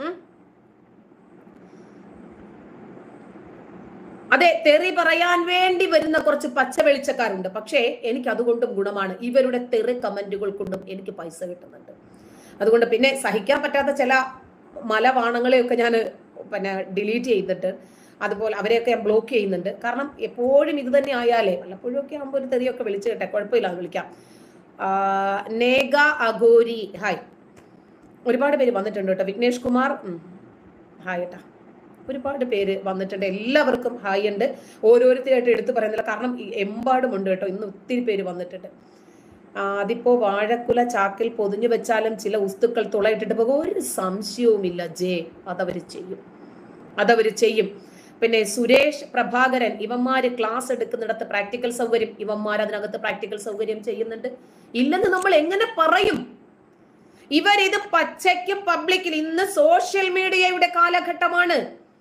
Speaker 1: അതെ, തെറി പറയാൻ വേണ്ടി വരുന്ന കുറച്ച് പച്ച വെളിച്ചക്കാരുണ്ട്. പക്ഷേ എനിക്ക് അതുകൊണ്ടും ഗുണമാണ്. ഇവരുടെ തെറി കമന്റുകൾ കൊണ്ടും എനിക്ക് പൈസ കിട്ടുന്നുണ്ട്. അതുകൊണ്ട് പിന്നെ സഹിക്കാൻ പറ്റാത്ത ചില മലവാണങ്ങളെയൊക്കെ ഞാൻ പിന്നെ ഡിലീറ്റ് ചെയ്തിട്ട് അതുപോലെ അവരെയൊക്കെ ഞാൻ ബ്ലോക്ക് ചെയ്യുന്നുണ്ട്. കാരണം എപ്പോഴും ഇത് തന്നെ ആയാലേ വല്ലപ്പോഴും ഒക്കെ ആകുമ്പോൾ ഒരു തെറിയൊക്കെ വിളിച്ചു കേട്ടെ, കുഴപ്പമില്ല, അത് വിളിക്കാം. നേഗ അഗോരി ഹായ്, ഒരുപാട് പേര് വന്നിട്ടുണ്ട് കേട്ടോ. വിഘ്നേഷ് കുമാർ ഹായ് ഏട്ടാ, ഒരുപാട് പേര് വന്നിട്ടുണ്ട്. എല്ലാവർക്കും ഹായ് ഉണ്ട്. ഓരോരുത്തരായിട്ട് എടുത്തു പറയുന്നില്ല, കാരണം എമ്പാടുമുണ്ട് കേട്ടോ. ഇന്ന് ഒത്തിരി പേര് വന്നിട്ടുണ്ട്. അതിപ്പോ വാഴക്കുല ചാക്കിൽ പൊതിഞ്ഞു വെച്ചാലും ചില വസ്തുക്കൾ തുളയിട്ടിട്ട് പോകും, ഒരു സംശയവുമില്ല ജെ, അതവര് ചെയ്യും, അതവര് ചെയ്യും. പിന്നെ സുരേഷ് പ്രഭാകരൻ, ഇവന്മാര് ക്ലാസ് എടുക്കുന്നിടത്ത് പ്രാക്ടിക്കൽ സൗകര്യം, ഇവന്മാർ അതിനകത്ത് പ്രാക്ടിക്കൽ സൗകര്യം ചെയ്യുന്നുണ്ട്. ഇല്ലെന്ന് നമ്മൾ എങ്ങനെ പറയും? ഇവരിത് പച്ചയ്ക്കും പബ്ലിക്കിൽ, ഇന്ന് സോഷ്യൽ മീഡിയയുടെ കാലഘട്ടമാണ്.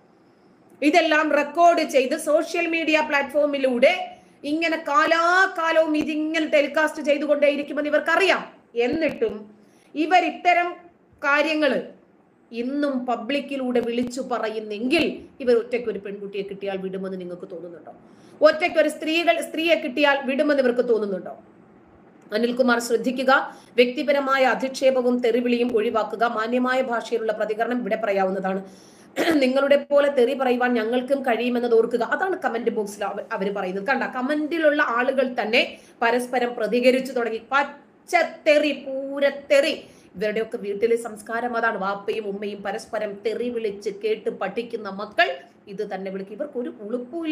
Speaker 1: ഇതെല്ലാം റെക്കോർഡ് ചെയ്ത് സോഷ്യൽ മീഡിയ പ്ലാറ്റ്ഫോമിലൂടെ ഇങ്ങനെ കാലാകാലവും ഇതിങ്ങനെ ടെലികാസ്റ്റ് ചെയ്തുകൊണ്ടേയിരിക്കുമെന്ന് ഇവർക്കറിയാം. എന്നിട്ടും ഇവർ ഇത്തരം കാര്യങ്ങള് ഇന്നും പബ്ലിക്കിലൂടെ വിളിച്ചു പറയുന്നെങ്കിൽ ഇവർ ഒറ്റയ്ക്ക് ഒരു പെൺകുട്ടിയെ കിട്ടിയാൽ വിടുമെന്ന് നിങ്ങൾക്ക് തോന്നുന്നുണ്ടോ? ഒറ്റയ്ക്ക് ഒരു സ്ത്രീകൾ സ്ത്രീയെ കിട്ടിയാൽ വിടുമെന്ന് ഇവർക്ക് തോന്നുന്നുണ്ടോ? അനിൽകുമാർ ശ്രദ്ധിക്കുക, വ്യക്തിപരമായ അധിക്ഷേപവും തെറിവിളിയും ഒഴിവാക്കുക. മാന്യമായ ഭാഷയിലുള്ള പ്രതികരണം ഇവിടെ പറയാവുന്നതാണ്. നിങ്ങളുടെ പോലെ തെറി പറയുവാൻ ഞങ്ങൾക്കും കഴിയുമെന്നത് ഓർക്കുക. അതാണ് കമന്റ് ബോക്സിൽ അവർ പറയുന്നത്. കണ്ട, കമന്റിലുള്ള ആളുകൾ തന്നെ പരസ്പരം പ്രതികരിച്ചു തുടങ്ങി. പച്ചത്തെറി, പൂരത്തെറി. ഇവരുടെയൊക്കെ വീട്ടിലെ സംസ്കാരം അതാണ്. വാപ്പയും ഉമ്മയും പരസ്പരം തെറി വിളിച്ച് കേട്ട് പഠിക്കുന്ന മക്കൾ ഇത് തന്നെ വിളിക്കും. ഇവർക്ക് ഒരു ഉളുപ്പുമില്ല.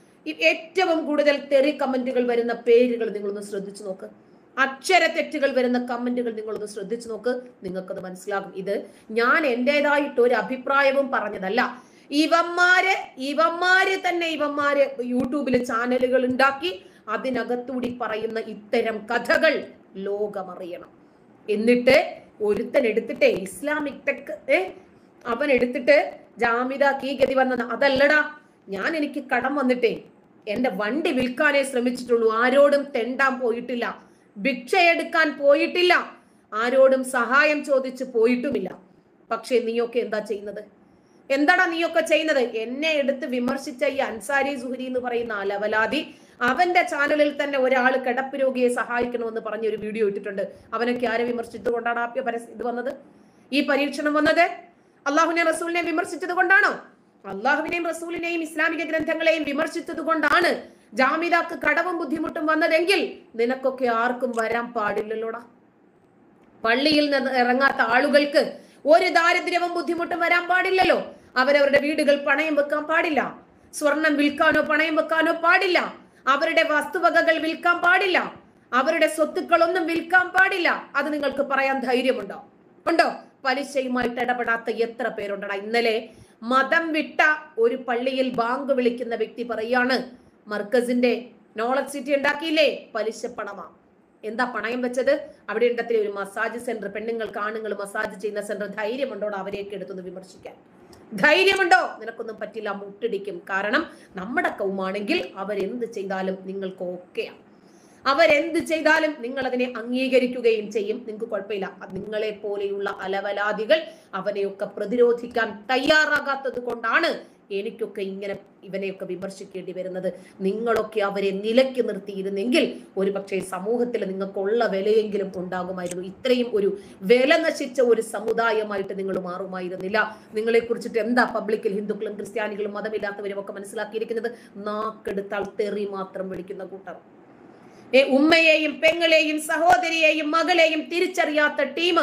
Speaker 1: ഏറ്റവും കൂടുതൽ തെറി കമന്റുകൾ വരുന്ന പേരുകൾ നിങ്ങളൊന്ന് ശ്രദ്ധിച്ചു നോക്ക്. അക്ഷര തെറ്റുകൾ വരുന്ന കമന്റുകൾ നിങ്ങളൊന്ന് ശ്രദ്ധിച്ചു നോക്ക്, നിങ്ങൾക്കത് മനസ്സിലാകും. ഇത് ഞാൻ എന്റേതായിട്ട് ഒരു അഭിപ്രായവും പറഞ്ഞതല്ല. ഇവന്മാര് ഇവന്മാര് തന്നെ ഇവന്മാര് യൂട്യൂബിൽ ചാനലുകൾ ഉണ്ടാക്കി അതിനകത്തൂടി പറയുന്ന ഇത്തരം കഥകൾ ലോകമറിയണം. എന്നിട്ട് ഒരുത്തൻ എടുത്തിട്ടേ ഇസ്ലാമിക് ടെക് ഏ അവൻ എടുത്തിട്ട് ജാമിദക്ക് ഈ ഗതി വന്നത് അതല്ലടാ, ഞാൻ എനിക്ക് കടം വന്നിട്ടേ എന്റെ വണ്ടി വിൽക്കാനേ ശ്രമിച്ചിട്ടുള്ളൂ, ആരോടും തെണ്ടാൻ പോയിട്ടില്ല, ഭിക്ഷയെടുക്കാൻ പോയിട്ടില്ല, ആരോടും സഹായം ചോദിച്ചു പോയിട്ടുമില്ല. പക്ഷെ നീയൊക്കെ എന്താ ചെയ്യുന്നത്? എന്താടാ നീയൊക്കെ ചെയ്യുന്നത്? എന്നെ എടുത്ത് വിമർശിച്ച ഈ അൻസാരി സുഹരി എന്ന് പറയുന്ന അലവലാതി, അവന്റെ ചാനലിൽ തന്നെ ഒരാൾ കിടപ്പ് രോഗിയെ സഹായിക്കണമെന്ന് പറഞ്ഞ ഒരു വീഡിയോ ഇട്ടിട്ടുണ്ട്. അവനൊക്കെ ആരെ വിമർശിച്ചതുകൊണ്ടാണ് ആ പരസ്യം ഇത് വന്നത്? ഈ പരീക്ഷണം വന്നത് അള്ളാഹുവിനെ റസൂലിനെ വിമർശിച്ചത് കൊണ്ടാണോ? അള്ളാഹുവിനെയും റസൂലിനെയും ഇസ്ലാമിക ഗ്രന്ഥങ്ങളെയും വിമർശിച്ചത് കൊണ്ടാണ് ജാമിദക്ക് കടവും ബുദ്ധിമുട്ടും വന്നതെങ്കിൽ നിനക്കൊക്കെ ആർക്കും വരാൻ പാടില്ലല്ലോടാ. പള്ളിയിൽ നിന്ന് ഇറങ്ങാത്ത ആളുകൾക്ക് ഒരു ദാരിദ്ര്യവും ബുദ്ധിമുട്ടും വരാൻ പാടില്ലല്ലോ. അവരവരുടെ വീടുകൾ പണയം വെക്കാൻ പാടില്ല, സ്വർണം വിൽക്കാനോ പണയം വെക്കാനോ പാടില്ല, അവരുടെ വസ്തുവകകൾ വിൽക്കാൻ പാടില്ല, അവരുടെ സ്വത്തുക്കളൊന്നും വിൽക്കാൻ പാടില്ല. അത് നിങ്ങൾക്ക് പറയാൻ ധൈര്യമുണ്ടോ? ഉണ്ടോ? പലിശയുമായിട്ട് ഇടപെടാത്ത എത്ര പേരുണ്ടടാ? ഇന്നലെ മതം വിട്ട ഒരു പള്ളിയിൽ ബാങ്ക് വിളിക്കുന്ന വ്യക്തി പറയാണ്, മർക്കസിന്റെ നോളജ് സിറ്റി ഉണ്ടാക്കിയില്ലേ, പലിശ പണമാ. എന്താ പണയം വെച്ചത്? അവിടെ ഉണ്ടത്തിലെ ഒരു മസാജ് സെന്റർ, പെണ്ണുങ്ങൾക്ക് ആണുങ്ങൾ മസാജ് ചെയ്യുന്ന സെന്റർ. ധൈര്യമുണ്ടോ അവരെയൊക്കെ എടുത്തൊന്ന് വിമർശിക്കാൻ? ധൈര്യമുണ്ടോ? നിനക്കൊന്നും പറ്റില്ല, മുട്ടിടിക്കും. കാരണം നമ്മുടെ കൗമാണെങ്കിൽ അവരെന്ത് ചെയ്താലും നിങ്ങൾക്ക് ഓക്കെയാണ്. അവരെന്ത് ചെയ്താലും നിങ്ങൾ അതിനെ അംഗീകരിക്കുകയും ചെയ്യും, നിങ്ങൾക്ക് കുഴപ്പമില്ല. നിങ്ങളെ പോലെയുള്ള അലവലാദികൾ അവനെയൊക്കെ പ്രതിരോധിക്കാൻ തയ്യാറാകാത്തത് കൊണ്ടാണ് എനിക്കൊക്കെ ഇങ്ങനെ ഇവനെയൊക്കെ വിമർശിക്കേണ്ടി വരുന്നത്. നിങ്ങളൊക്കെ അവരെ നിലയ്ക്ക് നിർത്തിയിരുന്നെങ്കിൽ ഒരു പക്ഷേ സമൂഹത്തിൽ നിങ്ങൾക്കുള്ള വിലയെങ്കിലും ഉണ്ടാകുമായിരുന്നു. ഇത്രയും ഒരു വില നശിച്ച ഒരു സമുദായമായിട്ട് നിങ്ങൾ മാറുമായിരുന്നില്ല. നിങ്ങളെ കുറിച്ചിട്ട് എന്താ പബ്ലിക്കിൽ ഹിന്ദുക്കളും ക്രിസ്ത്യാനികളും മതമില്ലാത്തവരും ഒക്കെ മനസ്സിലാക്കിയിരിക്കുന്നത്? നാക്കെടുത്താൽ തെറി മാത്രം വിളിക്കുന്ന കൂട്ടർ. ഏ ഉമ്മയെയും പെങ്ങളെയും സഹോദരിയെയും മകളെയും തിരിച്ചറിയാത്ത ടീം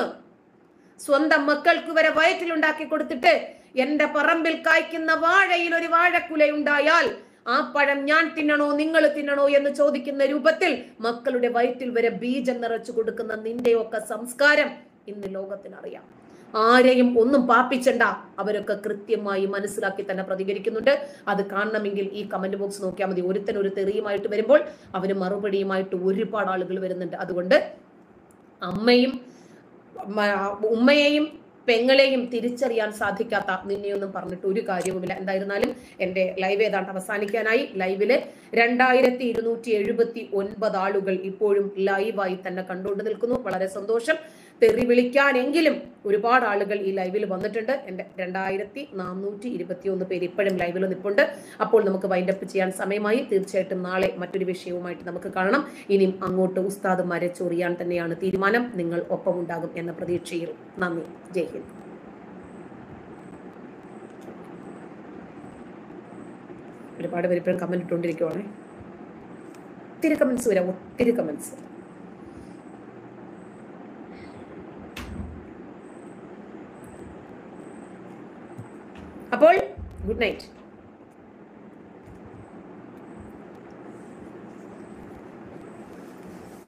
Speaker 1: സ്വന്തം മക്കൾക്ക് വരെ വയറ്റിലുണ്ടാക്കി കൊടുത്തിട്ട് എന്റെ പറമ്പിൽ കായ്ക്കുന്ന വാഴയിൽ ഒരു വാഴക്കുലയുണ്ടായാൽ ആ പഴം ഞാൻ തിന്നണോ നിങ്ങൾ തിന്നണോ എന്ന് ചോദിക്കുന്ന രൂപത്തിൽ മക്കളുടെ വയറ്റിൽ വരെ ബീജം നിറച്ചു കൊടുക്കുന്ന നിന്റെയൊക്കെ സംസ്കാരം ഇന്ന് ലോകത്തിനറിയാം. ആരെയും ഒന്നും പാപ്പിച്ചണ്ട, അവരൊക്കെ കൃത്യമായി മനസ്സിലാക്കി തന്നെ പ്രതികരിക്കുന്നുണ്ട്. അത് കാണണമെങ്കിൽ ഈ കമന്റ് ബോക്സ് നോക്കിയാൽ മതി. ഒരുത്തൻ ഒരു തെറിയുമായിട്ട് വരുമ്പോൾ അവന് മറുപടിയുമായിട്ട് ഒരുപാട് ആളുകൾ വരുന്നുണ്ട്. അതുകൊണ്ട് അമ്മയും ഉമ്മയെയും പെങ്ങളെയും തിരിച്ചറിയാൻ സാധിക്കാത്ത നിന്നെയൊന്നും പറഞ്ഞിട്ട് ഒരു കാര്യവുമില്ല. എന്തായിരുന്നാലും എൻ്റെ ലൈവ് ഏതാണ്ട് അവസാനിക്കാനായി. ലൈവില് രണ്ടായിരത്തി ഇരുന്നൂറ്റി എഴുപത്തി ഒൻപത് ആളുകൾ ഇപ്പോഴും ലൈവായി തന്നെ കണ്ടുകൊണ്ട് നിൽക്കുന്നു. വളരെ സന്തോഷം. തെറി വിളിക്കാനെങ്കിലും ഒരുപാട് ആളുകൾ ഈ ലൈവിൽ വന്നിട്ടുണ്ട്. എൻ്റെ രണ്ടായിരത്തി നാനൂറ്റി ഇരുപത്തി ഒന്ന് പേര് ഇപ്പോഴും ലൈവിൽ നിൽപ്പുണ്ട്. അപ്പോൾ നമുക്ക് വൈൻഡപ്പ് ചെയ്യാൻ സമയമായി. തീർച്ചയായിട്ടും നാളെ മറ്റൊരു വിഷയവുമായിട്ട് നമുക്ക് കാണണം. ഇനിയും അങ്ങോട്ട് ഉസ്താദുമാരെ ചൊറിയാൻ തന്നെയാണ് തീരുമാനം. നിങ്ങൾ ഒപ്പമുണ്ടാകും എന്ന പ്രതീക്ഷയിൽ നന്ദി. ജയ് ഹിന്ദ്. ഒരുപാട് പേര് ഇപ്പോഴും കമന്റ് ഇട്ടുകൊണ്ടിരിക്കുവാണേ. ഒത്തിരി കമന്റ്സ് വരാം, ഒത്തിരി കമന്റ്സ്. അപ്പോൾ ഗുഡ് നൈറ്റ്.